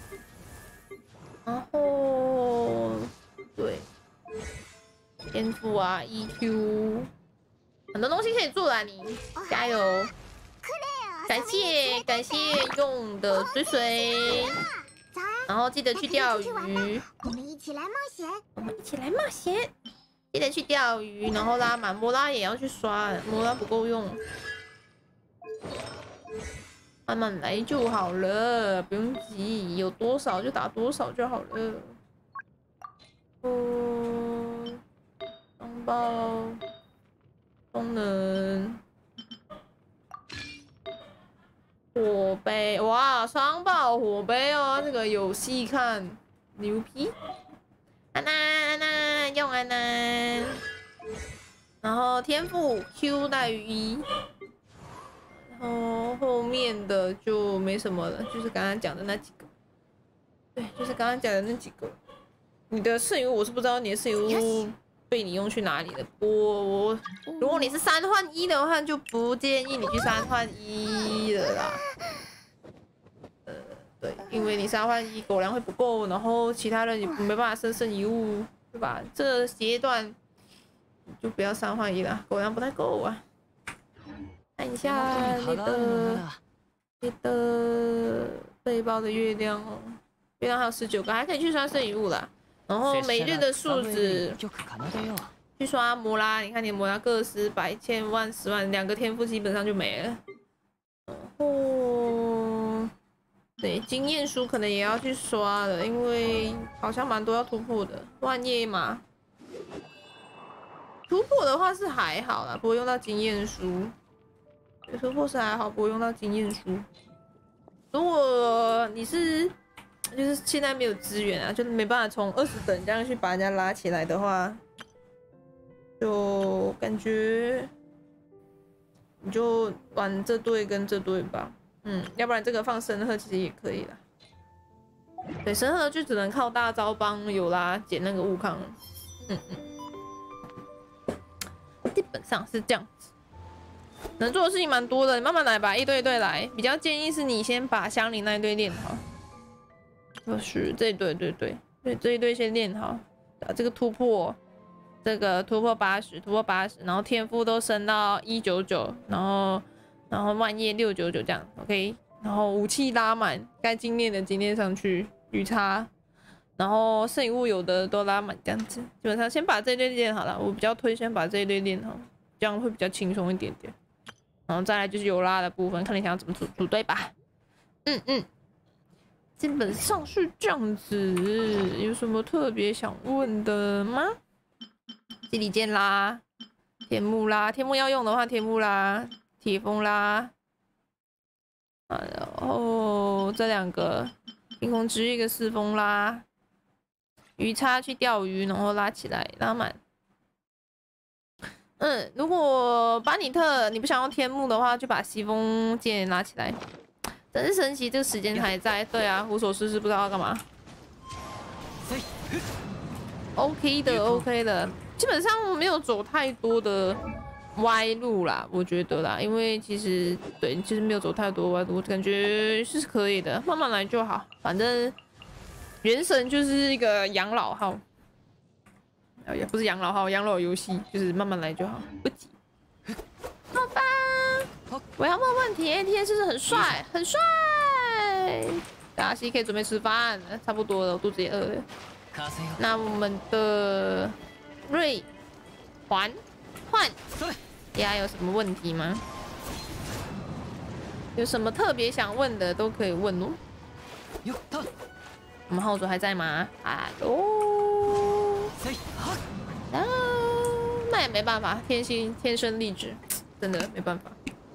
然后。对，天赋啊 ，E Q， 很多东西可以做啦，你加油！感谢感谢用的水水，然后记得去钓鱼。 我们一起来冒险， 我们一起来冒险，记得去钓鱼，然后拉满摩拉也要去刷，摩拉不够用，慢慢来就好了，不用急，有多少就打多少就好了。哦，双爆功能，火杯哇，双爆火杯哦，这个有戏看，牛皮！安娜安娜用安娜，然后天赋 Q 大于一，然后后面的就没什么了，就是刚刚讲的那几个，对，就是刚刚讲的那几个。你的摄影物我是不知道你的摄影物被你用去哪里了。我我，如果你是三换一的话，就不建议你去三换一了啦。呃， 对，因为你三换一狗粮会不够，然后其他人也没办法生圣遗物，对吧？这阶段就不要三换一了，狗粮不太够啊。看一下你的你的背包的月亮哦，月亮还有十九个，还可以去刷圣遗物啦。然后每日的数字去刷摩拉，你看你摩拉个十百千万十万，两个天赋基本上就没了。然后对经验书可能也要去刷了，因为好像蛮多要突破的。万叶嘛，突破的话是还好啦，不会用到经验书。突破是还好，不会用到经验书。如果你是就是现在没有资源啊，就是没办法从二十等这样去把人家拉起来的话，就感觉你就玩这队跟这队吧。嗯，要不然这个放深鹤其实也可以啦。对，深鹤就只能靠大招帮有拉捡那个物康。嗯嗯，基本上是这样子。能做的事情蛮多的，你慢慢来吧，一队一队来。比较建议是你先把香菱那一队练好。就是这一队，对对对，这一队先练好。啊，这个突破，这个突破八十，突破八十，然后天赋都升到一九九，然后然后万叶六九九这样 ，OK。然后武器拉满，该精炼的精炼上去，鱼叉，然后圣遗物有的都拉满这样子。基本上先把这一队练好了，我比较推荐把这一队练好，这样会比较轻松一点点。然后再来就是有拉的部分，看你想要怎么组组队吧。嗯嗯，基本上是这样子。有什么特别想问的吗？基里剑拉，天幕拉，天幕要用的话，天幕拉，铁风拉。啊，然后这两个冰空之一个四风拉，鱼叉去钓鱼，然后拉起来，拉满。嗯，如果巴尼特你不想用天幕的话，就把西风剑拿起来。真是神奇，这个时间还在。对啊，无所事事不知道要干嘛。OK 的 ，OK 的，基本上没有走太多的歪路啦，我觉得啦，因为其实对，其实没有走太多歪路，感觉是可以的，慢慢来就好。反正原神就是一个养老号。也不是养老号，养老游戏就是慢慢来就好，不急。好吧，我要问问题 ，A T 是不是很帅？很帅。大西可以准备吃饭了，差不多了，我肚子也饿了。那我们的瑞环换呀，有什么问题吗？有什么特别想问的都可以问哦。我们号主还在吗？哈喽。啊，那也没办法，天性天生丽质，真的没办法。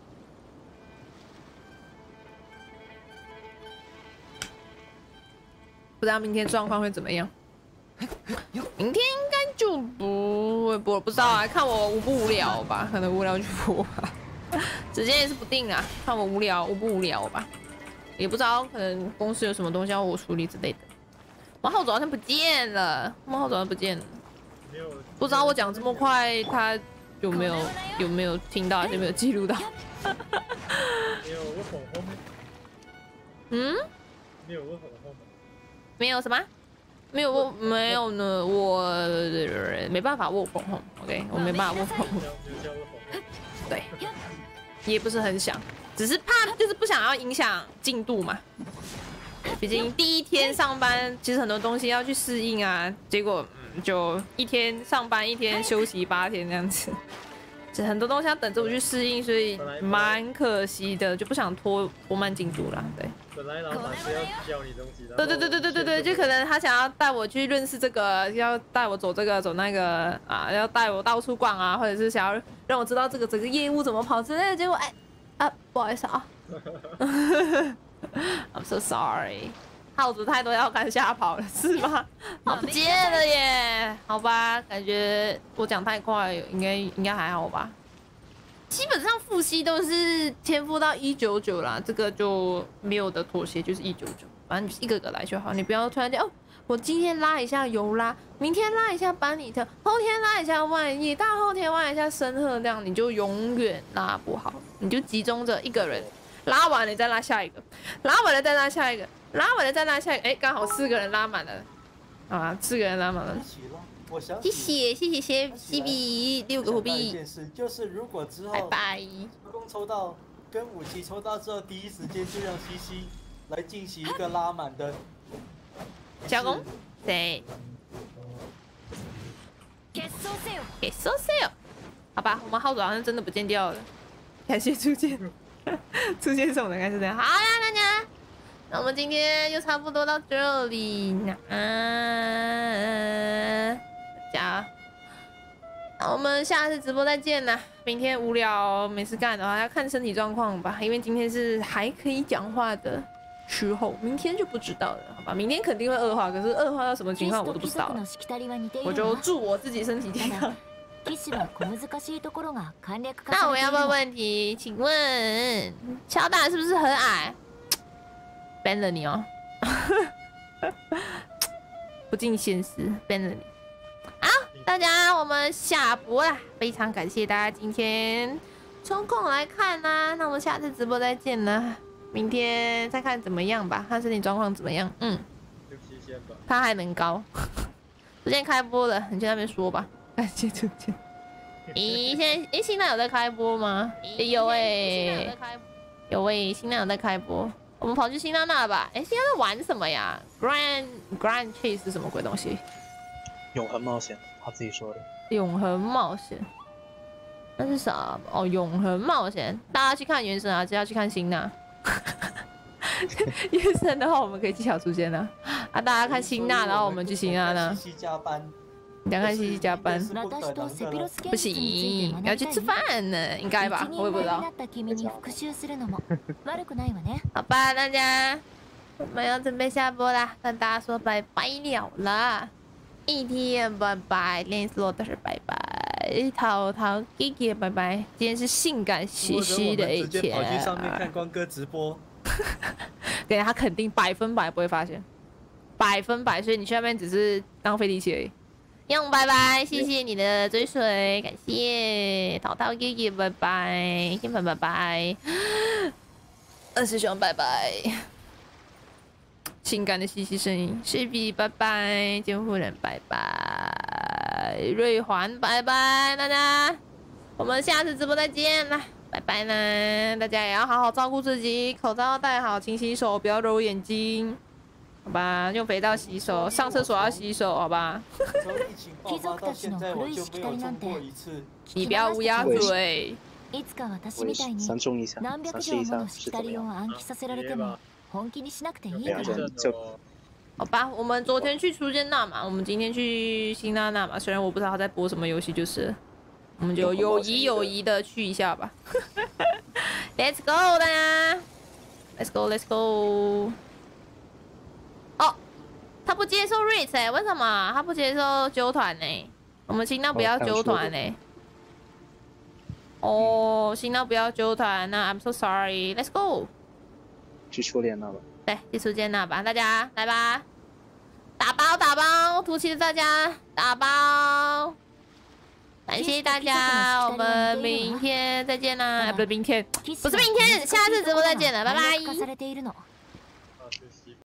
不知道明天状况会怎么样？明天应该就不会播，不知道啊，看我无不无聊吧，可能无聊就播吧。时间也是不定啊，看我无聊无不无聊吧，也不知道，可能公司有什么东西要我处理之类的。我号主好像不见了，我号主好像不见了。不知道我讲这么快，他有没有有没有听到，还是没有记录到？ 没有我红红。 嗯？ 没有我红红。 没有什么？没有我没有呢，我没办法握红红 ，OK， 我没办法握红红。对，也不是很想，只是怕就是不想要影响进度嘛。毕竟第一天上班，其实很多东西要去适应啊，结果。就一天上班一天休息八天这样子，这很多东西要等着我去适应，所以蛮可惜的，就不想拖拖慢进度啦。对。 本来老板是要教你东西的。 对对对对对对对，就可能他想要带我去认识这个，要带我走这个走那个啊，要带我到处逛啊，或者是想要让我知道这个整个业务怎么跑之类的，结果哎啊，不好意思啊，I'm so sorry。号主太多要赶下跑了是吗？好不见了耶！好吧，感觉我讲太快，应该应该还好吧。基本上复习都是天赋到一九九啦，这个就没有的妥协，就是一九九，反正一个个来就好。你不要突然间哦，我今天拉一下尤拉，明天拉一下班尼特，后天拉一下万叶，大后天拉一下深鹤，这样你就永远拉不好。你就集中着一个人，拉完了再拉下一个，拉完了再拉下一个。 拉满了再拉下，哎，刚好四个人拉满了，啊，四个人拉满了。 我想谢谢谢谢谢西比六个虎币。 一件事就是如果之后拜拜。 成功抽到跟武器抽到之后，第一时间就让西西来进行一个拉满的。 小公，谁？ 結束せよ。 結束せよ。好吧，我们号主好像真的不见掉了。感谢初见，初见送的应该是这样。好啦，大家，那我们今天就差不多到这里。嗯，加。那我们下次直播再见啦。明天无聊没事干的话，要看身体状况吧。因为今天是还可以讲话的时候，明天就不知道了，好吧？明天肯定会恶化，可是恶化到什么情况我都不知道。我就祝我自己身体健康。那我要问问题，请问乔达是不是很矮 ？ban 了你哦，不近现实 ，ban 了你。好，大家我们下播啦，非常感谢大家今天抽空来看啦，那我们下次直播再见啦，明天再看怎么样吧，看身体状况怎么样。嗯，他还能高，逐渐开播了，你去那边说吧。感谢逐渐。咦，现在诶，新浪有在开播吗？有诶，有诶，新浪有在开播。我们跑去新浪那吧。诶，新浪在玩什么呀 ？Grand Grand Chase 是什么鬼东西？ 永恒冒险，他自己说的。 永恒冒险，那是啥？哦，永恒冒险，大家去看原神啊，只要去看新浪。原神的话，我们可以技巧出现了。啊，大家看新娜，然后我们去新娜呢。 加班。 你想看西西加班？不行，要去吃饭呢，应该吧？我也不知道。好吧，大家，我们要准备下播啦，跟大家说拜拜了啦。一天拜拜，连斯洛德是拜拜，淘淘 Gigi 拜拜。今天是性感兮兮的一天。直接跑去上面看光哥直播。 对，他肯定百分百不会发现，百分百，所以你去那边只是浪费力气而已。用拜拜，谢谢你的追随，感谢淘淘爷爷拜拜，天粉拜拜，二师兄拜拜，性感的嘻嘻声音，士比拜拜，监护人拜拜，瑞环拜拜，大家，我们下次直播再见啦，拜拜啦，大家也要好好照顾自己，口罩戴好，勤洗手，不要揉眼睛。好吧，用肥皂洗手，上厕所要洗手，好吧？你不要乌鸦嘴。 三中一下，三试一下是怎么样？ 好吧，我们昨天去初见纳嘛，我们今天去新娜娜嘛。虽然我不知道他在播什么游戏，就是我们就友谊友谊的去一下吧。Let's go， 大家 ，Let's go，Let's go。哦，他不接受 Ritz 哎、欸，为什么？他不接受纠团呢？我们新浪不要纠团呢。哦，新浪不要纠团，那 I'm so sorry。Let's go。 去初见那吧。 对，去初见那吧，大家来吧，打包打包，图奇的大家打包。感谢大家，我们明天再见啦！哎，不是明天，不是明天，下次直播再见了，拜拜。